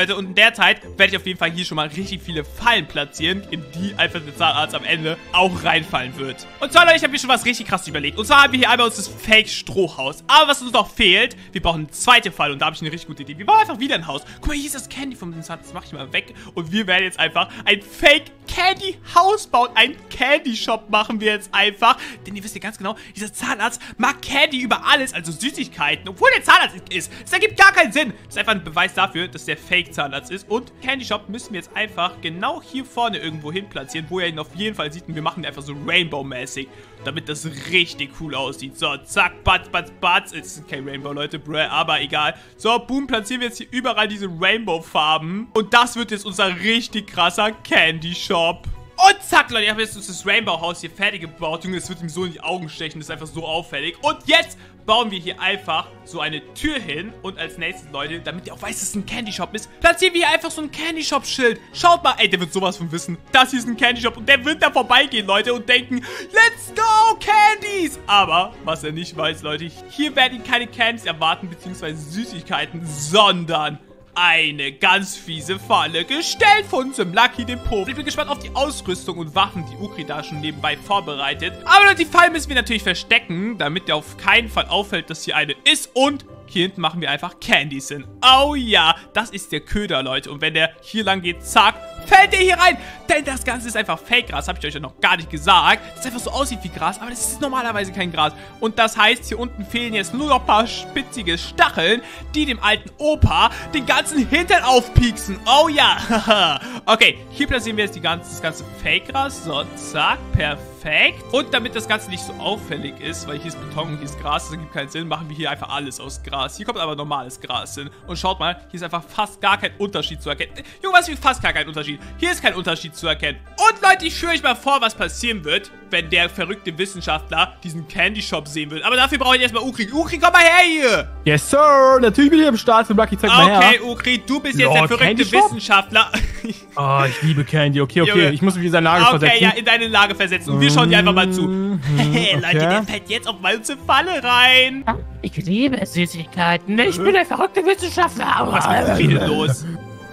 der Zeit werde ich auf jeden Fall hier schon mal richtig viele Fallen platzieren, in die einfach der Zahnarzt am Ende auch reinfallen wird. Und zwar, Leute, ich habe mir schon was richtig krasses überlegt. Und zwar haben wir hier einmal uns das Fake-Strohhaus. Aber was uns noch fehlt, wir brauchen eine zweite Falle. Und da habe ich eine richtig gute Idee. Wir bauen einfach wieder ein Haus. Guck mal, hier ist das Candy vom Zahnarzt. Das mache ich mal weg. Und wir werden jetzt einfach ein Fake-Candy-Haus bauen. Ein Candy-Shop machen wir jetzt einfach. Denn ihr wisst ja ganz genau, dieser Zahnarzt mag Candy über alles, also Süßigkeiten. Obwohl der Zahnarzt ist. Das ergibt gar keinen Sinn. Das ist einfach ein Beweis dafür, dass der Fake-Zahnarzt ist. Und Candy Shop müssen wir jetzt einfach genau hier vorne irgendwo hin platzieren, wo ihr ihn auf jeden Fall sieht. Und wir machen ihn einfach so Rainbow-mäßig, damit das richtig cool aussieht. So, zack, batz, batz, batz. Es ist kein Rainbow, Leute, aber egal. So, boom, platzieren wir jetzt hier überall diese Rainbow-Farben. Und das wird jetzt unser richtig krasser Candy Shop. Und zack, Leute, ich habe jetzt das Rainbow-Haus hier fertig gebaut. Junge, das wird ihm so in die Augen stechen. Das ist einfach so auffällig. Und jetzt bauen wir hier einfach so eine Tür hin. Und als nächstes, Leute, damit ihr auch weiß, dass es ein Candy-Shop ist, platzieren wir hier einfach so ein Candy-Shop-Schild. Schaut mal, ey, der wird sowas von wissen. Das hier ist ein Candy-Shop. Und der wird da vorbeigehen, Leute, und denken, let's go, Candies. Aber, was er nicht weiß, Leute, hier werden ihn keine Candies erwarten, beziehungsweise Süßigkeiten, sondern eine ganz fiese Falle, gestellt von unserem Lucky, dem Profi. Ich bin gespannt auf die Ausrüstung und Waffen, die Ukri da schon nebenbei vorbereitet. Aber Leute, die Fallen müssen wir natürlich verstecken, damit der auf keinen Fall auffällt, dass hier eine ist. Und hier hinten machen wir einfach Candies hin. Oh ja, das ist der Köder, Leute. Und wenn der hier lang geht, zack, fällt der hier rein. Denn das Ganze ist einfach Fake-Gras, habe ich euch ja noch gar nicht gesagt. Das einfach so aussieht wie Gras, aber das ist normalerweise kein Gras. Und das heißt, hier unten fehlen jetzt nur noch ein paar spitzige Stacheln, die dem alten Opa den ganzen Hintern aufpieksen. Oh ja, okay, hier platzieren wir jetzt das ganze Fake-Gras. So, zack, perfekt. Und damit das Ganze nicht so auffällig ist, weil hier ist Beton und hier ist Gras, das ergibt keinen Sinn, machen wir hier einfach alles aus Gras. Hier kommt aber normales Gras hin. Und schaut mal, hier ist einfach fast gar kein Unterschied zu erkennen. Junge, was ist fast gar kein Unterschied? Hier ist kein Unterschied zu erkennen. Und Leute, ich führe euch mal vor, was passieren wird, wenn der verrückte Wissenschaftler diesen Candy Shop sehen will. Aber dafür brauche ich erstmal Ukri. Ukri, komm mal her hier! Yes, Sir! Natürlich bin ich am Start für Lucky, zeig mal her. Okay, Ukri, du bist jetzt der verrückte Wissenschaftler. Oh, ich liebe Candy. Okay, Junge. ich muss mich in seine Lage versetzen. Okay, ja, in deine Lage versetzen. Und wir schauen dir einfach mal zu. Hey, Leute, der fällt jetzt auf meine Falle rein. Ich liebe Süßigkeiten. Ich bin der verrückte Wissenschaftler. Was ist mit Ukri denn los?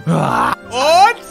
Und?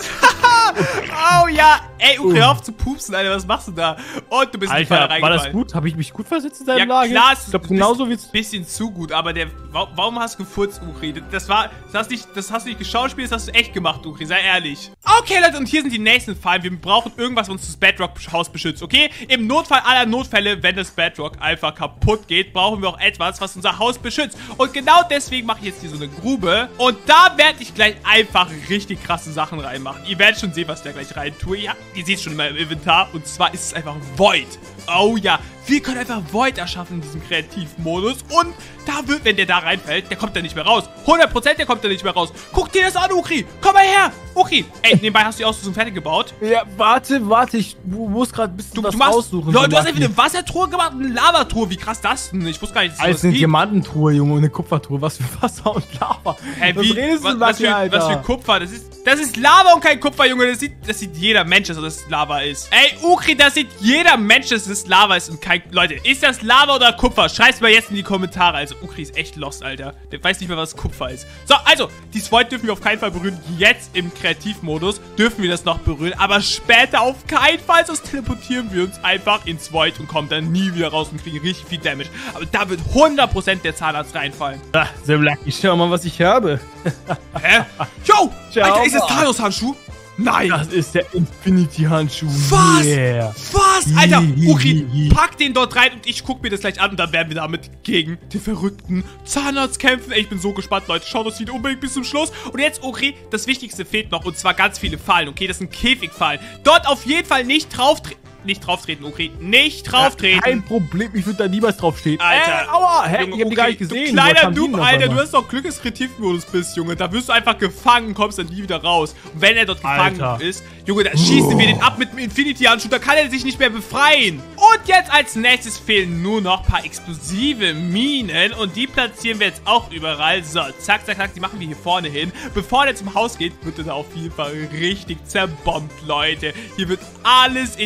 Oh ja. Ey, Ukri, hör auf zu pupsen, Alter. Was machst du da? Und du bist in die Falle reingefallen. War das gut? Habe ich mich gut versetzt in seiner ja, Lage? Klar, ich glaube, genauso wie es... Bisschen zu gut, aber warum hast du gefurzt, Ukri? Das hast du nicht geschauspielt, das hast du echt gemacht, Ukri. Sei ehrlich. Okay, Leute, und hier sind die nächsten Fallen. Wir brauchen irgendwas, was uns das Bedrock-Haus beschützt, okay? Im Notfall aller Notfälle, wenn das Bedrock einfach kaputt geht, brauchen wir auch etwas, was unser Haus beschützt. Und genau deswegen mache ich jetzt hier so eine Grube. Und da werde ich gleich einfach richtig krasse Sachen reinmachen. Ihr werdet schon sehen, was ich da gleich rein tue. Ja, ihr seht es schon in meinem Inventar. Und zwar ist es einfach Void. Oh ja, wir können einfach Void erschaffen in diesem Kreativmodus. Und da wird, wenn der da reinfällt, der kommt da nicht mehr raus. 100% der kommt da nicht mehr raus. Guck dir das an, Ukri. Komm mal her. Ukri. Ey, nebenbei hast du die Ausrüstung fertig gebaut. Ja, warte. Ich muss gerade ein bisschen was raussuchen. Leute, du hast einfach eine Wassertruhe gemacht und eine Lavatruhe. Wie krass das denn? Ich wusste gar nicht, dass das ist eine Diamantentruhe, Junge, und eine Kupfertruhe. Was für Wasser und Lava. Ey, was für Kupfer? Das ist Lava und kein Kupfer, Junge. Das sieht jeder Mensch, dass das Lava ist. Ey, Ukri, das sieht jeder Mensch, dass das Lava ist und kein... Leute, ist das Lava oder Kupfer? Schreib's mal jetzt in die Kommentare. Also, Ukri ist echt lost, Alter. Der weiß nicht mehr, was Kupfer ist. So, also, dieses Void dürfen wir auf keinen Fall berühren. Jetzt im Kreativmodus dürfen wir das noch berühren. Aber später auf keinen Fall. Sonst teleportieren wir uns einfach ins Void und kommen dann nie wieder raus und kriegen richtig viel Damage. Aber da wird 100% der Zahnarzt reinfallen. Ah, so Lucky, schau mal, was ich habe. Hä? Yo! Alter, ist das Thanos-Handschuh? Nein! Das ist der Infinity-Handschuh. Was? Yeah. Was? Alter, Ukri, pack den dort rein und ich guck mir das gleich an und dann werden wir damit gegen den verrückten Zahnarzt kämpfen. Ey, ich bin so gespannt, Leute. Schaut das Video unbedingt bis zum Schluss. Und jetzt, Ukri, das Wichtigste fehlt noch und zwar ganz viele Fallen, okay? Das sind Käfigfallen. Dort auf jeden Fall nicht drauftreten. Nicht drauftreten, Ukri. Nicht drauftreten. Ja, kein Problem, ich würde da niemals draufstehen. Alter. Aua, hä? Ich hab die gar nicht gesehen. Du kleiner Noob, Alter, du hast doch Glück, dass du Kreativmodus bist, Junge. Da wirst du einfach gefangen und kommst dann nie wieder raus. Und wenn er dort gefangen ist, Junge, dann schießen wir den ab mit dem Infinity-Handschuh. Da kann er sich nicht mehr befreien. Und jetzt als nächstes fehlen nur noch ein paar explosive Minen. Und die platzieren wir jetzt auch überall. So, zack, zack, zack. Die machen wir hier vorne hin. Bevor der zum Haus geht, wird er da auf jeden Fall richtig zerbombt, Leute. Hier wird alles in die Luft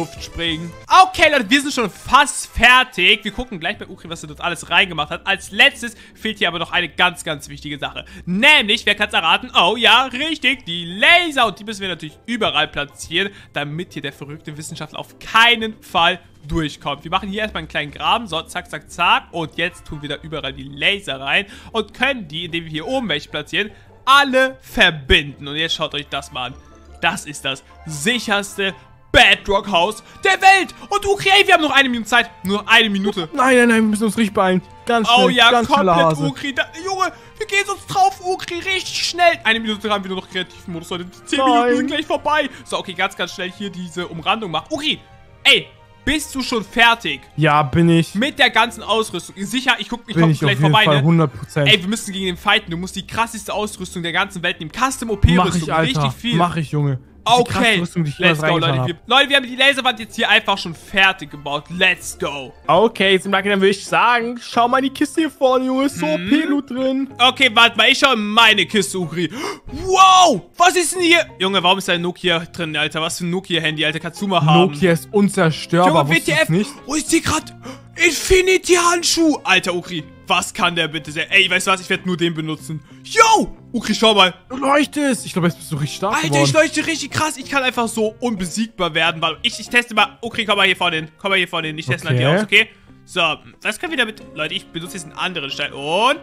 Luft springen. Okay, Leute, wir sind schon fast fertig. Wir gucken gleich bei Ukri, was er dort alles reingemacht hat. Als letztes fehlt hier aber noch eine ganz, ganz wichtige Sache. Nämlich, wer kann es erraten? Oh ja, richtig, die Laser. Und die müssen wir natürlich überall platzieren, damit hier der verrückte Wissenschaftler auf keinen Fall durchkommt. Wir machen hier erstmal einen kleinen Graben. So, zack, zack, zack. Und jetzt tun wir da überall die Laser rein und können die, indem wir hier oben welche platzieren, alle verbinden. Und jetzt schaut euch das mal an. Das ist das sicherste Bedrock-Haus der Welt. Und Ukri, ey, wir haben noch 1 Minute Zeit. Nur 1 Minute. Nein, nein, nein, wir müssen uns richtig beeilen. Ganz schnell, oh ja, ganz komplett, Ukri. Junge, wir gehen uns drauf, Ukri, richtig schnell. 1 Minute haben wir nur noch Kreativmodus, Leute. 10 Minuten sind gleich vorbei. So, okay, ganz, ganz schnell hier diese Umrandung machen. Ukri, ey, bist du schon fertig? Ja, bin ich. Mit der ganzen Ausrüstung. Sicher, ich komme gleich vorbei, ne? 100%. Ey, wir müssen gegen den fighten. Du musst die krasseste Ausrüstung der ganzen Welt nehmen. Custom OP-Rüstung. Mach ich, Alter. Richtig viel. Mach ich, Junge. Okay, Rüstung, die let's go, Leute. Leute, wir haben die Laserwand jetzt hier einfach schon fertig gebaut. Let's go. Okay, zum Beispiel, dann würde ich sagen, schau mal in die Kiste hier vorne, Junge. Ist so OP-Loot drin. Okay, warte mal, ich schau in meine Kiste, Ukri. Wow, was ist denn hier? Junge, warum ist da ein Nokia drin, Alter? Was für ein Nokia-Handy, Alter? Kannst du mal haben? Nokia ist unzerstörbar, Junge, WTF. nicht? Oh, ich sehe gerade Infinity-Handschuh. Alter, Ukri, was kann der bitte sein? Ey, weißt du was? Ich werde nur den benutzen. Yo! Ukri, schau mal. Du leuchtest. Ich glaube, jetzt bist du richtig stark geworden. Alter, ich leuchte richtig krass. Ich kann einfach so unbesiegbar werden, weil ich teste mal. Ukri, komm mal hier vorne hin. Komm mal hier vorne hin. Ich teste mal hier aus, okay? So, was können wir damit... Leute, ich benutze jetzt einen anderen Stein. Und...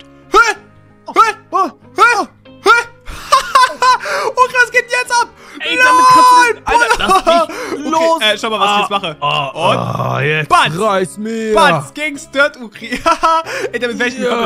Ukri, was geht denn jetzt ab? Ey, damit kannst du... Alter, lass mich los. Okay, schau mal, was ich jetzt mache. Und... Jetzt Batz! reiß mir. Batz ging's Dirt, Ukri. Ey, damit werde ich nicht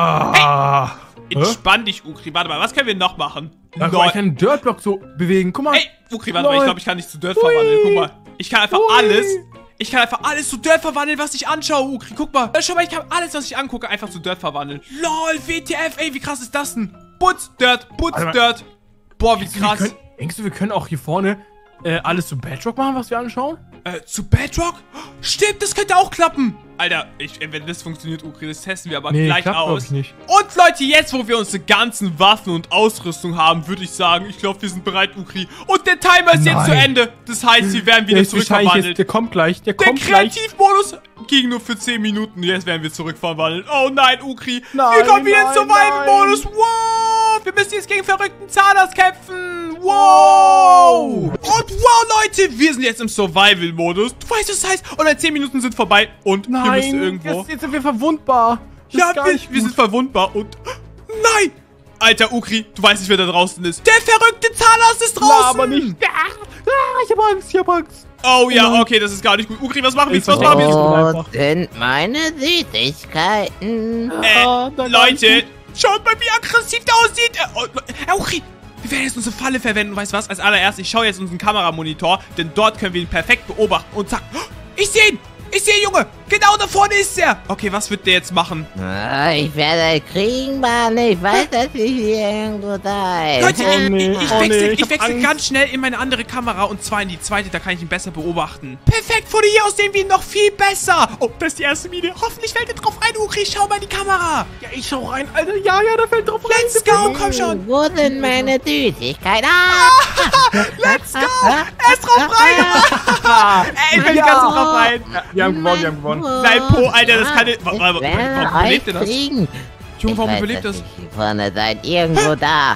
hey! Entspann dich, Ukri. Warte mal, was können wir noch machen? Da kann ich einen Dirtblock so bewegen. Guck mal. Ey, Ukri, warte mal, ich glaube, ich kann dich zu Dirt verwandeln. Guck mal. Ich kann einfach alles... Ich kann einfach alles zu Dirt verwandeln, was ich anschaue, Ukri. Guck mal. Schau mal, ich kann alles, was ich angucke, einfach zu Dirt verwandeln. LOL, WTF, ey, wie krass ist das denn? Putz Dirt, Dirt. Boah, wie krass. Denkst du, wir können auch hier vorne alles zu Bedrock machen, was wir anschauen? Zu Bedrock? Stimmt, das könnte auch klappen. Alter, wenn das funktioniert, Ukri, das testen wir aber gleich aus. Nicht. Und Leute, jetzt, wo wir unsere ganzen Waffen und Ausrüstung haben, würde ich sagen, ich glaube, wir sind bereit, Ukri. Und der Timer ist jetzt zu Ende. Das heißt, wir werden wieder zurückverwandelt. Der kommt gleich, der Kreativmodus ging nur für 10 Minuten. Jetzt werden wir zurückverwandelt. Oh nein, Ukri. Wir kommen wieder in Survival-Modus. Wow. Wir müssen jetzt gegen verrückten Zahnarzt kämpfen. Wow. Und wow, Leute, wir sind jetzt im Survival-Modus. Du weißt, was das heißt. Und 10 Minuten sind vorbei. Und hier müsste irgendwo... Jetzt sind wir verwundbar. Ja, wir sind verwundbar. Und... Nein. Alter, Ukri, du weißt nicht, wer da draußen ist. Der verrückte Zahnarzt ist draußen. Aber nicht. Ich hab Angst, Oh ja, okay, das ist gar nicht gut. Ukri, was machen wir jetzt? Was machen wir jetzt? Wo sind meine Süßigkeiten? Leute, schaut mal, wie aggressiv der aussieht. Ukri, wir werden jetzt unsere Falle verwenden. Weißt du was? Als allererstes, ich schaue jetzt unseren Kameramonitor, denn dort können wir ihn perfekt beobachten. Und zack, ich sehe ihn. Ich sehe, Junge! Genau da vorne ist er! Okay, was wird der jetzt machen? Ich werde kriegen, Mann. Ich weiß, dass ich hier irgendwo da ist. Leute, ich wechsle ganz schnell in meine andere Kamera und zwar in die zweite, da kann ich ihn besser beobachten. Perfekt, von hier aus sehen wir ihn noch viel besser. Oh, das ist die erste Mine. Hoffentlich fällt er drauf rein, Ukri. Schau mal in die Kamera. Ja, ich schau rein, Alter. Ja, da fällt drauf rein. Let's go, komm schon. Wo sind meine Süßigkeiten? Let's go. Er ist drauf rein. Ey, ich will ganz drauf rein. Wir haben gewonnen. Nein, Po, Alter, das kann nicht... Warum überlebt denn das? Junge, warum überlebt das? Vorne seid irgendwo da.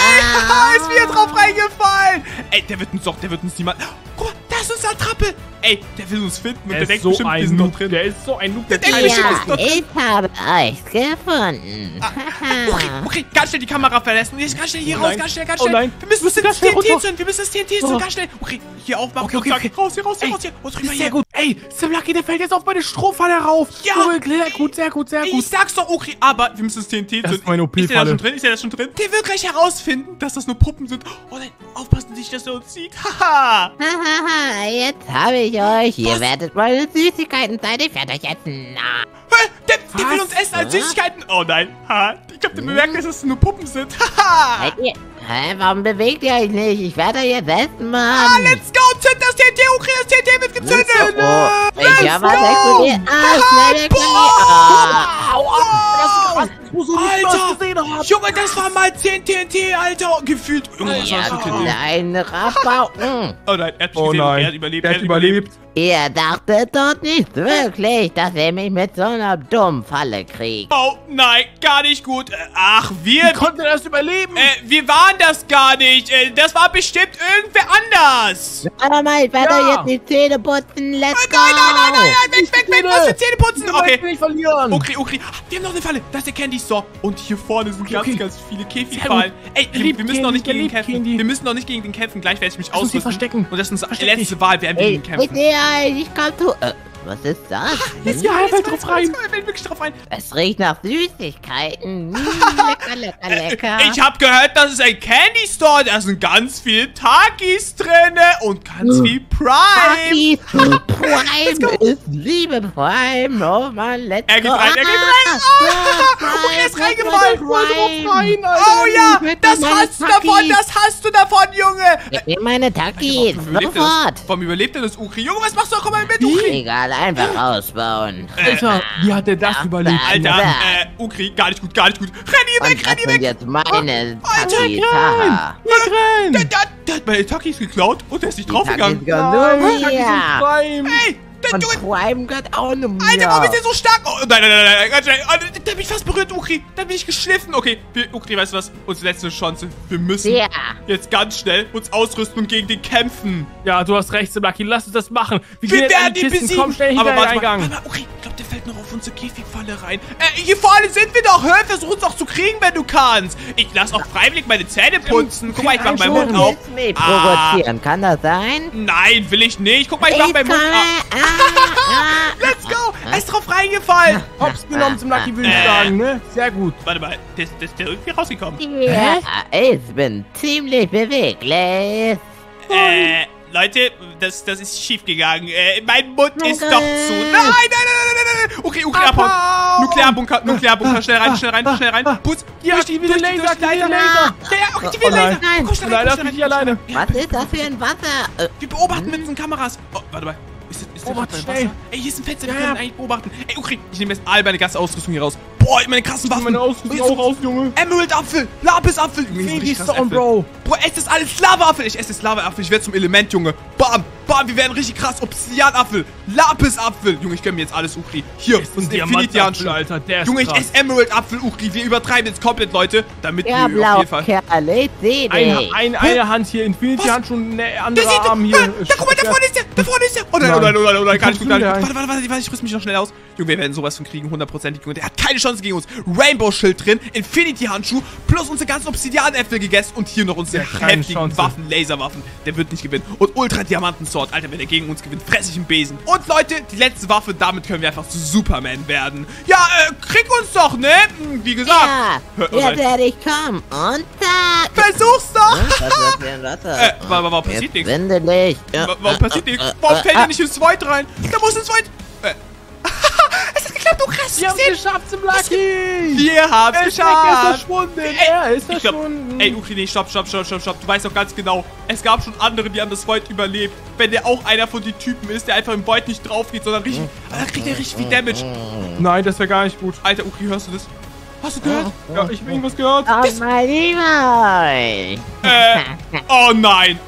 Ist wieder drauf reingefallen. Ey, der wird uns niemand... Guck mal, da ist unsere Attrappe. Ey, der will uns finden und der denkt bestimmt, wir sind noch drin. Der ist so ein Noob. Ja, ich habe euch gefunden. Okay, ganz schnell die Kamera verlassen. Jetzt ganz schnell hier raus, ganz schnell. Oh nein. Wir müssen das TNT zünden. Ganz schnell. Okay, hier aufmachen. Okay. Raus hier. Und drüber hier. Sehr gut. Ey, Simlaki, der fällt jetzt auf meine Strohfalle rauf. Ja. Sehr gut. Ich sag's doch, okay, aber wir müssen das TNT zünden. Das ist meine OP-Falle. Ist der da schon drin? Der wird gleich herausfinden, dass das nur Puppen sind. Oh nein, aufpassen nicht, dass er uns sieht. Haha. Jetzt habe ich euch. Ihr werdet meine Süßigkeiten sein. Ich werde euch essen. Der will uns essen als Süßigkeiten. Oh nein. Ich hab bemerkt, dass es nur Puppen sind. Haha. Warum bewegt ihr euch nicht? Ich werde euch jetzt essen, Mann. Let's go. Zünd das TNT, Ukri. Das TNT wird gezündet. Ich habe was explodiert. Schnell. Das ist so Alter! Junge, das war mal 10 TNT, Alter! Gefühlt. Junge, was war das für TNT? Kleine Rabau. Oh nein, er hat mich Oh gesehen. nein. Er hat überlebt. Der hat überlebt. Ihr dachtet doch nicht wirklich, dass ihr mich mit so einer dummen Falle kriegt. Oh nein, gar nicht gut. Ach, Wie konnte er das überleben? wir waren das gar nicht. Das war bestimmt irgendwer anders. Warte mal, ich werde Ja. jetzt die Zähne putzen. Let's go. Weg, was für Zähne putzen. Okay. Okay. Nicht verlieren. Okay. Wir haben noch eine Falle. Das ist der Candy Store. Und hier vorne sind ganz viele Käfigfallen. Ey, Er liebt wir müssen noch nicht Candy, gegen ihn er liebt kämpfen. Candy. Wir müssen noch nicht gegen den kämpfen. Gleich werde ich mich Lass uns hier ausrüsten. verstecken. Und das ist unsere Versteck letzte Wahl. Werden wir Ey, gegen ihn kämpfen. ich komm zu... was ist das? Jetzt ja, er fällt drauf rein. Er fällt wirklich drauf rein. Es riecht nach Süßigkeiten. Lecker. Ich habe gehört, das ist ein Candy Store. Da sind ganz viele Takis drin und ganz viel Prime. Party Prime ist Liebe Prime. Oh Mann, let's go. Er geht rein. Okay, er ist reingefallen. Oh ja, das hast du davon, Junge. Gib mir meine Takis, sofort. Warum überlebt denn das Ukri? Junge, was machst du? Komm mal mit, Ukri. Egal, einfach ausbauen. Alter, wie hat der das überlebt? Alter, Ukri, gar nicht gut. Renn hier weg, Und das sind jetzt meine Takis. Haha. Der hat meine Takis geklaut und der ist nicht draufgegangen. Takis nur mir. Prime. Ey, Und Prime gehört auch nur mir. Alter, warum ist der so stark? Oh, nein, ganz schnell. Oh, der hat mich fast berührt, Ukri. Der hat mich geschliffen. Okay, Ukri, weißt du was? Unsere letzte Chance. Wir müssen Ja. jetzt ganz schnell uns ausrüsten und gegen den kämpfen. Ja, du hast recht, Lucky. Lass uns das machen. Wir gehen jetzt an werden die ihn Kisten. besiegen. Komm schnell hinter den Eingang. Warte mal, Ukri, ich glaube, der fällt noch auf unsere Käfigfalle rein. Hier vorne sind wir doch. Hör, versuch uns doch zu kriegen, wenn du kannst. Ich lass auch freiwillig meine Zähne putzen. Guck mal, ich mach meinen Mund Du auf. willst mich provozieren, kann das sein? Nein, will ich nicht. Guck mal, ich mach meinen Mund auf. Let's go! Er ist drauf reingefallen! Hops genommen zum Lucky, würde ich sagen, ne? Sehr gut. Warte mal, der ist der irgendwie rausgekommen. Ja, ich bin ziemlich beweglich. Leute, das ist schief gegangen. Mein Mund ist doch zu. Nein! Okay, abhauen. Nuklearbunker, schnell rein. Putz, Ja, die wieder Laser, kleine Laser. Ja, die Laser. Nein. Komm, schnell Nein, rein, lass schnell mich rein. nicht alleine. Was ist das für ein Wasser? Wir beobachten mit den Kameras. Oh, warte mal. Ist der Beobachten gerade schnell. Wasser? Ey, hier ist ein Fenster, wir Ja. können eigentlich beobachten. Ey, okay, ich nehme jetzt all meine ganze Ausrüstung hier raus. Boah, meine krassen Waffen. Meine Ausrüstung auch raus, Junge. Emerald-Apfel, Lapis-Apfel. Junge, hier sind Fegi richtig krasse Stone, Äpfel. Bro. Boah, es ist alles Lava-Apfel. Ich esse das Lava-Apfel. Ich werde zum Element, Junge. Bam, wir werden richtig krass. Obsidian-Apfel, Lapis-Apfel. Junge, ich gönn mir jetzt alles, Ukri. Hier, das ist Infinity-Handschuh. Alter, der ist Junge, ich krass. esse Emerald-Apfel, Ukri. Wir übertreiben jetzt komplett, Leute. Damit Ja, wir auf jeden Fall... Blaukerl, ich seh dich. Eine Hand hier, Infinity-Handschuh, eine andere Arm hier. Da, guck mal, da vorne ist der. Oh nein, gar nicht gut. Kommst du wieder Warte, ich rüste mich noch schnell aus. Junge, wir werden sowas von kriegen, 100%. Junge, der hat keine Chance gegen uns. Rainbow-Schild drin, Infinity-Handschuh, plus unsere ganzen Obsidian-Äpfel gegessen und hier noch unsere keine heftigen Chance. Waffen, Laserwaffen. Der wird nicht gewinnen. Und Ultra-Diamanten-Sword, Alter, wenn er gegen uns gewinnt, fress ich einen Besen. Und Leute, die letzte Waffe, damit können wir einfach zu Superman werden. Ja, krieg uns doch, ne? Wie gesagt. Ja, jetzt werde ich kommen. Und zack. Versuch's doch. Was ist das für ein Wasser? Warum passiert Jetzt nichts? windelig. Warum passiert nichts? Warum fällt er nicht ins Void rein? Da muss ins Void. Es hat geklappt, du krass. Wir haben es geschafft zum Lucky. Wir haben es Er ist geschafft. verschwunden. Er ist Ich glaub, verschwunden. ey, Ukri, nee, stopp. Du weißt doch ganz genau, es gab schon andere, die haben das Void überlebt. Wenn der auch einer von den Typen ist, der einfach im Void nicht drauf geht, sondern richtig, da kriegt er richtig viel Damage. Nein, das wäre gar nicht gut. Alter, Ukri, hörst du das? Hast du gehört? Ja, ich habe irgendwas gehört. Oh mein Lieber. Oh nein.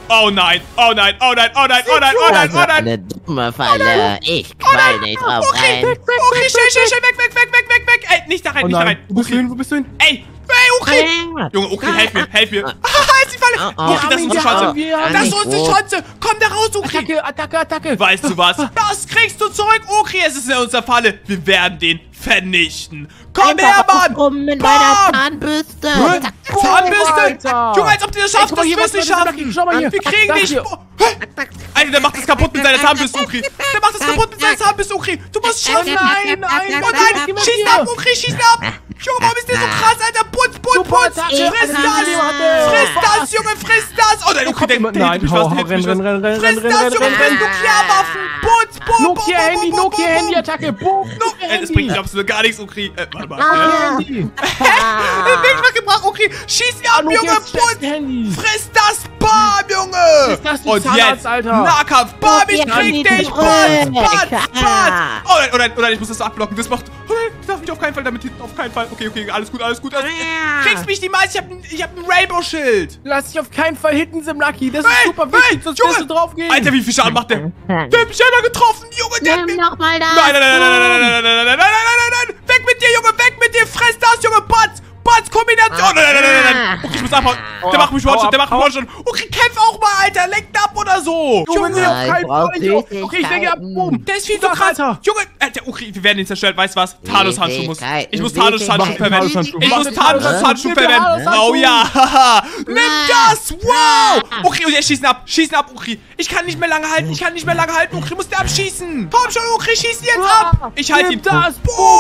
Das war eine dumme Falle. Ich knall nicht drauf rein. Ukri, schnell, weg. Ey, nicht da rein, Oh nicht da nein, rein. wo bist du hin? Wo bist du hin? Ey, Ukri. Junge, Ukri, helf mir. Haha, ist die Falle. Ukri, das ist unsere Chance. Das ist unsere Chance. Komm da raus, Ukri. Attacke. Weißt du was? Das kriegst du zurück, Ukri. Es ist in unserer Falle. Wir werden den vernichten. Komm her, Mann. Rum mit meiner Zahnbürste. Hä? Zack. Zahnbürste? Alter. Junge, als ob du das schaffst, guck mal, das hier, wirst du was nicht ist das? schaffen. Schau mal hier. Wir kriegen Das dich. hier. Hä? Alter, der macht das kaputt mit seiner Zahnbürste, Ukri. Der macht das kaputt mit seiner Zahnbürste, Ukri. Du musst schaffen. Nein. Oh nein, schieß ihn ab, Ukri, schieß ihn ab. Junge, warum ist der so krass, Alter? Putz. Putz. Friss das, Junge, friss das. Oh nein, okay, der Nein, mich fast. Friss das, Junge, friss Nuklearwaffen. Putz, Nokia-Handy, Nokia-Handy-Attacke. Das bringt absolut gar nichts, Ukri. Warte mal. Handy. Den Weg weggebracht, Ukri. Schieß ihn ab, Junge, Putz. Friss das, bam, Junge. Und jetzt Nahkampf. Bam, ich krieg dich. Putz. Oh nein, ich muss das so abblocken. Das macht... Oh nein, ich darf mich auf keinen Fall damit hinten. Auf keinen Fall. Okay, alles gut. Kriegst mich niemals. Ich hab ein Rainbow-Schild. Lass dich auf keinen Fall hitten, Simlucky. Das ist super wichtig, sonst wirst du draufgehen. Alter, wie viel Schaden macht der? Der hat mich einmal getroffen, Junge. Der hat mich... Nochmal da. Nein. Weg mit dir, Junge, weg mit dir. Fress das, Junge. Kombination. Nein. Okay, ich muss abhauen. Der macht mich One-Shot. Okay, kämpf auch mal, Alter. Lenkt ab oder so. Junge, nee, auf keinen Fall. Okay, ich denke ab. Boom. Der ist viel zu krass. Junge, Alter, okay, wir werden ihn zerstört. Weißt du was? Thanos-Handschuh muss. Ich muss Thanos-Handschuh verwenden. Oh ja. Nimm das. Wow. Okay, und jetzt schießen ab, Ukri. Ich kann nicht mehr lange halten. Ukri, muss der abschießen. Komm schon, Ukri, schieß ihn jetzt ab. Ich halte ihn. Das.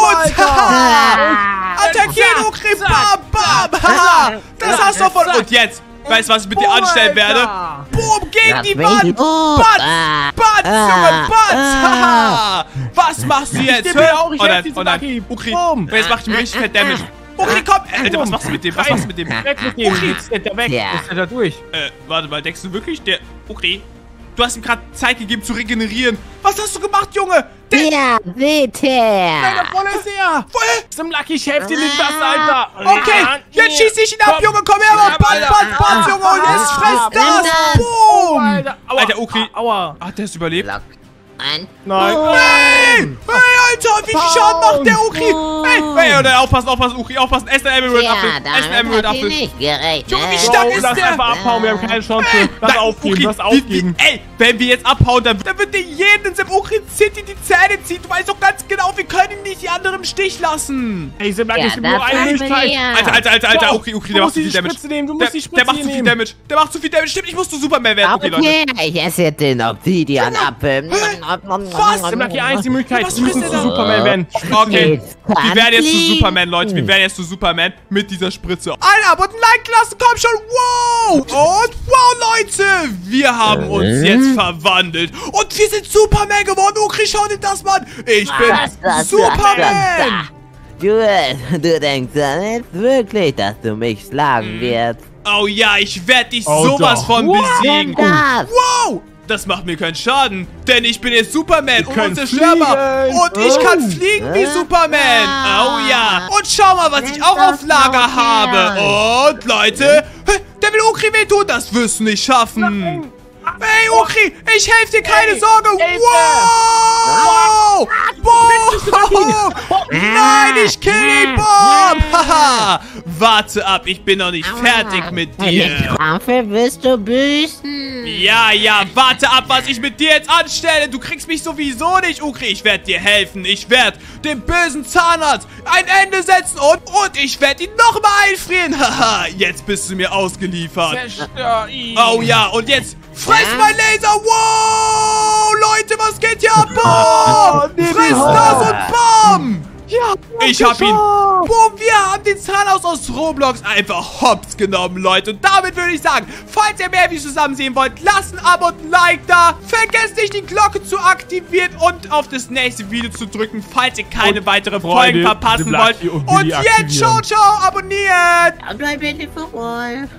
Attackieren, Ukri. Bam. Das hast du voll. Und jetzt. Weißt du, was ich mit dir anstellen werde? Boom, gegen die Wand! Batz, Junge, Batz! Was machst du jetzt? Oh nein, Ukri, jetzt mach ich mir richtig fett Damage. Ukri, komm! Alter, was machst du mit dem? Weg mit dem. Ukri, jetzt ist der weg. Ist der durch? Warte mal, denkst du wirklich, der... Ukri, du hast ihm gerade Zeit gegeben zu regenerieren. Was hast du gemacht, Junge? Der bitte! Nein, da vorne ist er! Simlucky, ich helfe dir nicht das, Alter! Okay, jetzt schieß ich ihn ab, Junge! Komm her, Batz, Junge! Und jetzt fress das! Boom! Alter, Ukri! Aua! Hat der es überlebt? Nein! Hey, Alter! Wie viel Schaden macht der Ukri? Hey, aufpassen, Ukri, aufpassen! Ess den Emerald-Apfel! Junge, wie stark ist der? Lass einfach abhauen, wir haben keine Chance. Lass aufgeben. Ey, wenn wir jetzt abhauen, dann wird dir jeden in Ukri City die Zähne ziehen. Du weißt doch ganz genau, wir können ihn nicht die anderen im Stich lassen. Ey, Simlucky, ich bin nur eine Möglichkeit. Alter, Ukri, der macht zu viel Damage. Du musst die Spritze Der macht zu viel Damage. Stimmt, ich muss zu Superman werden. Okay, Leute. Ich esse den Obsidian-Apfel. Was? Simlucky, einzige Möglichkeit. Wir müssen zu Superman werden. Okay, wir werden jetzt zu Superman, Leute. Wir werden jetzt zu Superman mit dieser Spritze. Alter, und ein Like lassen, komm schon. Wow. Und wow, Leute. Wir haben uns jetzt verwandelt. Und wir sind Superman geworden. Ukri, schau dir das mal an. Ich bin Superman. Du denkst dann jetzt wirklich, dass du mich schlagen wirst. Oh ja, ich werde dich sowas von besiegen. Wow. Das macht mir keinen Schaden, denn ich bin jetzt Superman und unzerstörbar. Und ich kann fliegen wie Superman. Oh ja. Und schau mal, was ich auch auf Lager habe. Und Leute, der will Ukri wehtun. Das wirst du nicht schaffen. Hey, Ukri, ich helfe dir, keine Sorge. Wow. Boom. Nein, ich kill ihn. Boom. Haha. Warte ab, ich bin noch nicht fertig mit dir. Dafür wirst du büßen. Ja, warte ab, was ich mit dir jetzt anstelle. Du kriegst mich sowieso nicht, Ukri. Ich werde dir helfen. Ich werde dem bösen Zahnarzt ein Ende setzen und ich werde ihn nochmal einfrieren. Haha, jetzt bist du mir ausgeliefert. Oh ja, und jetzt friss mein Laser. Wow, Leute, was geht hier ab? Boom, friss das und bam. Ja, ich hab ihn. Boom, wir haben den Zahnarzt aus Roblox einfach hops genommen, Leute. Und damit würde ich sagen, falls ihr mehr Videos zusammen sehen wollt, lasst ein Abo und ein Like da. Vergesst nicht, die Glocke zu aktivieren und auf das nächste Video zu drücken, falls ihr keine weiteren Folgen verpassen wollt. Und jetzt, ciao, abonniert. Bleib bitte vorbei.